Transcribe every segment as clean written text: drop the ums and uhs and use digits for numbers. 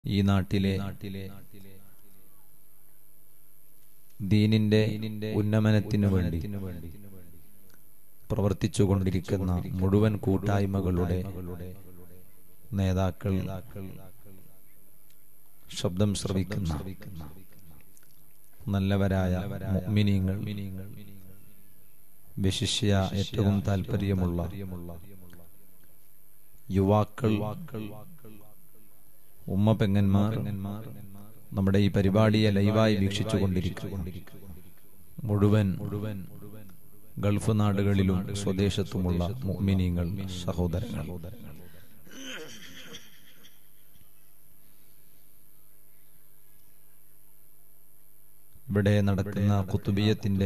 ഈ നാട്ടിലെ ദീനിന്റെ ഉന്നമനത്തിനു വേണ്ടി പ്രവർത്തിച്ചുകൊണ്ടിരിക്കുന്ന മുഴുവൻ കൂട്ടായ്മകളുടെ നേതാക്കൾ, ശബ്ദം ശ്രവിക്കുന്ന നല്ലവരായ മുഅ്മിനീങ്ങൾ, വിശിഷ്യ ഏറ്റവും താല്പര്യമുള്ള യുവാക്കൾ, ഉമ്മ പെങ്ങന്മാർ, നമ്മുടെ ഈ പരിപാടിയെ ലൈവായി വീക്ഷിച്ചുകൊണ്ടിരിക്കുന്ന മുഴുവൻ ഗൾഫ് നാടുകളിലും സ്വദേശത്തുമുള്ള മുഅ്മിനീങ്ങൾ, സഹോദരങ്ങൾ, ഇവിടെ നടക്കുന്ന ഖുതുബിയത്തിന്റെ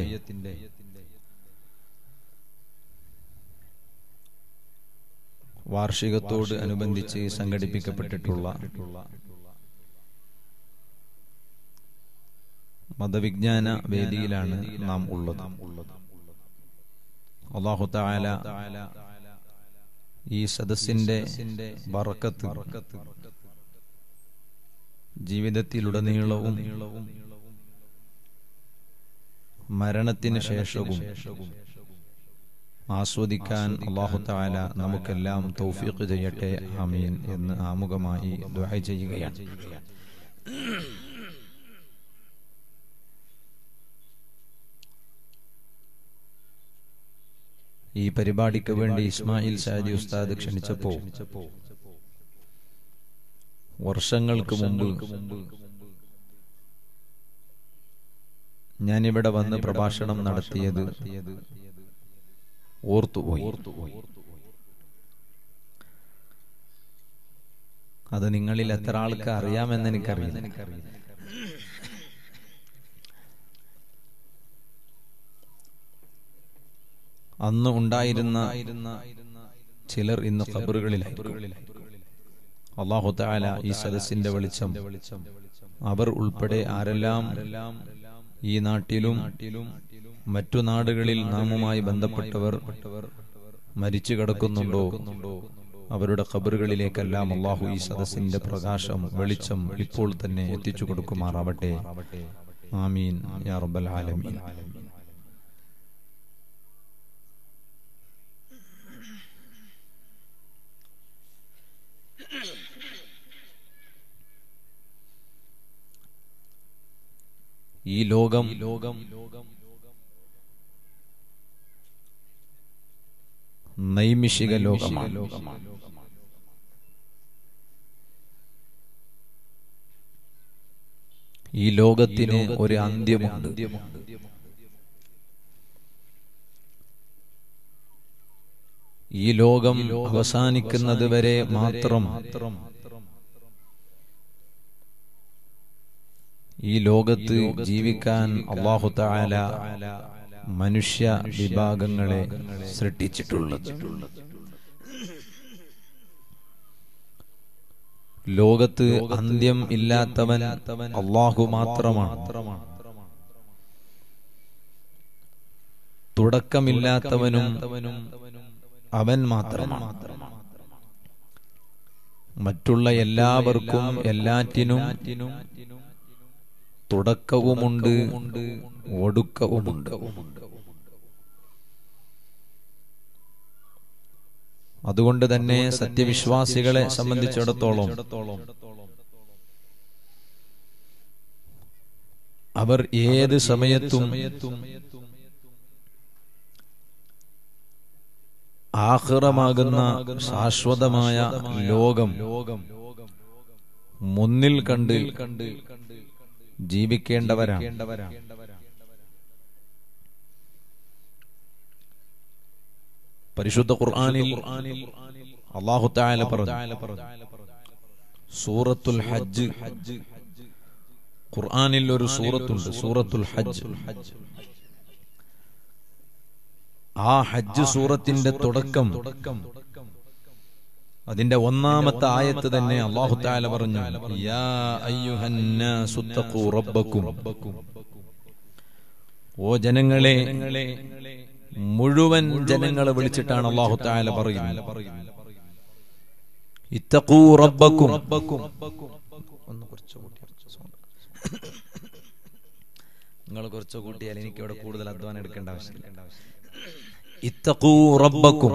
വാർഷികത്തോട് അനുബന്ധിച്ച് സംഘടിപ്പിക്കപ്പെട്ടിട്ടുള്ള മതവിജ്ഞാന വേദിയിലാണ് നാം ഉള്ളത്. അല്ലാഹു തആല ഈ സദസ്സിന്റെ ബറക്കത്ത് ജീവിതത്തിലുടനീളവും മരണത്തിന് ശേഷവും ആസ്വദിക്കാൻ അല്ലാഹു തആല നമുക്കെല്ലാം തൗഫീഖ് ചെയ്യട്ടെ, ആമീൻ എന്ന് ആമുഖമായി ദുആ ചെയ്യുകയാണ്. ഈ പരിപാടിക്ക് വേണ്ടി ഇസ്മായിൽ സാദി ഉസ്താദ് ക്ഷണിച്ചപ്പോൾ വർഷങ്ങൾക്ക് മുമ്പ് ഞാനിവിടെ വന്ന് പ്രഭാഷണം നടത്തിയത് ഓർത്തുപോയി. അത് നിങ്ങളിൽ എത്ര ആൾക്ക് അറിയാമെന്ന് എനിക്കറിയില്ല. അന്ന് ഉണ്ടായിരുന്ന ചിലർ ഇന്ന് ഖബറുകളിലായിരിക്കും. അല്ലാഹു തആല ഈ സദസ്സിന്റെ വെളിച്ചം അവർ ഉൾപ്പെടെ ആരെല്ലാം ഈ നാട്ടിലും മറ്റു നാടുകളിൽ നാമുമായി ബന്ധപ്പെട്ടവർ മരിച്ചു കിടക്കുന്നുണ്ടോ അവരുടെ ഖബറുകളിലേക്കെല്ലാം അല്ലാഹു ഈ സദസ്സിന്റെ പ്രകാശം, വെളിച്ചം ഇപ്പോൾ തന്നെ എത്തിച്ചു കൊടുക്കുമാറാവട്ടെ, ആമീൻ യാ റബ്ബൽ ആലമീൻ. ഈ ലോകം നൈമിഷിക ലോകമാണ്. ഈ ലോകത്തിന് ഒരു അന്ത്യമുണ്ട്. ഈ ലോകം അവസാനിക്കുന്നത് വരെ മാത്രം ഈ ലോകത്ത് ജീവിക്കാൻ അല്ലാഹു തആല മനുഷ്യ വിഭാഗങ്ങളെ സൃഷ്ടിച്ചിട്ടുള്ളത്. ലോകത്ത് അന്ത്യം ഇല്ലാത്തവൻ അല്ലാഹു മാത്രമാണ്. തുടക്കമില്ലാത്തവനും അവൻ മാത്രമാണ്. മറ്റുള്ള എല്ലാവർക്കും എല്ലാറ്റിനും തുടക്കവുമുണ്ട്, ഒടുക്കവുമുണ്ട്. അതുകൊണ്ട് തന്നെ സത്യവിശ്വാസികളെ സംബന്ധിച്ചിടത്തോളം അവർ ഏത് സമയത്തും ആഖിറമാകുന്ന ശാശ്വതമായ ലോകം മുന്നിൽ കണ്ട് ജീവിക്കേണ്ടവരാണ്. പരിശുദ്ധ ഖുർആനിൽ അല്ലാഹു തആല പറഞ്ഞു, സൂറത്തുൽ ഹജ്ജ്, ഖുർആനിൽ ഒരു സൂറത്തുണ്ട്, സൂറത്തുൽ ഹജ്ജ്. ആ ഹജ്ജ് സൂറത്തിന്റെ തുടക്കം, അതിന്റെ ഒന്നാമത്തെ ആയത്ത് തന്നെ അല്ലാഹു തആല പറഞ്ഞു, യാ അയ്യുഹന്നാസു തഖൂ റബ്ബക്കും. ഓ ജനങ്ങളെ, മുഴുവൻ ജനങ്ങളെ വിളിച്ചിട്ടാണ് അല്ലാഹു തആല പറയുന്നത്, ഇത്തഖൂ റബ്ബക്കും. ഒന്ന് കുറച്ച് കൂട്ടി നിങ്ങൾ കുറച്ച് കൂട്ടിയാൽ എനിക്ക് ഇവിടെ കൂടുതൽ അധ്വാനം എടുക്കേണ്ട ആവശ്യമില്ല. ഇത്തഖൂ റബ്ബക്കും,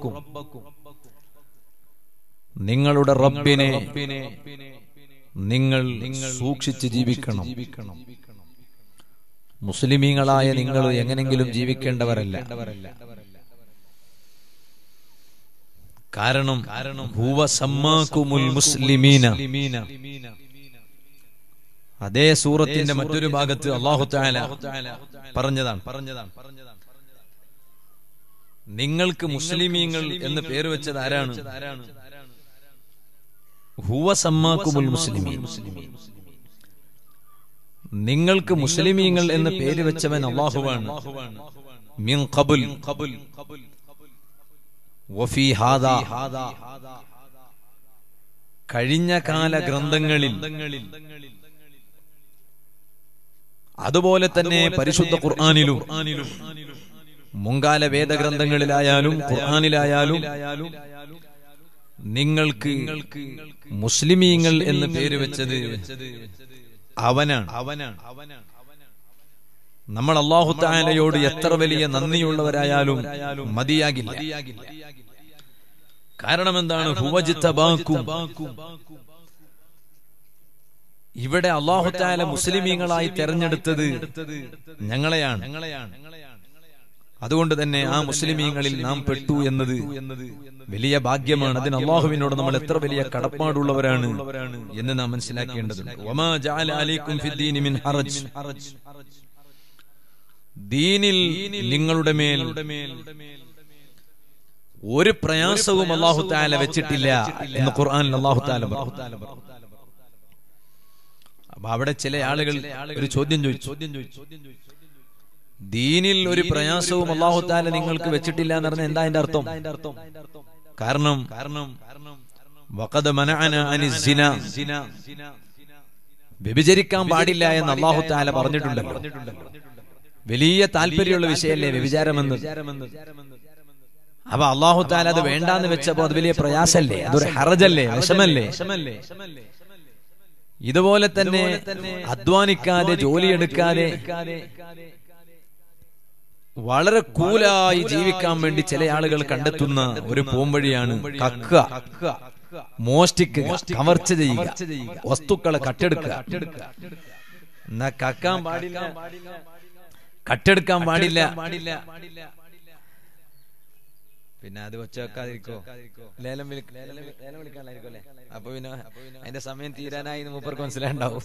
നിങ്ങളുടെ റബ്ബിനെ നിങ്ങൾ സൂക്ഷിച്ച് ജീവിക്കണം. മുസ്ലിമീങ്ങളായ നിങ്ങൾ എങ്ങനെങ്കിലും ജീവിക്കേണ്ടവരല്ല. കാരണം ഹുവ സമ്മാകുമുൽ മുസ്ലിമീന, അതേ സൂറത്തിന്റെ മറ്റൊരു ഭാഗത്ത് അല്ലാഹു തആല പറഞ്ഞതാണ്, നിങ്ങൾക്ക് മുസ്ലിമീങ്ങൾ എന്ന് പേര് വെച്ചത് ആരാണ്? ഹുവ സമ്മാകുമുൽ മുസ്ലിമീൻ, നിങ്ങൾക്ക് മുസ്ലിമീങ്ങൾ എന്ന് പേര് വെച്ചവൻ അല്ലാഹുവാണ്. മിൻ ഖബൽ വഫീ ഹാദാ, കഴിഞ്ഞ കാല ഗ്രന്ഥങ്ങളിൽ, അതുപോലെ തന്നെ പരിശുദ്ധ ഖുർആനിലും മുൻകാല വേദഗ്രന്ഥങ്ങളിലായാലും ഖുർആനിലായാലും നിങ്ങൾക്ക് മുസ്ലിമീങ്ങൾ എന്ന് പേര് വെച്ചത് അവനാണ്. നമ്മൾ അല്ലാഹു തആലയോട് എത്ര വലിയ നന്ദിയുള്ളവരായാലും മതിയാകില്ല. കാരണം എന്താണ്? ഹുവജ്തബാക്കും, ഇവിടെ അല്ലാഹു തആല മുസ്ലിമീങ്ങളായി തെരഞ്ഞെടുത്തത് ഞങ്ങളെയാണ്. അതുകൊണ്ട് തന്നെ ആ മുസ്ലിമീങ്ങളിൽ നാം പെട്ടു എന്നത് വലിയ ഭാഗ്യമാണ്. അതിന് അല്ലാഹുവിനോട് നമ്മൾ എത്ര വലിയ കടപ്പാടുള്ളവരാണ് എന്ന് നാം മനസ്സിലാക്കേണ്ടതുണ്ട്. വമാ ജഅല അലൈക്കും ഫിദ്ദീനി മിൻ ഹറജ്, ദീനിൽ നിങ്ങളുടെ മേൽ ഒരു പ്രയാസവും അല്ലാഹു തആല വെച്ചിട്ടില്ല എന്ന് ഖുർആനിൽ അല്ലാഹു തആല പറഞ്ഞു. അപ്പൊ അവിടെ ചില ആളുകൾ ഒരു ചോദ്യം ചോദിച്ചു, ദീനിൽ ഒരു പ്രയാസവും അല്ലാഹു തആല നിങ്ങൾക്ക് വെച്ചിട്ടില്ല എന്ന് പറഞ്ഞാൽ എന്താ അതിന്റെ അർത്ഥം? കാരണം വഖദ് മനഅനാ അനിസ് സിനാ, വ്യഭിചരിക്കാൻ പാടില്ല എന്ന് അല്ലാഹു തആല പറഞ്ഞിട്ടുണ്ടല്ലോ. വലിയ താല്പര്യമുള്ള വിഷയമല്ലേ വ്യഭിചാരമെന്ന്. അപ്പൊ അല്ലാഹു തആല അത് വേണ്ടാന്ന് വെച്ചപ്പോ അത് വലിയ പ്രയാസല്ലേ, അതൊരു ഹറജല്ലേ, വിഷമല്ലേ. ഇതുപോലെ തന്നെ അധ്വാനിക്കാതെ ജോലിയെടുക്കാതെ വളരെ കൂലായി ജീവിക്കാൻ വേണ്ടി ചില ആളുകൾ കണ്ടെത്തുന്ന ഒരു പോംവഴിയാണ് കക്കുക, മോഷ്ടിക്കുക, കവർച്ച ചെയ്യുക, വസ്തുക്കളെ കട്ടെടുക്കുക. എന്നാ കക്കാൻ പാടില്ല, കട്ടെടുക്കാൻ പാടില്ല. പിന്നെ അത് വെച്ച് വെക്കാതിരിക്കോ, ലേലം വിളിക്കാനായിരിക്കും അല്ലെ. അപ്പൊ പിന്നെ അതിന്റെ സമയം തീരാനായി മൂപ്പർക്ക് മനസ്സിലാണ്ടാവും.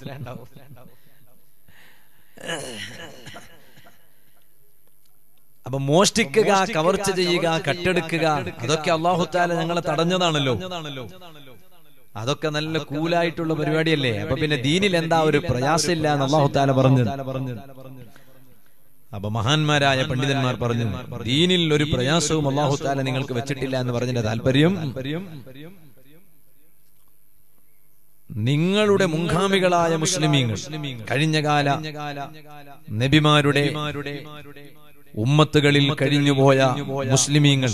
അപ്പൊ മോഷ്ടിക്കുക, കവർച്ച ചെയ്യുക, കട്ടെടുക്കുക, അതൊക്കെ അല്ലാഹു തആല ഞങ്ങളെ തടഞ്ഞതാണല്ലോ. അതൊക്കെ നല്ല കൂലായിട്ടുള്ള പരിപാടിയല്ലേ. അപ്പൊ പിന്നെ ദീനിൽ എന്താ ഒരു പ്രയാസമില്ല എന്ന് അല്ലാഹു തആല പറഞ്ഞു. അപ്പൊ മഹാന്മാരായ പണ്ഡിതന്മാർ പറഞ്ഞു, ദീനിൽ ഒരു പ്രയാസവും അല്ലാഹു തആല നിങ്ങൾക്ക് വെച്ചിട്ടില്ല എന്ന് പറഞ്ഞതിന്റെ താല്പര്യം നിങ്ങളുടെ മുൻഗാമികളായ മുസ്ലിമീങ്ങൾ, കഴിഞ്ഞകാല നബിമാരുടെ ഉമ്മത്തുകളിൽ കഴിഞ്ഞുപോയ മുസ്ലിമീങ്ങൾ,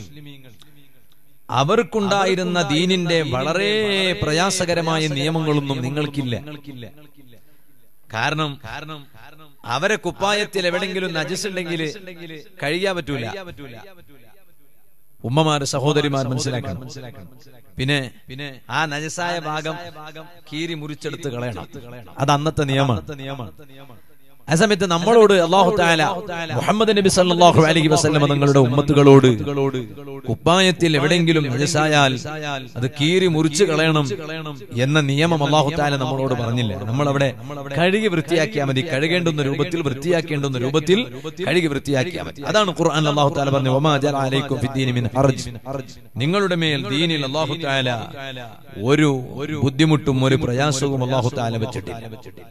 അവർക്കുണ്ടായിരുന്ന ദീനിന്റെ വളരെ പ്രയാസകരമായ നിയമങ്ങളൊന്നും നിങ്ങൾക്കില്ല. കാരണം അവരെ കുപ്പായത്തിൽ എവിടെങ്കിലും നജസ് ഉണ്ടെങ്കിൽ കഴിയാൻ പറ്റൂല. ഉമ്മമാര്, സഹോദരിമാർ മനസ്സിലാക്കണം. പിന്നെ ആ നജസായ ഭാഗം കീറി മുറിച്ചെടുത്ത് കളയണം. അത് അന്നത്തെ നിയമമാണ്. ആ സമയത്ത് നമ്മളോട് അല്ലാഹു തആല മുഹമ്മദ് നബി സല്ലല്ലാഹു അലൈഹി വസല്ലം തങ്ങളുടെ ഉമ്മത്തുകളോട് കുപ്പായത്തിൽ എവിടെയെങ്കിലും നജസായാൽ അത് കീറി മുറിച്ച് കളയണം എന്ന നിയമം അല്ലാഹു തആല നമ്മളോട് പറഞ്ഞില്ല. നമ്മളവിടെ കഴുകി വൃത്തിയാക്കിയാൽ മതി, കഴുകേണ്ടുന്ന രൂപത്തിൽ, വൃത്തിയാക്കേണ്ടുന്ന രൂപത്തിൽ കഴുകി വൃത്തിയാക്കിയാൽ മതി. അതാണ് ഖുർആൻ അല്ലാഹു തആല പറഞ്ഞു, വമാ ജഅല അലൈക്കും ഫിദ്ദീനി മിൻ ഹർജ്, നിങ്ങളുടെ മേൽ ദീനിൽ അല്ലാഹു തആല ഒരു ബുദ്ധിമുട്ടും ഒരു പ്രയാസവും അല്ലാഹു തആല വെച്ചിട്ടില്ല.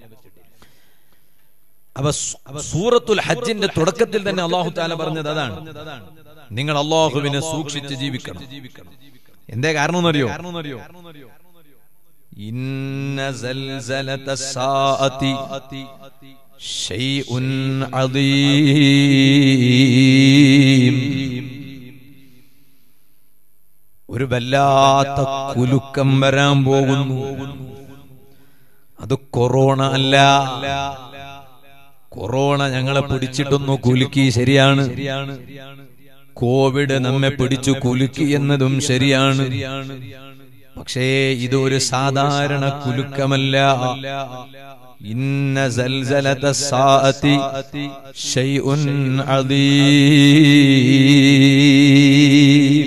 അപ്പൊ സൂറത്തുൽ ഹജ്ജിന്റെ തുടക്കത്തിൽ തന്നെ അല്ലാഹു തആല പറഞ്ഞത് അതാണ്, നിങ്ങൾ അല്ലാഹുവിനെ സൂക്ഷിച്ച് ജീവിക്കണം. എന്തേ കാരണം എന്നറിയോ? ഇന്ന സൽസലതസ്സാഅതി ശൈഉൻ അദീം, ഒരു വല്ലാത്ത കുലുക്കം വരാൻ പോകുന്നു. അത് കൊറോണ അല്ല. കൊറോണ ഞങ്ങളെ പിടിച്ചിട്ടൊന്നു കുലുക്കി, ശരിയാണ്. കോവിഡ് നമ്മെ പിടിച്ചു കുലുക്കി എന്നതും ശരിയാണ്. പക്ഷേ ഇതൊരു സാധാരണ കുലുക്കമല്ല. ഇന്ന സൽസലതസ് സാഅതി ശൈഉൻ അദീം.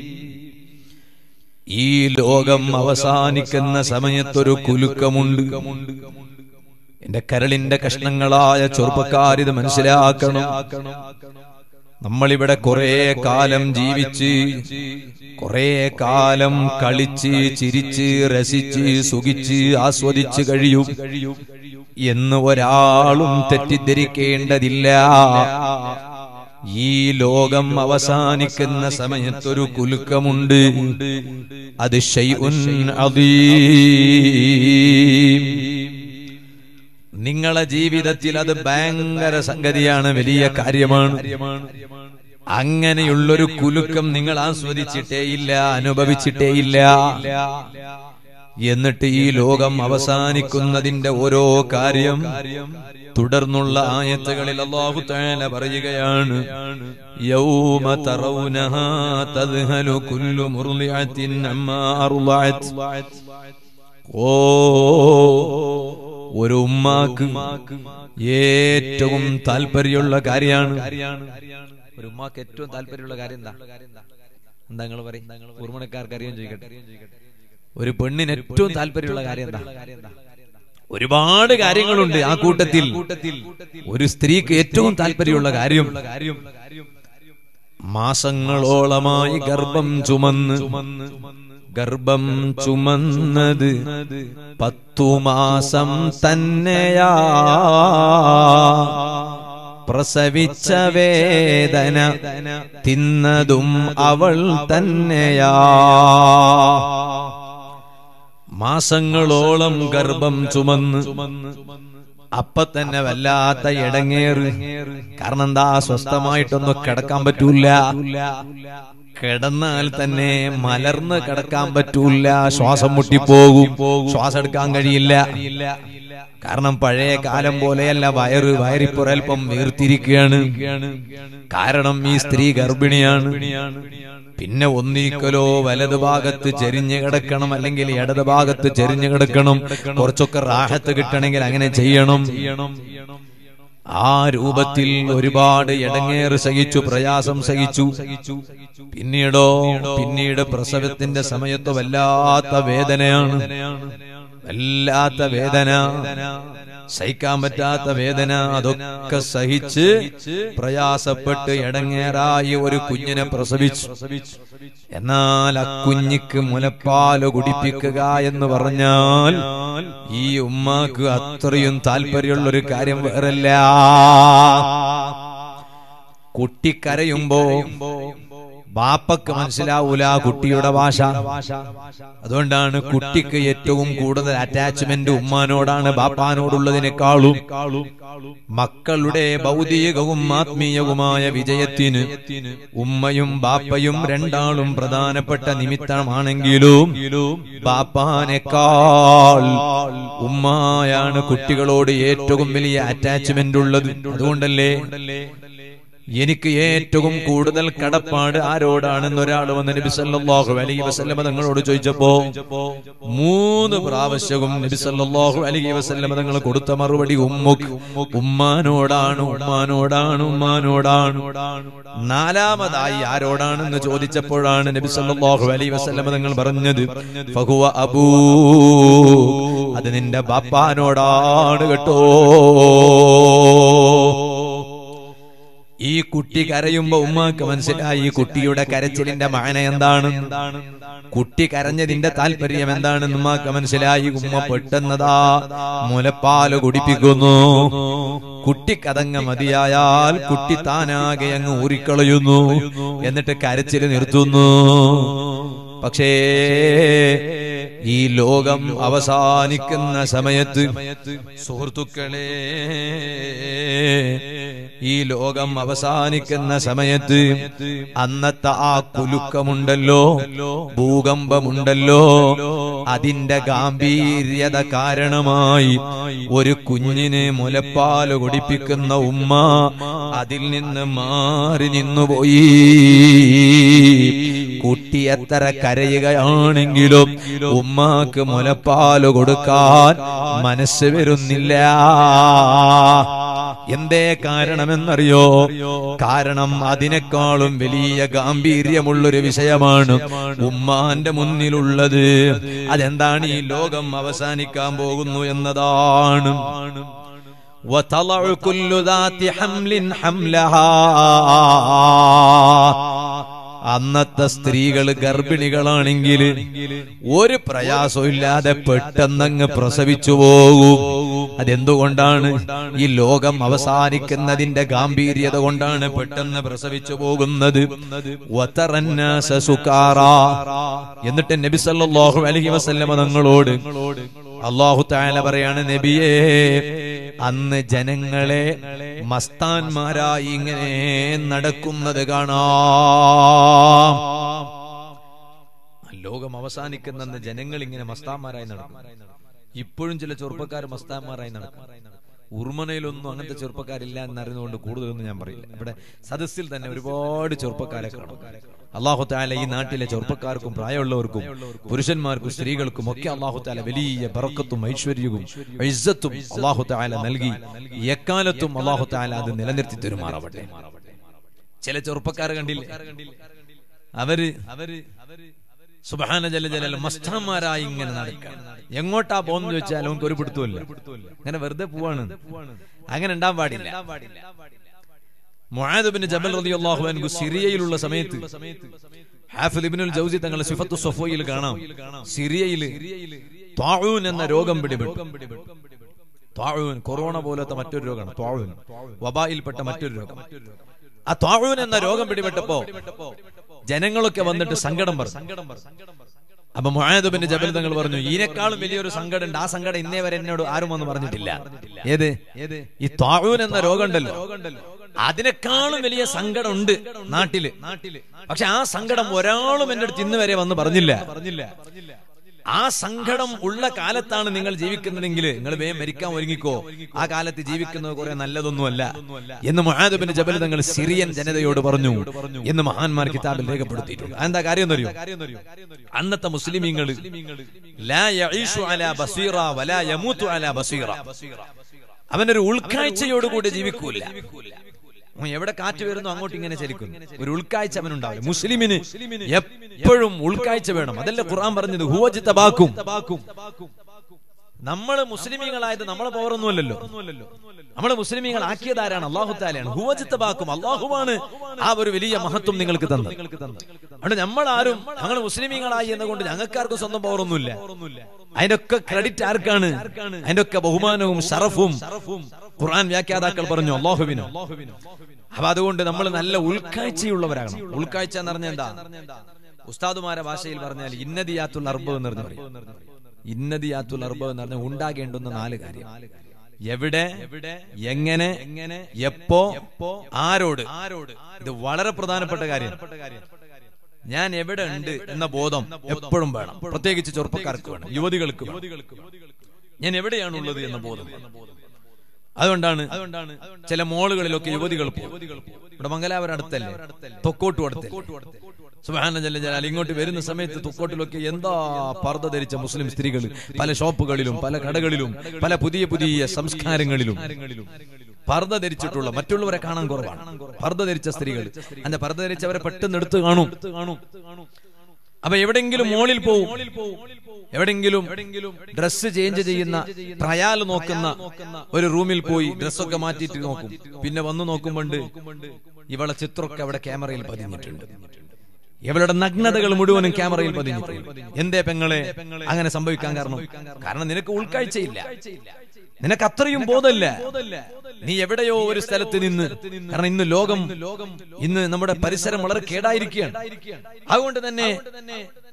ഈ ലോകം അവസാനിക്കുന്ന സമയത്തൊരു കുലുക്കമുണ്ട്. എന്റെ കരളിന്റെ കഷ്ണങ്ങളായ ചെറുപ്പക്കാരിത് മനസ്സിലാക്കണം. നമ്മളിവിടെ കുറെ കാലം ജീവിച്ച്, കുറെ കാലം കളിച്ച് ചിരിച്ച് രസിച്ച് സുഖിച്ച് ആസ്വദിച്ച് കഴിയും എന്ന് ഒരാളും തെറ്റിദ്ധരിക്കേണ്ടതില്ല. ഈ ലോകം അവസാനിക്കുന്ന സമയത്തൊരു കുലുക്കമുണ്ട്. അത് ശൈഉൻ അദീം. നിങ്ങളെ ജീവിതത്തിൽ അത് ഭയങ്കര സംഗതിയാണ്, വലിയ കാര്യമാണ്. അങ്ങനെയുള്ളൊരു കുലുക്കം നിങ്ങൾ ആസ്വദിച്ചിട്ടേയില്ല, അനുഭവിച്ചിട്ടേയില്ല. എന്നിട്ട് ഈ ലോകം അവസാനിക്കുന്നതിന്റെ ഓരോ കാര്യം തുടർന്നുള്ള ആയത്തുകളിൽ അല്ലാഹു തആല പറയുകയാണ്, യൗമ തറൗനഹാ തദ്ഹലു കുല്ലു മുർളിഅത്തിൻ അമ്മാ അർളഅത്. ഒരു ഉമ്മാക്ക് ഏറ്റവും താല്പര്യമുള്ള കാര്യമാണ്. ഒരു ഉമ്മാക്ക് ഏറ്റവും താല്പര്യമുള്ള കാര്യം എന്താ? എന്താ നിങ്ങൾ പറയും? ഊർമണക്കാർക്ക് അറിയാൻ ചോദിക്കട്ടെ. ഒരു പെണ്ണിന് ഏറ്റവും താല്പര്യമുള്ള കാര്യം എന്താ? ഒരുപാട് കാര്യങ്ങളുണ്ട് ആ കൂട്ടത്തിൽ. ഒരു സ്ത്രീക്ക് ഏറ്റവും താല്പര്യമുള്ള കാര്യം മാസങ്ങളോളമായി ഗർഭം ചുമന്നത് 10 മാസം തന്നെയാ. പ്രസവിച്ച വേദന തിന്നതും അവൾ തന്നെയാ. മാസങ്ങളോളം ഗർഭം ചുമന്ന് അപ്പൊ തന്നെ വല്ലാത്ത ഇടങ്ങേറ്. കാരണം എന്താ? സ്വസ്ഥമായിട്ടൊന്നും കിടക്കാൻ പറ്റൂല. കിടന്നാൽ തന്നെ മലർന്ന് കിടക്കാൻ പറ്റൂല. ശ്വാസം മുട്ടിപ്പോകും, ശ്വാസം എടുക്കാൻ കഴിയില്ല. കാരണം പഴയ കാലം പോലെയല്ല, വയറിപ്പുറൽപ്പം വീർത്തിരിക്കുകയാണ്. കാരണം ഈ സ്ത്രീ ഗർഭിണിയാണ്. പിന്നെ ഒന്നിക്കലോ വലതു ഭാഗത്ത് ചെരിഞ്ഞു കിടക്കണം, അല്ലെങ്കിൽ ഇടത് ഭാഗത്ത് ചെരിഞ്ഞു കിടക്കണം. കുറച്ചൊക്കെ റാഹത്ത് കിട്ടണമെങ്കിൽ അങ്ങനെ ചെയ്യണം. ആ രൂപത്തിൽ ഒരുപാട് ഇടങ്ങേറ് സഹിച്ചു, പ്രയാസം സഹിച്ചു. പിന്നീട് പ്രസവത്തിന്റെ സമയത്ത് വല്ലാത്ത വേദനയാണ്. വല്ലാത്ത വേദന, സഹിക്കാൻ പറ്റാത്ത വേദന. അതൊക്കെ സഹിച്ച് പ്രയാസപ്പെട്ട് ഇടങ്ങേറായി ഒരു കുഞ്ഞിനെ പ്രസവിച്ചു. എന്നാൽ ആ കുഞ്ഞിക്ക് മുലപ്പാല് കുടിപ്പിക്കുക എന്ന് പറഞ്ഞാൽ ഈ ഉമ്മാക്ക് അത്രയും താല്പര്യമുള്ളൊരു കാര്യം വേറല്ല. കുട്ടി കരയുമ്പോ ബാപ്പക്ക് മനസ്സിലാവൂല കുട്ടിയുടെ ഭാഷ. അതുകൊണ്ടാണ് കുട്ടിക്ക് ഏറ്റവും കൂടുതൽ അറ്റാച്ച്മെന്റ് ഉമ്മാനോടാണ് ബാപ്പാനോടുള്ളതിനേക്കാളും. മക്കളുടെ ഭൗതികവും ആത്മീയവുമായ വിജയത്തിന് ഉമ്മയും ബാപ്പയും രണ്ടാളും പ്രധാനപ്പെട്ട നിമിത്തമാണെങ്കിലും ബാപ്പാനേക്കാൾ ഉമ്മയാണ് കുട്ടികളോട് ഏറ്റവും വലിയ അറ്റാച്ച്മെന്റ് ഉള്ളത്. അതുകൊണ്ടല്ലേ എനിക്ക് ഏറ്റവും കൂടുതൽ കടപ്പാട് ആരോടാണെന്ന് ഒരാൾ വന്ന് നബി സല്ലല്ലാഹു അലൈഹി വസല്ലം തങ്ങളോട് ചോദിച്ചപ്പോ 3 പ്രാവശ്യവും നബി സല്ലല്ലാഹു അലൈഹി വസല്ലം തങ്ങൾ കൊടുത്ത മറുപടി ഉമ്മാനോടാണ്. 4മതായി ആരോടാണെന്ന് ചോദിച്ചപ്പോഴാണ് നബി സല്ലല്ലാഹു അലൈഹി വസല്ലം തങ്ങൾ പറഞ്ഞത് ഫഹുവ അബൂ, അത് നിന്റെ ബാപ്പാനോടാണ് കേട്ടോ. ഈ കുട്ടി കരയുമ്പോ ഉമ്മാക്ക് മനസ്സിലായി ഈ കുട്ടിയുടെ കരച്ചിലിന്റെ മാന എന്താണ്, കുട്ടി കരഞ്ഞതിന്റെ താല്പര്യം എന്താണെന്ന് ഉമ്മാക്ക് മനസ്സിലായി. ഉമ്മ പെട്ടെന്നതാ മുലപ്പാല് കുടിപ്പിക്കുന്നു. കുട്ടിക്കതങ്ങ് മതിയായാൽ കുട്ടി താനാകെ അങ്ങ് ഊറിക്കളയുന്നു. എന്നിട്ട് കരച്ചില് നിർത്തുന്നു. പക്ഷേ ഈ ലോകം അവസാനിക്കുന്ന സമയത്ത് സുഹൃത്തുക്കളെ, ഈ ലോകം അവസാനിക്കുന്ന സമയത്ത് അന്നത്തെ ആ കുലുക്കമുണ്ടല്ലോ, ഭൂകമ്പമുണ്ടല്ലോ, അതിന്റെ ഗാംഭീര്യത കാരണമായി ഒരു കുഞ്ഞിനെ മുലപ്പാല് കുടിപ്പിക്കുന്ന ഉമ്മ അതിൽ നിന്ന് മാറി നിന്നുപോയി. കുട്ടി എത്ര കരയുകയാണെങ്കിലും ഉമ്മാക്ക് മുലപ്പാല് കൊടുക്കാൻ മനസ്സ് വരുന്നില്ല. എന്തേ കാരണമെന്നറിയോ? കാരണം അതിനേക്കാളും വലിയ ഗാംഭീര്യമുള്ളൊരു വിഷയമാണ് ഉമ്മാന്റെ മുന്നിലുള്ളത്. അതെന്താണ്? ഈ ലോകം അവസാനിക്കാൻ പോകുന്നു എന്നതാണ്. وَتَضَعُ كُلُّ ذَاتِ حَمْلٍ حَمْلَهَا. അന്നത്തെ സ്ത്രീകൾ ഗർഭിണികളാണെങ്കിൽ ഒരു പ്രയാസവും ഇല്ലാതെ പെട്ടെന്നങ്ങ് പ്രസവിച്ചു പോകും. അതെന്തുകൊണ്ടാണ്? ഈ ലോകം അവസാനിക്കുന്നതിന്റെ ഗാംഭീര്യത കൊണ്ടാണ് പെട്ടെന്ന് പ്രസവിച്ചു പോകുന്നത്. വതറന്നാസ സുകാറാ. എന്നിട്ട് നബി സല്ലല്ലാഹു അലൈഹി വസല്ലമ തങ്ങളോട് അല്ലാഹു തആല പറയാണ്, നബിയേ, അന്ന് ജനങ്ങളെ മസ്താന്മാരായി ഇങ്ങനെ നടക്കുന്നത് കാണാം. ലോകം അവസാനിക്കുന്ന ജനങ്ങൾ ഇങ്ങനെ മസ്താന്മാരായി നടക്കും. ഇപ്പോഴും ചില ചെറുപ്പക്കാർ മസ്താന്മാരായി നടക്കും. ഉർമനയിലൊന്നും അങ്ങനത്തെ ചെറുപ്പക്കാരില്ല എന്നറിഞ്ഞുകൊണ്ട് കൂടുതലൊന്നും ഞാൻ പറയില്ല. ഇവിടെ സദസ്സിൽ തന്നെ ഒരുപാട് ചെറുപ്പക്കാരെ കാണും. അല്ലാഹു തആല ഈ നാട്ടിലെ ചെറുപ്പക്കാർക്കും പ്രായമുള്ളവർക്കും പുരുഷന്മാർക്കും സ്ത്രീകൾക്കും ഒക്കെ അല്ലാഹു തആല വലിയ ബറക്കത്തും ഐശ്വര്യവും ഇസ്സത്തും അല്ലാഹു തആല നൽകി എക്കാലത്തും അല്ലാഹു തആല അത് നിലനിർത്തി തരുമാറാവട്ടെ. ചില ചെറുപ്പക്കാരെ കണ്ടില്ലേ, അവര് സുബ്ഹാന ജല്ല ജലാലുഹു മസ്താന്മാരായി ഇങ്ങനെ നടക്കാണ്. എങ്ങോട്ടാ പോകുന്നു ചോദിച്ചാൽ അവർക്ക് ഒരു പിടുത്തമില്ല. അങ്ങനെ വെറുതെ പോവാണ്. അങ്ങനെ ഉണ്ടാവാൻ പാടില്ല. മുആദ് ഇബ്നു ജബൽ റളിയല്ലാഹു അൻഹു സിറിയയിലുള്ള സമയത്ത് ഹാഫിദ് ഇബ്നുൽ ജൗസി തങ്ങളുടെ സിഫത്തു സഫോയിൽ കാണാം, സിറിയയിൽ ത്വാഊൻ എന്ന രോഗം പിടിപെട്ടു. ത്വാഊൻ കൊറോണ പോലത്തെ മറ്റൊരു രോഗമാണ്. ത്വാഊൻ വബായിൽപ്പെട്ട മറ്റൊരു രോഗം. ആ ത്വാഊൻ എന്ന രോഗം പിടിപെട്ടപ്പോ ജനങ്ങളൊക്കെ വന്നിട്ട് സങ്കടം പറഞ്ഞു. അപ്പൊ മുആദ് ഇബ്നു ജബൽ തങ്ങൾ പറഞ്ഞു, ഇതിനേക്കാളും വലിയൊരു സങ്കടം ഉണ്ട്. ആ സങ്കടം ഇന്നേ വരെ എന്നോട് ആരും വന്ന് പറഞ്ഞിട്ടില്ല. ഏത്? ഈ ത്വാഊൻ എന്ന രോഗം ഉണ്ടല്ലോ, അതിനേക്കാളും വലിയ സങ്കടം ഉണ്ട് നാട്ടില്. പക്ഷെ ആ സങ്കടം ഒരാളും എന്റെ അടുത്ത് ഇന്ന് വരെ വന്ന് പറഞ്ഞില്ല. ആ സങ്കടം ഉള്ള കാലത്താണ് നിങ്ങൾ ജീവിക്കുന്നതെങ്കിൽ നിങ്ങൾ വേഗം മരിക്കാൻ ഒരുങ്ങിക്കോ. ആ കാലത്ത് ജീവിക്കുന്നത് കുറെ നല്ലതൊന്നുമല്ല എന്ന് മുആദ് ഇബ്നു ജബൽ തങ്ങൾ സിറിയൻ ജനതയോട് പറഞ്ഞു എന്ന് മഹാന്മാർ കിതാബിൽ രേഖപ്പെടുത്തിയിട്ടുണ്ട്. എന്താ കാര്യം എന്നറിയോ? അന്നത്തെ മുസ്ലിമീങ്ങൾ ലാ യഈഷു അലാ ബസീറ വലാ യമൂതു അലാ ബസീറ. അവനൊരു ഉൾക്കാഴ്ചയോടുകൂടി ജീവിക്കൂല. എവിടെ കാറ്റ് വരുന്നു അങ്ങോട്ട് ഇങ്ങനെ ചലിക്കുന്നു. ഒരു ഉൾക്കാഴ്ച അവനുണ്ടാവില്ല. മുസ്ലിമിന് എപ്പോഴും ഉൾക്കാഴ്ച വേണം. അതല്ലേ ഖുർആൻ പറഞ്ഞത്, ഹുവജ്തബാക്കും. നമ്മള് മുസ്ലിമീങ്ങളായത് നമ്മളെ പവറൊന്നുമല്ലല്ലോ. നമ്മള് മുസ്ലിമീങ്ങൾ ആക്കിയതാരാണ്? അല്ലാഹു തആലയാണ്. ഹുവജ്തബാക്കും, അല്ലാഹുവാണ് ആ ഒരു വലിയ മഹത്വം നിങ്ങൾക്ക് തന്നത്. അതുകൊണ്ട് നമ്മളാരും ഞങ്ങൾ മുസ്ലിമീങ്ങളായി എന്നുകൊണ്ട് ഞങ്ങൾക്കാർക്കും സ്വന്തം പവറൊന്നുമില്ല. അതിന്റെ ഒക്കെ ക്രെഡിറ്റ് ആർക്കാണ്? അതിന്റെ ഒക്കെ ബഹുമാനവും ഷറഫും ഖുർആൻ വ്യാഖ്യാതാക്കൾ പറഞ്ഞു അല്ലാഹുവിന്. അപ്പൊ അതുകൊണ്ട് നമ്മൾ നല്ല ഉൾക്കാഴ്ചയുള്ളവരാകണം. ഉൾക്കാഴ്ച എന്ന് പറഞ്ഞാൽ എന്താ? ഉസ്താദുമാരെ ഭാഷയിൽ പറഞ്ഞാൽ ഇന്നദിയാത്തുൽ അർബ് എന്ന് പറഞ്ഞു പറയും. ഇന്നദിയാത്തുൽ അർബ് എന്ന് പറഞ്ഞാൽ ഉണ്ടാകേണ്ടുന്ന 4 കാര്യം. എവിടെ, എങ്ങനെ, എപ്പോ, ആരോട്. ഇത് വളരെ പ്രധാനപ്പെട്ട കാര്യം. ഞാൻ എവിടെ ഉണ്ട് എന്ന ബോധം എപ്പോഴും വേണം. പ്രത്യേകിച്ച് ചെറുപ്പക്കാർക്ക് വേണം, യുവതികൾക്ക് വേണം. ഞാൻ എവിടെയാണുള്ളത് എന്ന ബോധം. അതുകൊണ്ടാണ് ചില മോളുകളിലൊക്കെ യുവതികൾ പോകും. ഇവിടെ മംഗലാപുരം അടുത്തല്ലേ, തൊക്കോട്ടും അടുത്തല്ലേ. സുബ്ഹാന ജല്ല ജലാൽ ഇങ്ങോട്ട് വരുന്ന സമയത്ത് തൊക്കോട്ടിലൊക്കെ എന്താ പർദ്ദ ധരിച്ച മുസ്ലിം സ്ത്രീകൾ പല ഷോപ്പുകളിലും പല കടകളിലും പല പുതിയ പുതിയ സംസ്കാരങ്ങളിലും പർദ്ദ ധരിച്ചിട്ടുള്ള, മറ്റുള്ളവരെ കാണാൻ കുറവാണ്. പർദ്ദ ധരിച്ച സ്ത്രീകൾ, അതിന്റെ പർദ്ദ ധരിച്ചവരെ പെട്ടെന്ന് എടുത്ത് കാണും. അപ്പൊ എവിടെങ്കിലും മോളിൽ പോവും, എവിടെങ്കിലും ഡ്രസ്സ് ചേഞ്ച് ചെയ്യുന്ന ട്രയൽ നോക്കുന്ന ഒരു റൂമിൽ പോയി ഡ്രസ്സൊക്കെ മാറ്റിയിട്ട് നോക്കും. പിന്നെ വന്നു നോക്കുമ്പോണ്ട് ഇവളെ ചിത്രമൊക്കെ അവിടെ ക്യാമറയിൽ പതിഞ്ഞിട്ടുണ്ട്. ഇവളുടെ നഗ്നതകൾ മുഴുവനും ക്യാമറയിൽ പതിഞ്ഞിട്ടുണ്ട്. എന്തേ പെങ്ങളെ അങ്ങനെ സംഭവിക്കാൻ കാരണം? കാരണം നിനക്ക് ഉൾക്കാഴ്ചയില്ല, നിനക്ക് അത്രയും ബോധമില്ല. നീ എവിടെയോ ഒരു സ്ഥലത്ത് നിന്ന്, കാരണം ഇന്ന് ലോകം, ഇന്ന് നമ്മുടെ പരിസരം വളരെ കേടായിരിക്കുകയാണ്. അതുകൊണ്ട് തന്നെ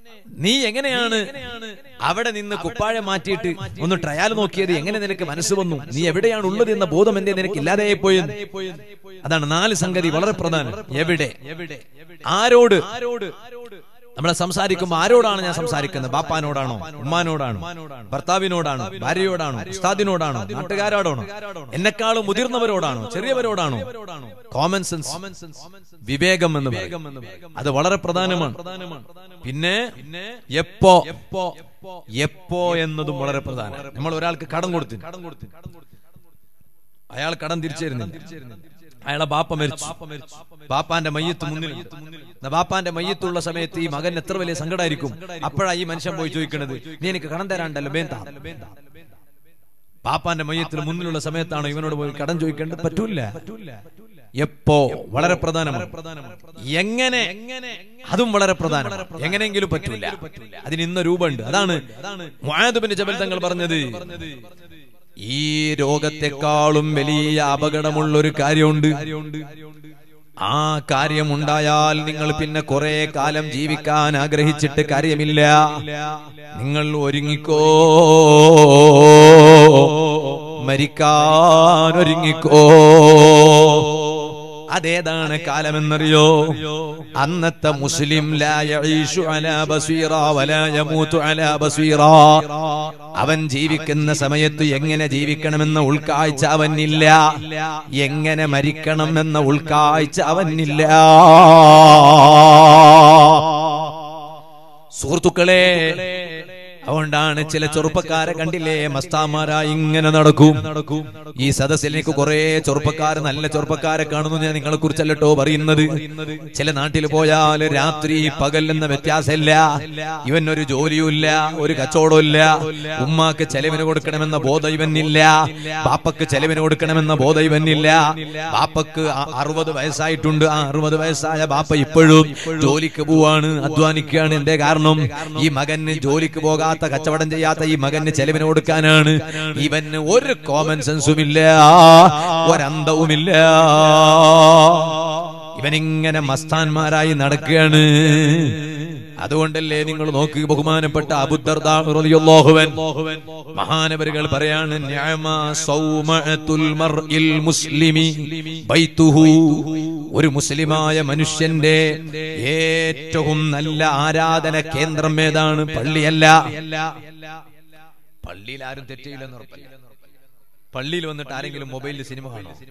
നീ എങ്ങനെയാണ് അവിടെ നിന്ന് കുപ്പായം മാറ്റിയിട്ട് ഒന്ന് ട്രയൽ നോക്കിയത്? എങ്ങനെ നിനക്ക് മനസ്സ് വന്നു? നീ എവിടെയാണ് ഉള്ളത് എന്ന ബോധം എന്തേ നിനക്ക് ഇല്ലാതെയായി പോയത്? അതാണ് 4 സംഗതി വളരെ പ്രധാനം. എവിടെ, ആരോട് നമ്മളെ സംസാരിക്കുമ്പോൾ ആരോടാണ് ഞാൻ സംസാരിക്കുന്നത്? ബാപ്പാനോടാണോ, ഉമ്മാനോടാണോ, ഭർത്താവിനോടാണോ, ഭാര്യയോടാണോ, ഉസ്താദിനോടാണോ, നാട്ടുകാരോടാണോ, എന്നെക്കാളും മുതിർന്നവരോടാണോ, ചെറിയവരോടാണോ? കോമൺ സെൻസ്, വിവേകം എന്ന് പറയും, അത് വളരെ പ്രധാനമാണ്. പിന്നെ എപ്പോ എന്നതും വളരെ പ്രധാനം. നമ്മൾ ഒരാൾക്ക് കടം കൊടുത്തു, അയാൾ കടം തിരിച്ചേരുന്നില്ല, അയാളെ ബാപ്പ മരിച്ചു, ബാപ്പാന്റെ മയ്യത്ത് മുന്നിൽ, ബാപ്പാന്റെ മയ്യത്തുള്ള സമയത്ത് ഈ മകൻ എത്ര വലിയ സങ്കടമായിരിക്കും. അപ്പോഴാ ഈ മനുഷ്യൻ പോയി ചോദിക്കുന്നത്, നീ എനിക്ക് കടം തരാണ്ടല്ലോ, ബേന്താ. ബാപ്പാന്റെ മയ്യത്തിന് മുന്നിലുള്ള സമയത്താണോ ഇവനോട് പോയി കടം ചോദിക്കേണ്ടത്? പറ്റൂല. എപ്പോ വളരെ പ്രധാനമാണ്. എങ്ങനെ, അതും വളരെ പ്രധാനമാണ്. എങ്ങനെയെങ്കിലും പറ്റൂല, അതിന് ഇന്ന രൂപമുണ്ട്. അതാണ് മുആദ് ബിൻ ജബൽ തങ്ങൾ പറഞ്ഞത്, ഈ രോഗത്തെക്കാളും വലിയ അപകടമുള്ളൊരു കാര്യമുണ്ട്. ആ കാര്യമുണ്ടായാൽ നിങ്ങൾ പിന്നെ കുറെ കാലം ജീവിക്കാൻ ആഗ്രഹിച്ചിട്ട് കാര്യമില്ല. നിങ്ങൾ ഒരുങ്ങിക്കോ, മരിക്കാൻ ഒരുങ്ങിക്കോ. അതേതാണ് കാലമെന്നറിയോ? അന്നത്തെ മുസ്ലിം ലാ യഈശു അലാ ബസീറ വലാ യമൂതു അലാ ബസീറ. അവൻ ജീവിക്കുന്ന സമയത്ത് എങ്ങനെ ജീവിക്കണമെന്ന ഉൾക്കാഴ്ച അവനില്ല, എങ്ങനെ മരിക്കണം എന്ന ഉൾക്കാഴ്ച അവനില്ല. സുഹൃത്തുക്കളെ, അതുകൊണ്ടാണ് ചില ചെറുപ്പക്കാരെ കണ്ടില്ലേ, മസ്താമാരായി ഇങ്ങനെ നടക്കും. ഈ സദസ്സിലേക്ക് കുറെ ചെറുപ്പക്കാർ, നല്ല ചെറുപ്പക്കാരെ കാണുന്നു. ഞാൻ നിങ്ങളെ കുറിച്ചല്ലോ പറയുന്നത്. ചില നാട്ടിൽ പോയാൽ രാത്രി പകൽ എന്ന വ്യത്യാസമില്ല. ഇവൻ ഒരു ജോലിയുമില്ല, ഒരു കച്ചവടമില്ല. ഉമ്മാക്ക് ചെലവിന് കൊടുക്കണമെന്ന ബോധം ഇവനില്ല, ബാപ്പക്ക് ചെലവിന് കൊടുക്കണമെന്ന ബോധം ഇവനില്ല. ബാപ്പക്ക് 60 വയസ്സായിട്ടുണ്ട്. ആ 60 വയസ്സായ ബാപ്പ ഇപ്പോഴും ജോലിക്ക് പോവാണ്, അധ്വാനിക്കുകയാണ്. എന്തേ കാരണം? ഈ മകന് ജോലിക്ക് പോകാൻ, കച്ചവടം ചെയ്യാത്ത ഈ മകന് ചെലവിന് കൊടുക്കാനാണ്. ഇവന് ഒരു കോമൺ സെൻസുമില്ല, ഒരന്തവുമില്ല. ഇവനിങ്ങനെ മസ്താന്മാരായി നടക്കുകയാണ്. അതുകൊണ്ടല്ലേ നിങ്ങൾ നോക്കി, ബഹുമാനപ്പെട്ട അബൂ ദർദാ റളിയല്ലാഹു അൻഹു മഹാനവരുകൾ പറയാണ്, നിഅമ സൗമഅത്തുൽ മർഇൽ മുസ്ലിമി ബൈതുഹു. ഒരു മുസ്ലിമായ മനുഷ്യന്റെ ഏറ്റവും നല്ല ആരാധന കേന്ദ്രം ഏതാണ്? പള്ളിയല്ല. പള്ളിയിൽ ആരും തെറ്റിയില്ലെന്ന് ഉറപ്പല്ല. പള്ളിയിൽ വന്നിട്ട് ആരെങ്കിലും മൊബൈലിൽ സിനിമ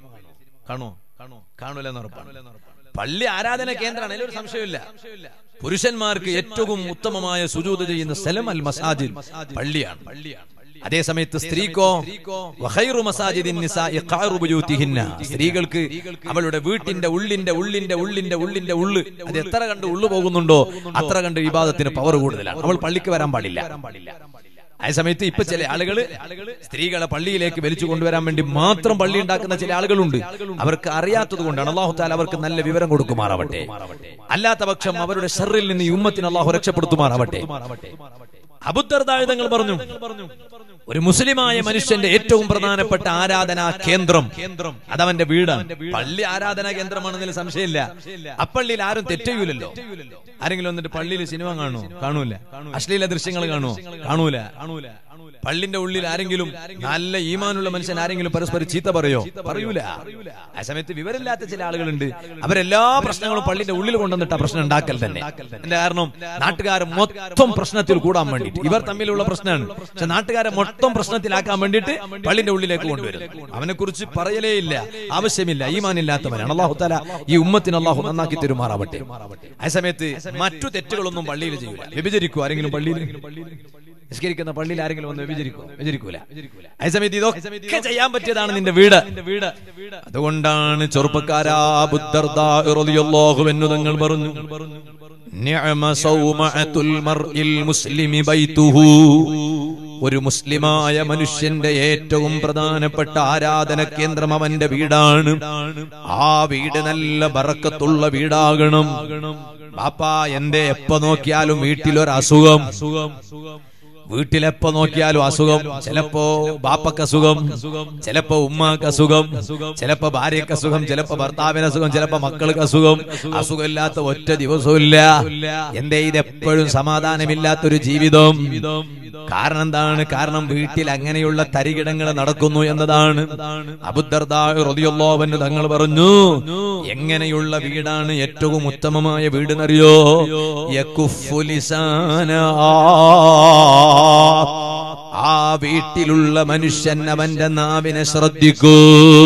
കാണൂലെന്ന് ഉറപ്പാണ്. പള്ളി ആരാധന കേന്ദ്രമാണ്, അതിലൊരു സംശയമില്ല. പുരുഷന്മാർക്ക് ഏറ്റവും ഉത്തമമായ സുജൂദ് ചെയ്യുന്ന സ്ഥലം അൽ മസാജിദ്, പള്ളിയാണ്. അതേസമയത്ത് സ്ത്രീക്കോ വഖൈറു മസാജിദിൻ നിസാഇ ഖഅറു ബുയൂതിഹിന്ന, സ്ത്രീകൾക്ക് അവളുടെ വീട്ടിന്റെ ഉള്ളിന്റെ ഉള്ള്, അത് എത്ര കണ്ട് ഉള്ളു പോകുന്നുണ്ടോ അത്ര കണ്ട് ഇബാദത്തിന് പവർ കൂടുതലാണ്. അവൾ പള്ളിക്ക് വരാൻ പാടില്ല. അതേസമയത്ത് ഇപ്പൊ ചില ആളുകൾ സ്ത്രീകളെ പള്ളിയിലേക്ക് വലിച്ചു കൊണ്ടുവരാൻ വേണ്ടി മാത്രം പള്ളി ഉണ്ടാക്കുന്ന ചില ആളുകളുണ്ട്. അവർക്ക് അറിയാത്തത് കൊണ്ടാണ്. അല്ലാഹു തആല അവർക്ക് നല്ല വിവരം കൊടുക്കുമാറാവട്ടെ. അല്ലാത്ത പക്ഷം അവരുടെ ശർറിൽ നിന്ന് ഈ ഉമ്മത്തിനെ അല്ലാഹു രക്ഷപ്പെടുത്തുമാറാവട്ടെ. അബൂ ദർദാ തങ്ങൾ പറഞ്ഞു, ഒരു മുസ്ലിമായ മനുഷ്യന്റെ ഏറ്റവും പ്രധാനപ്പെട്ട ആരാധനാ കേന്ദ്രം അതവന്റെ വീടാണ്. പള്ളി ആരാധനാ കേന്ദ്രമാണെന്നതിൽ സംശയമില്ല. അപ്പള്ളിയിൽ ആരും തെറ്റയൂലല്ലോ. ആരെങ്കിലും വന്നിട്ട് പള്ളിയിൽ സിനിമ കാണൂല, അശ്ലീല ദൃശ്യങ്ങൾ കാണൂല. പള്ളിന്റെ ഉള്ളിൽ ആരെങ്കിലും നല്ല ഈമാനുള്ള മനുഷ്യൻ ആരെങ്കിലും പരസ്പരം ചീത്ത പറയൂല. ആ സമയത്ത് വിവരമില്ലാത്ത ചില ആളുകളുണ്ട്. അവരെല്ലാ പ്രശ്നങ്ങളും പള്ളിന്റെ ഉള്ളിൽ കൊണ്ടുവന്നിട്ട് പ്രശ്നം ഉണ്ടാക്കൽ തന്നെ. എന്റെ കാരണം നാട്ടുകാരെ മൊത്തം പ്രശ്നത്തിൽ കൂടാൻ വേണ്ടിയിട്ട്, ഇവർ തമ്മിലുള്ള പ്രശ്നമാണ്, പക്ഷെ നാട്ടുകാരെ മൊത്തം പ്രശ്നത്തിലാക്കാൻ വേണ്ടിയിട്ട് പള്ളിന്റെ ഉള്ളിലേക്ക് കൊണ്ടുവരും. അവനെ കുറിച്ച് പറയലേ ഇല്ല, ആവശ്യമില്ല, ഈമാനില്ലാത്തവനാണ്. അല്ലാഹു തആല ഈ ഉമ്മത്തിന് അല്ലാഹു നന്നാക്കി തരുമാറാവട്ടെ. ആ സമയത്ത് മറ്റു തെറ്റുകളൊന്നും പള്ളിയിൽ ചെയ്യൂല. വ്യഭിചരിക്കും ആരെങ്കിലും പള്ളിയിൽ? നിസ്കരിക്കുന്ന പള്ളിയിൽ ആരെങ്കിലും വന്ന് വ്യഭിചരിക്കൂല. അതേസമയത്ത് ഇതൊക്കെ ചെയ്യാൻ പറ്റിയതാണ് നിന്റെ വീട്. അതുകൊണ്ടാണ് ചെറുപ്പക്കാരാ അബൂ ദർദാ റളിയല്ലാഹു അൻഹു തങ്ങൾ പറഞ്ഞു, നിഅമ സൗമഅത്തുൽ മർഇൽ മുസ്ലിമി ബൈതുഹു. ഒരു മുസ്ലിമായ മനുഷ്യന്റെ ഏറ്റവും പ്രധാനപ്പെട്ട ആരാധന കേന്ദ്രം അവന്റെ വീടാണ്. ആ വീട് നല്ല ബറക്കത്തുള്ള വീടാകണം. ബാപ്പാ എന്റെ എപ്പോ നോക്കിയാലും വീട്ടിലൊരു അസുഖം, വീട്ടിലെപ്പോ നോക്കിയാലും അസുഖം. ചിലപ്പോ ബാപ്പക്ക് അസുഖം, ചിലപ്പോ ഉമ്മാക്ക് അസുഖം, ചിലപ്പോ ഭാര്യക്ക് അസുഖം, ചിലപ്പോ ഭർത്താവിന് അസുഖം, ചിലപ്പോ മക്കൾക്ക് അസുഖം. അസുഖമില്ലാത്ത ഒറ്റ ദിവസവും ഇല്ല. എന്തേ ഇതെപ്പോഴും സമാധാനമില്ലാത്തൊരു ജീവിതം? കാരണം എന്താണ്? കാരണം വീട്ടിൽ അങ്ങനെയുള്ള തരികിടങ്ങൾ നടക്കുന്നു എന്നതാണ്. അബൂദർദാ റളിയല്ലാഹു അൻഹു തങ്ങൾ പറഞ്ഞു, എങ്ങനെയുള്ള വീടാണ് ഏറ്റവും ഉത്തമമായ വീടെന്നറിയോ? യകുഫു ലിസാനാ, ആ വീട്ടിലുള്ള മനുഷ്യൻ അവന്റെ നാവിനെ ശ്രദ്ധിക്കൂ.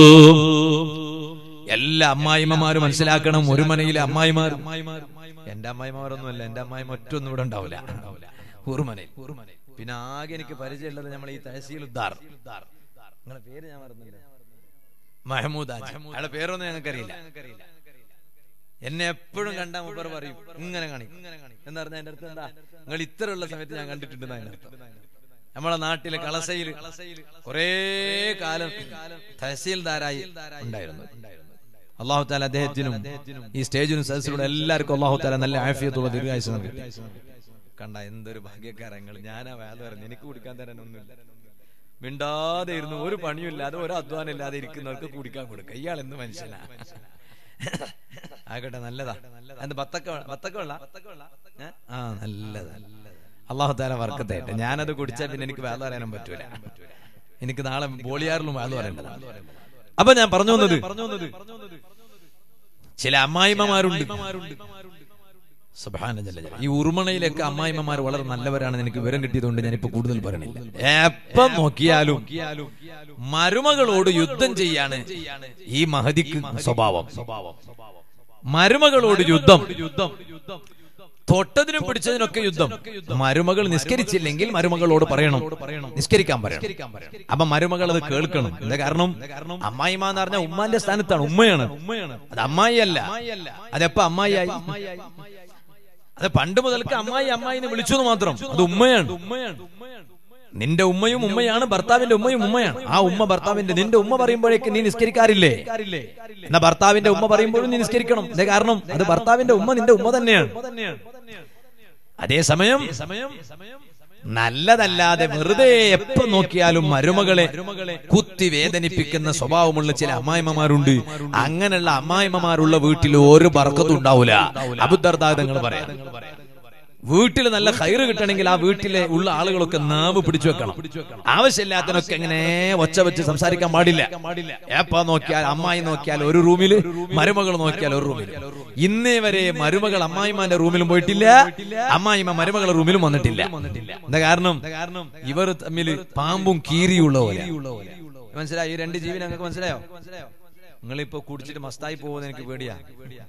എല്ലാ അമ്മായിമ്മമാരും മനസ്സിലാക്കണം, ഒരു മനയിലെ അമ്മായിമാർ, എന്റെ അമ്മായിമാരൊന്നുമല്ല, എന്റെ അമ്മായിമ്മ ഒറ്റൊന്നും ഇവിടെ ഉണ്ടാവില്ല ഊർമനയിൽ. പിന്നെ ആകെ എനിക്ക് പരിചയമുള്ളത് നമ്മൾ ഈ തഹസീൽ ഉദ്ദാർ, നിങ്ങളുടെ പേര് ഞാൻ മറന്നില്ല, മഹമൂദ്. അയാളുടെ പേരൊന്നും ഞങ്ങൾക്കറിയില്ല. എന്നെ എപ്പോഴും കണ്ടാൽ മൂപ്പർ പറയും ഇങ്ങനെ കാണി എന്ന് പറഞ്ഞാൽ എന്റെ അടുത്ത് എന്താ, നിങ്ങൾ ഇത്രയുള്ള സമയത്ത് ഞാൻ കണ്ടിട്ടുണ്ട്. നമ്മളെ നാട്ടിലെ കളസയിൽ കുറെ കാലം തഹസീൽദാരായി ഉണ്ടായിരുന്നു. അല്ലാഹു തആല അദ്ദേഹത്തിനും ഈ സ്റ്റേജിനും സദസ്സിലൂടെ എല്ലാവർക്കും അല്ലാഹു തആല നല്ല ആഫിയത്തുള്ള ദീർഘായുസ്സ് നൽകി. കണ്ട എന്തൊരു ഭാഗ്യക്കാരങ്ങൾ. ഞാനാ വേദ പറഞ്ഞു, എനിക്ക് കുടിക്കാൻ തരാനൊന്നുമില്ല. മിണ്ടാതെ ഇരുന്നു, ഒരു പണിയില്ലാതെ ഒരു അധ്വാനം ഇല്ലാതെ ഇരിക്കുന്നവർക്ക് കുടിക്കാൻ കൊടുക്കുക. ഇയാൾ എന്ത് മനുഷ്യനാ? ആകട്ടെ, നല്ലതാ. അത് ബത്തക്ക വെള്ള ആ നല്ലതാ. അല്ലാഹു തആല ബർക്കത്ത് ചെയ്യട്ടെ. ഞാനത് കുടിച്ചാൽ പിന്നെ എനിക്ക് വേദ പറയാനും പറ്റൂല. എനിക്ക് നാളെ ബോളിയാറിലും വേദ പറയേണ്ടതാണ്. അപ്പൊ ഞാൻ പറഞ്ഞു വന്നത്, ചില അമ്മായിമ്മമാരുണ്ട്. ഈ ഉറുമണയിലൊക്കെ അമ്മായിമ്മമാർ വളരെ നല്ലവരാണെന്ന് എനിക്ക് വിവരം കിട്ടിയതുകൊണ്ട് ഞാനിപ്പോ കൂടുതൽ പറയണില്ല. എപ്പം നോക്കിയാലും മരുമകളോട് യുദ്ധം ചെയ്യാണ് ഈ മഹദിക്ക് സ്വഭാവം. മരുമകളോട് യുദ്ധം, തൊട്ടതിനും പിടിച്ചതിനൊക്കെ യുദ്ധം. മരുമകൾ നിസ്കരിച്ചില്ലെങ്കിൽ മരുമകളോട് പറയണം, നിസ്കരിക്കാൻ പറയണം. അപ്പൊ മരുമകൾ അത് കേൾക്കണം. എന്താ കാരണം? അമ്മായിമ്മ എന്ന് പറഞ്ഞാൽ ഉമ്മാന്റെ സ്ഥാനത്താണ്, ഉമ്മയാണ്. അത് അമ്മായി അല്ല. അതെപ്പോ അമ്മായിയായി? അത് പണ്ട് മുതൽക്ക് അമ്മായി അമ്മായിന്ന് വിളിച്ചു മാത്രം. അത് ഉമ്മയാണ്. നിന്റെ ഉമ്മയും ഉമ്മയാണ്, ഭർത്താവിന്റെ ഉമ്മയും ഉമ്മയാണ്. ആ ഉമ്മ ഭർത്താവിന്റെ, നിന്റെ ഉമ്മ പറയുമ്പോഴേക്ക് നീ നിസ്കരിക്കാറില്ലേ? എന്നാ ഭർത്താവിന്റെ ഉമ്മ പറയുമ്പോഴും നീ നിസ്കരിക്കണം. അതേ കാരണം അത് ഭർത്താവിന്റെ ഉമ്മ നിന്റെ ഉമ്മ തന്നെയാണ്. അതേസമയം നല്ലതല്ലാതെ വെറുതെ എപ്പോ നോക്കിയാലും മരുമകളെ കുത്തി വേദനിപ്പിക്കുന്ന സ്വഭാവമുള്ള ചില അമ്മായിമ്മമാരുണ്ട്. അങ്ങനെയുള്ള അമ്മായിമ്മമാരുള്ള വീട്ടിൽ ഒരു ബർക്കത്തും ഉണ്ടാവൂല. അബൂദർദാ തങ്ങൾ പറയാം, വീട്ടിൽ നല്ല ഖൈറ് കിട്ടണമെങ്കിൽ ആ വീട്ടിലെ ഉള്ള ആളുകളൊക്കെ നാവ് പിടിച്ചു വെക്കണം. ആവശ്യമില്ലാത്തതിനൊക്കെ എങ്ങനെ ഒച്ച വെച്ച് സംസാരിക്കാൻ പാടില്ല. എപ്പോ നോക്കിയാൽ അമ്മായി നോക്കിയാൽ ഒരു റൂമില്, മരുമകൾ നോക്കിയാൽ ഒരു റൂമിൽ. ഇന്നേ വരെ മരുമകൾ അമ്മായിമാന്റെ റൂമിലും പോയിട്ടില്ല, അമ്മായിമ്മ മരുമകളുടെ റൂമിലും വന്നിട്ടില്ല. എന്താ കാരണം? ഇവർ തമ്മിൽ പാമ്പും കീരിയുള്ള പോലെ. മനസ്സിലായി? ഈ രണ്ട് ജീവി ഞങ്ങൾക്ക് മനസ്സിലായോ? നിങ്ങളിപ്പോ കുടിച്ചിട്ട് മസ്തായി പോകുന്ന എനിക്ക് പേടിയാ.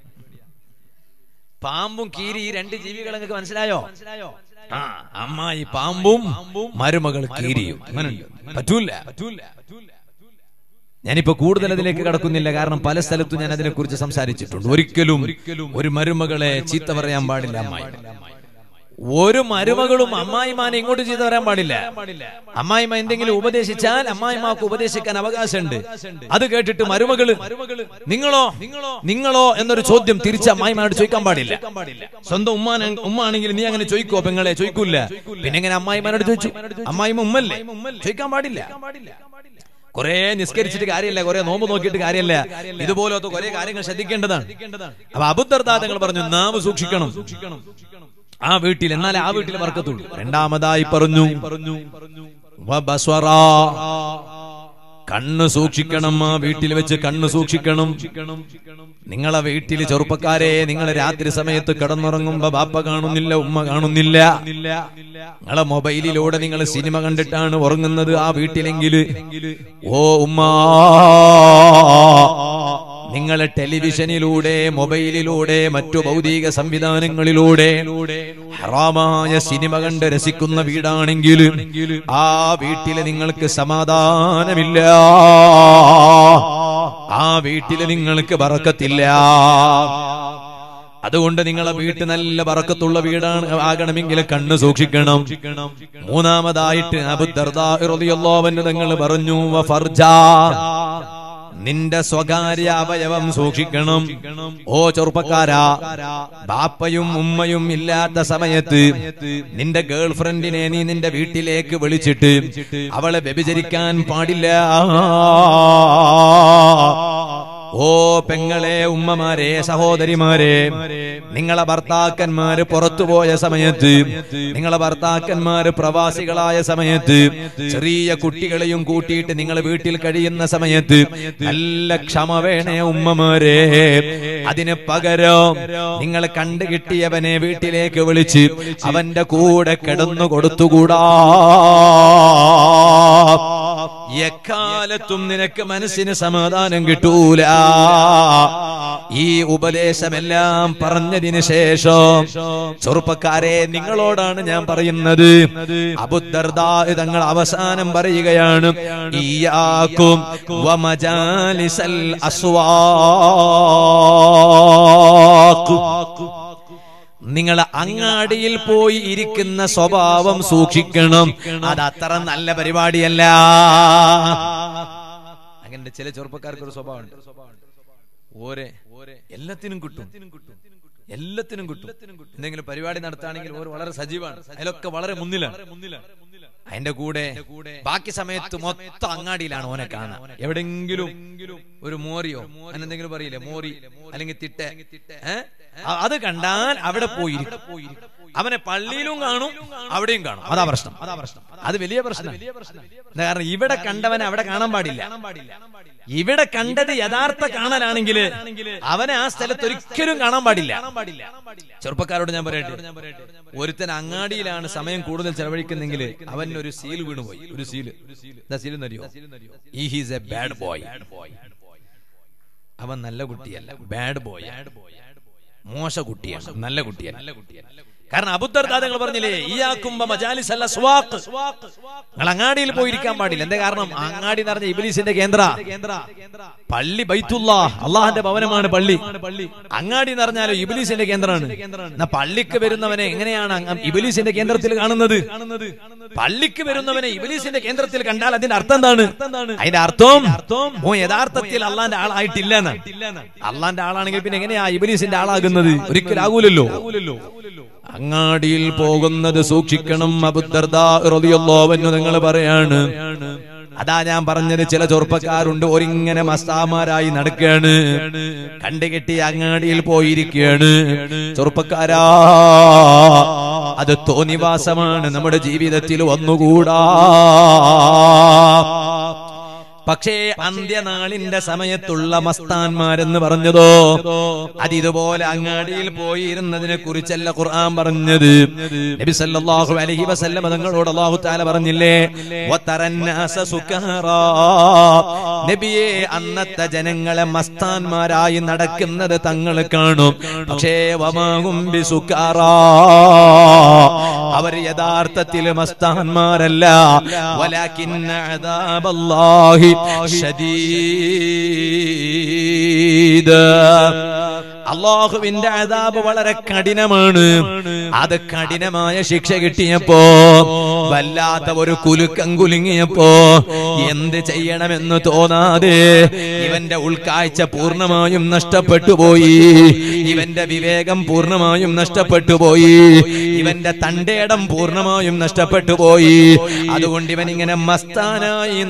പാമ്പും കീരി, ഈ രണ്ട് ജീവികൾ നിങ്ങൾക്ക് മനസ്സിലായോ? ആ, അമ്മായി പാമ്പും മരുമകൾ കീരിയും. പറ്റൂല. ഞാനിപ്പോ കൂടുതൽ അതിലേക്ക് കടക്കുന്നില്ല, കാരണം പല സ്ഥലത്തും ഞാൻ അതിനെ കുറിച്ച് സംസാരിച്ചിട്ടുണ്ട്. ഒരിക്കലും ഒരു മരുമകളെ ചീത്ത പറയാൻ പാടില്ല അമ്മായി. ഒരു മരുമകളും അമ്മായിമാനെ ഇങ്ങോട്ട് ചീത്ത പറയാൻ പാടില്ല. അമ്മായിമ്മ എന്തെങ്കിലും ഉപദേശിച്ചാൽ അമ്മായിമാക്ക് ഉപദേശിക്കാൻ അവകാശമുണ്ട്. അത് കേട്ടിട്ട് മരുമകള് നിങ്ങളോ എന്നൊരു ചോദ്യം തിരിച്ച് അമ്മായിമാരോട് ചോദിക്കാൻ പാടില്ല. സ്വന്തം ഉമ്മാണെങ്കിൽ നീ അങ്ങനെ ചോദിക്കോ? പെങ്ങളെ ചോദിക്കൂല. പിന്നെ എങ്ങനെ അമ്മായിമാരോട് ചോദിച്ചു? അമ്മായിമ്മ ഉമ്മല്ലേ, ചോദിക്കാൻ പാടില്ല. കുറെ നിസ്കരിച്ചിട്ട് കാര്യമില്ല, കുറെ നോമ്പ് നോക്കിയിട്ട് കാര്യമില്ല. ഇതുപോലത്തെ കുറെ കാര്യങ്ങൾ ശ്രദ്ധിക്കേണ്ടതാണ്. അപ്പൊ അബൂദർദാ തങ്ങൾ പറഞ്ഞു, നാവ് സൂക്ഷിക്കണം ആ വീട്ടിൽ, എന്നാലേ ആ വീട്ടിൽ ബർക്കത്തുള്ളൂ. രണ്ടാമതായി പറഞ്ഞു, കണ്ണ് സൂക്ഷിക്കണം. ആ വീട്ടിൽ വെച്ച് കണ്ണ് സൂക്ഷിക്കണം. നിങ്ങളെ വീട്ടിൽ ചെറുപ്പക്കാരെ, നിങ്ങൾ രാത്രി സമയത്ത് കിടന്നുറങ്ങുമ്പോ ബാപ്പ കാണുന്നില്ല, ഉമ്മ കാണുന്നില്ല, നിങ്ങളെ മൊബൈലിലൂടെ നിങ്ങൾ സിനിമ കണ്ടിട്ടാണ് ഉറങ്ങുന്നത് ആ വീട്ടിലെങ്കിൽ, ഓ ഉമ്മ, നിങ്ങളെ ടെലിവിഷനിലൂടെ, മൊബൈലിലൂടെ, മറ്റു ഭൗതിക സംവിധാനങ്ങളിലൂടെ ഹറാമായ സിനിമ കണ്ട് രസിക്കുന്ന വീടാണെങ്കിൽ ആ വീട്ടില് നിങ്ങൾക്ക് സമാധാനമില്ല, ആ വീട്ടില് നിങ്ങൾക്ക് ബറക്കത്തില്ല. അതുകൊണ്ട് നിങ്ങളെ വീട്ട് നല്ല ബറക്കത്തുള്ള വീടാണ് ആകണമെങ്കിൽ കണ്ണ് സൂക്ഷിക്കണം. മൂന്നാമതായിട്ട് അബൂദർദാ റളിയല്ലാഹു അൻഹു തങ്ങൾ പറഞ്ഞു, വഫർജ, നിന്റെ സ്വകാര്യ അവയവം സൂക്ഷിക്കണം. ഓ ചെറുപ്പക്കാരാ, ബാപ്പയും ഉമ്മയും ഇല്ലാത്ത സമയത്ത് നിന്റെ ഗേൾ ഫ്രണ്ടിനെ നീ നിന്റെ വീട്ടിലേക്ക് വിളിച്ചിട്ട് അവളെ വ്യഭിചരിക്കാൻ പാടില്ല. ഓ പെങ്ങളെ, ഉമ്മമാരെ, സഹോദരിമാരെ, നിങ്ങളെ ഭർത്താക്കന്മാര് പുറത്തുപോയ സമയത്ത്, നിങ്ങളെ ഭർത്താക്കന്മാര് പ്രവാസികളായ സമയത്ത്, ചെറിയ കുട്ടികളെയും കൂട്ടിയിട്ട് നിങ്ങൾ വീട്ടിൽ കഴിയുന്ന സമയത്ത് നല്ല ക്ഷമ വേണേ ഉമ്മമാരെ. അതിന് പകരം നിങ്ങൾ കണ്ടുകിട്ടിയവനെ വീട്ടിലേക്ക് വിളിച്ച് അവന്റെ കൂടെ കിടന്നു കൊടുത്തുകൂടാ. എക്കാലത്തും നിനക്ക് മനസ്സിന് സമാധാനം കിട്ടൂല. ഈ ഉപദേശമെല്ലാം പറഞ്ഞതിന് ശേഷം ചെറുപ്പക്കാരെ, നിങ്ങളോടാണ് ഞാൻ പറയുന്നത്. അബൂദർദാ തങ്ങൾ അവസാനം പറയുകയാണ്, ഇയ്യാകും വമജാലിസൽ അസ്വാഖ്. നിങ്ങൾ അങ്ങാടിയിൽ പോയി ഇരിക്കുന്ന സ്വഭാവം സൂക്ഷിക്കണം. അത് അത്ര നല്ല പരിപാടിയല്ല. അങ്ങനെ ചില ചെറുപ്പക്കാർക്ക് ഒരു സ്വഭാവമുണ്ട്. എല്ലാത്തിനും കിട്ടും, എല്ലാത്തിനും കിട്ടും. എന്തെങ്കിലും പരിപാടി നടത്തുകയാണെങ്കിൽ ഓരോ വളരെ സജീവമാണ്, അതിലൊക്കെ വളരെ മുന്നിലാണ്. അതിന്റെ കൂടെ ബാക്കി സമയത്ത് മൊത്തം അങ്ങാടിയിലാണ് ഓനെ കാണാൻ. എവിടെങ്കിലും ഒരു മോറിയോ എന്തെങ്കിലും പറയില്ലേ, മോറി അല്ലെങ്കിൽ തിട്ട, അത് കണ്ടാൽ അവിടെ പോയിരിക്കും. അവനെ പള്ളിയിലും കാണും, അവിടെയും കാണും. അതാ പ്രശ്നം. അത് വലിയ പ്രശ്നം. കാരണം ഇവിടെ കണ്ടവനെ അവിടെ കാണാൻ പാടില്ല. ഇവിടെ കണ്ടത് യഥാർത്ഥ കാണലാണെങ്കിൽ അവനെ ആ സ്ഥലത്ത് ഒരിക്കലും കാണാൻ പാടില്ല. ചെറുപ്പക്കാരോട് ഞാൻ പറയട്ടെ, ഒരുത്തൻ അങ്ങാടിയിലാണ് സമയം കൂടുതൽ ചെലവഴിക്കുന്നെങ്കിൽ അവൻ ഒരു സീൽ വീണുപോയി. ഒരു സീല്, സീൽ എന്നറിയോ? Is a bad boy. അവൻ നല്ല കുട്ടിയല്ല, ബാഡ് ബോയ്, മോശ കുട്ടിയാണ്, നല്ല കുട്ടിയല്ല. കാരണം അബൂദർദാ തങ്ങൾ പറഞ്ഞില്ലേ, ഇയ്യാകും വമജാലിസൽ അസ്വാഖ്, നിങ്ങൾ അങ്ങാടിയിൽ പോയിരിക്കാൻ പാടില്ല. എന്താ കാരണം? അങ്ങാടി എന്ന് പറഞ്ഞ ഇബ്ലീസിന്റെ കേന്ദ്ര. പള്ളി ബൈത്തുല്ലാഹ്, അള്ളാഹുന്റെ ഭവനമാണ് പള്ളി. അങ്ങാടി എന്ന് പറഞ്ഞാലോ ഇബ്ലീസിന്റെ കേന്ദ്രമാണ്. എന്നാ പള്ളിക്ക് വരുന്നവനെ എങ്ങനെയാണ് ഇബ്ലീസിന്റെ കേന്ദ്രത്തിൽ കാണുന്നത്? പള്ളിക്ക് വരുന്നവനെ ഇബ്ലീസിന്റെ കേന്ദ്രത്തിൽ കണ്ടാൽ അതിന്റെ അർത്ഥം എന്താണ്? അതിന്റെ അർത്ഥം ഓ യഥാർത്ഥത്തിൽ അള്ളാന്റെ ആളായിട്ടില്ല. അള്ളാന്റെ ആളാണെങ്കിൽ പിന്നെ എങ്ങനെയാ ഇബ്ലീസിന്റെ ആളാകുന്നത്? ഒരിക്കലും ആകൂലല്ലോ. അങ്ങാടിയിൽ പോകുന്നത് സൂക്ഷിക്കണം. അബൂദർദാ റളിയല്ലാഹു അൻഹു നിങ്ങൾ പറയാണ്. അതാ ഞാൻ പറഞ്ഞത്, ചില ചെറുപ്പക്കാരുണ്ട് ഒരിങ്ങനെ മസ്താമാരായി നടക്കുകയാണ്, കണ്ടുകെട്ടി അങ്ങാടിയിൽ പോയിരിക്കുകയാണ്. ചെറുപ്പക്കാരാ, അത് തോന്നിവാസമാണ്, നമ്മുടെ ജീവിതത്തിൽ വന്നുകൂടാ. പക്ഷേ അന്ത്യനാളിന്റെ സമയത്തുള്ള മസ്താന്മാരെന്ന് പറഞ്ഞതോ അത് ഇതുപോലെ അങ്ങാടിയിൽ പോയിരുന്നതിനെ കുറിച്ചല്ല ഖുർആൻ പറഞ്ഞത്. നബി സല്ലല്ലാഹു അലൈഹി വസല്ലം തങ്ങളോട് അല്ലാഹു തആല പറഞ്ഞില്ലേ, വതറന്നാസ സുകറാ. നബിയെ, അന്നത്തെ ജനങ്ങളെ മസ്താന്മാരായി നടക്കുന്നത് തങ്ങൾ കാണും. പക്ഷേ വമാഹും ബിസുകറാ, അവർ യഥാർത്ഥത്തിൽ മസ്താന്മാരല്ല. വലാകിന്ന അദാബല്ലാഹി ശദീദ്. അല്ലാഹുവിന്റെ അദാബ് വളരെ കഠിനമാണ്. അത് കഠിനമായ ശിക്ഷ കിട്ടിയപ്പോ, വല്ലാത്ത ഒരു കുലുക്കം കുലുങ്ങിയപ്പോ എന്ത് ചെയ്യണമെന്ന് തോന്നാതെ ഇവന്റെ ഉൾക്കാഴ്ച പൂർണ്ണമായും നഷ്ടപ്പെട്ടു പോയി, ഇവന്റെ വിവേകം പൂർണ്ണമായും നഷ്ടപ്പെട്ടു പോയി, ഇവന്റെ തന്റേടം പൂർണ്ണമായും നഷ്ടപ്പെട്ടു പോയി. അതുകൊണ്ട് ഇവൻ ഇങ്ങനെ മസ്താനായി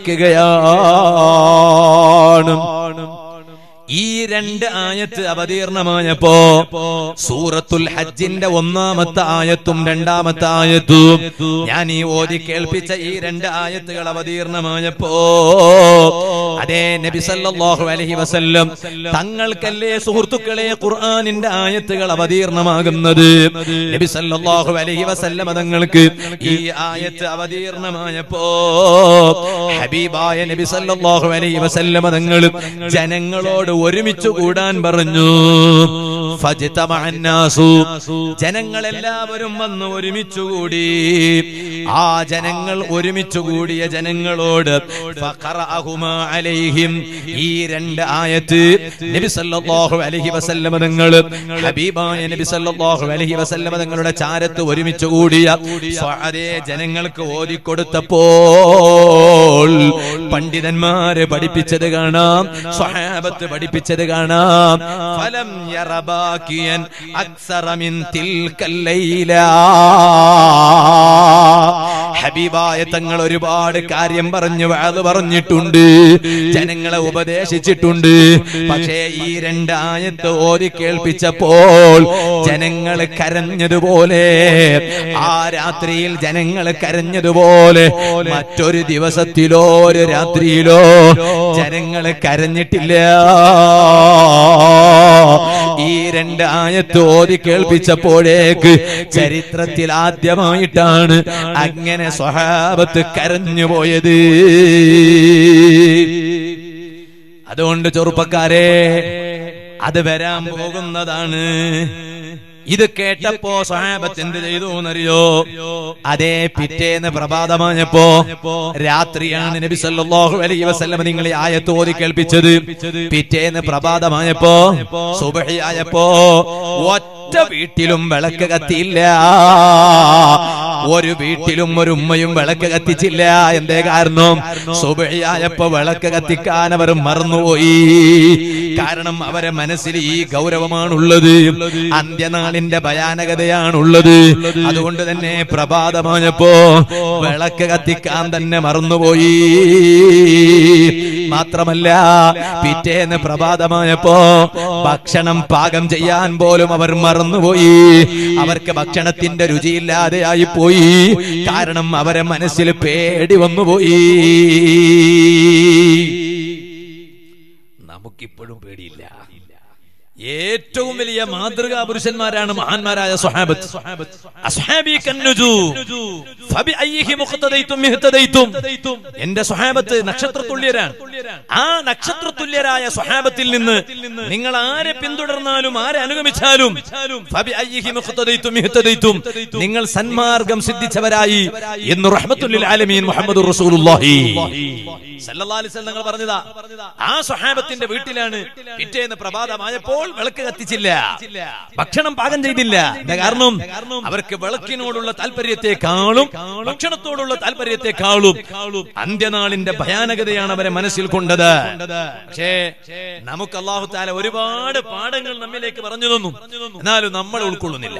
നടക്കുകയാണ്. ഈ രണ്ട് ആയത്ത് അവതീർണമായപ്പോ സൂറത്തുൽ ഹജ്ജിന്റെ ഒന്നാമത്തെ ആയത്തും രണ്ടാമത്തെ ആയത്തും ഞാൻ ഈ ഓതി കേൾപ്പിച്ച ഈ രണ്ട് ആയത്തുകൾ അവതീർണമായപ്പോ, അതേ നബി സല്ലല്ലാഹു അലൈഹി വസല്ലം തങ്ങൾക്കല്ലേ സുഹൃത്തുക്കളെ ഖുർആനിന്റെ ആയത്തുകൾ അവതീർണമാകുന്നത്. നബി സല്ലല്ലാഹു അലൈഹി വസല്ലം തങ്ങൾക്ക് ഈ ആയത്ത് അവതീർണമായപ്പോ ഹബീബായ നബി സല്ലല്ലാഹു അലൈഹി വസല്ലം തങ്ങൾ ജനങ്ങളോട് ഒരുമിച്ചു കൂടാൻ പറഞ്ഞു. ജനങ്ങളെല്ലാവരും വന്ന് ഒരുമിച്ചുകൂടി. ആ ജനങ്ങൾ ഒരുമിച്ചുകൂടിയ ജനങ്ങളോട് ഈ രണ്ട് ആയത്ത് നബി സല്ലല്ലാഹു അലൈഹി വസല്ലം തങ്ങൾ ഹബീബായ നബി സല്ലല്ലാഹു അലൈഹി വസല്ലം തങ്ങളുടെ ചാരത്ത് ഒരുമിച്ചുകൂടിയ അതേ ജനങ്ങൾക്ക് ഓതിക്കൊടുത്തപ്പോൾ പണ്ഡിതന്മാര് പഠിപ്പിച്ചത് കാണാം, സ്വഹാബത്ത് പഠിപ്പിച്ചത് കാണാം. ഫലം യറബാകിയൻ അക്സറ മിൻ തിൽകൽ ലൈല. ഹബീബായ തങ്ങൾ ഒരുപാട് കാര്യം പറഞ്ഞു, വഅദ് പറഞ്ഞിട്ടുണ്ട്, ജനങ്ങളെ ഉപദേശിച്ചിട്ടുണ്ട്. പക്ഷേ ഈ രണ്ടായത്ത് ഓതി കേൾപ്പിച്ചപ്പോൾ ജനങ്ങൾ കരഞ്ഞതുപോലെ, ആ രാത്രിയിൽ ജനങ്ങൾ കരഞ്ഞതുപോലെ മറ്റൊരു ദിവസത്തിലോ ഒരു രാത്രിയിലോ ജനങ്ങൾ കരഞ്ഞിട്ടില്ല. ഈ രണ്ടായത്ത് ഓതി കേൾപ്പിച്ചപ്പോഴേക്ക് ചരിത്രത്തിൽ ആദ്യമായിട്ടാണ് അങ്ങനെ സ്വഹാബത്ത് കരഞ്ഞുപോയത്. അതുകൊണ്ട് ചെറുപ്പക്കാരെ, അത് വരാൻ പോകുന്നതാണ്. ഇത് കേട്ടപ്പോ സ്വഹാബത്ത് എന്ത് ചെയ്തു എന്നറിയോ? അതേ പിറ്റേന്ന് പ്രഭാതമായപ്പോ, രാത്രിയാണ് നബി സല്ലല്ലാഹു അലൈഹി വസല്ലം നിങ്ങളെ ആയത്ത് ഓതി കേൾപ്പിച്ചത്. പിറ്റേന്ന് പ്രഭാതമായപ്പോ, സുബ്ഹി ആയപ്പോ ഒറ്റ വീട്ടിലും വിളക്ക് കത്തിയില്ല. ഒരു വീട്ടിലും ഒരു ഉമ്മയും വിളക്ക് കത്തിച്ചില്ല. എന്തേ കാരണം? സുബ്ഹി ആയപ്പോ വിളക്ക് കത്തിക്കാൻ അവർ മറന്നുപോയി. കാരണം അവരെ മനസ്സിൽ ഈ ഗൗരവമാണുള്ളത്, അന്ത്യനാളിന്റെ ഭയാനകതയാണുള്ളത്. അതുകൊണ്ട് തന്നെ പ്രഭാതമായപ്പോ വിളക്ക് കത്തിക്കാൻ തന്നെ മറന്നുപോയി. മാത്രമല്ല, പിറ്റേന്ന് പ്രഭാതമായപ്പോ ഭക്ഷണം പാകം ചെയ്യാൻ പോലും അവർ മറന്നുപോയി. അവർക്ക് ഭക്ഷണത്തിന്റെ രുചിയില്ലാതെയായി പോയി. കാരണം അവരെ മനസ്സിൽ പേടി വന്നുപോയി. നമുക്കിപ്പോഴും പേടിയില്ല. ഏറ്റവും വലിയ മാതൃകാ പുരുഷന്മാരാണ് മഹാന്മാരായ സ്വഹാബത്ത്. അസ്ഹാബി കന്നുജൂം ഫബിഅയ്യിഹി മുഖ്തദൈതും ഇഹ്തദൈതും. എന്റെ സ്വഹാബത്ത് നക്ഷത്രതുല്യരാണ്. ആ നക്ഷത്രതുല്യരായ സ്വഹാബത്തിൽ നിന്ന് നിങ്ങൾ ആരെ പിന്തുടർന്നാലും ആരെ അനുഗമിച്ചാലും ഫബിഅയ്യിഹി മുഖ്തദൈതും ഇഹ്തദൈതും, നിങ്ങൾ സന്മാർഗം സിദ്ധിച്ചവരായി എന്ന് റഹ്മത്തുൽ ലിൽ ആലമീൻ മുഹമ്മദുർ റസൂലുള്ളാഹി സല്ലല്ലാഹു അലൈഹി വസല്ലം പറഞ്ഞതാ. ആ സ്വഹാബത്തിന്റെ വീട്ടിലാണ് പിറ്റേന്ന് പ്രഭാതമായപ്പോൾ വിളക്ക് കത്തിച്ചില്ല, ഭക്ഷണം പാകം ചെയ്തില്ല. കാരണം അവർക്ക് വിളക്കിനോടുള്ള താല്പര്യത്തെക്കാളും ഭക്ഷണത്തോടുള്ള താല്പര്യത്തെക്കാളും അന്ത്യനാളിന്റെ ഭയാനകതയാണ് അവരെ മനസ്സിൽ കൊണ്ടത്. പക്ഷേ നമുക്ക് അല്ലാഹു തആല ഒരുപാട് പാഠങ്ങൾ നമ്മിലേക്ക് പറഞ്ഞു തന്നു, എന്നാലും നമ്മൾ ഉൾക്കൊള്ളുന്നില്ല.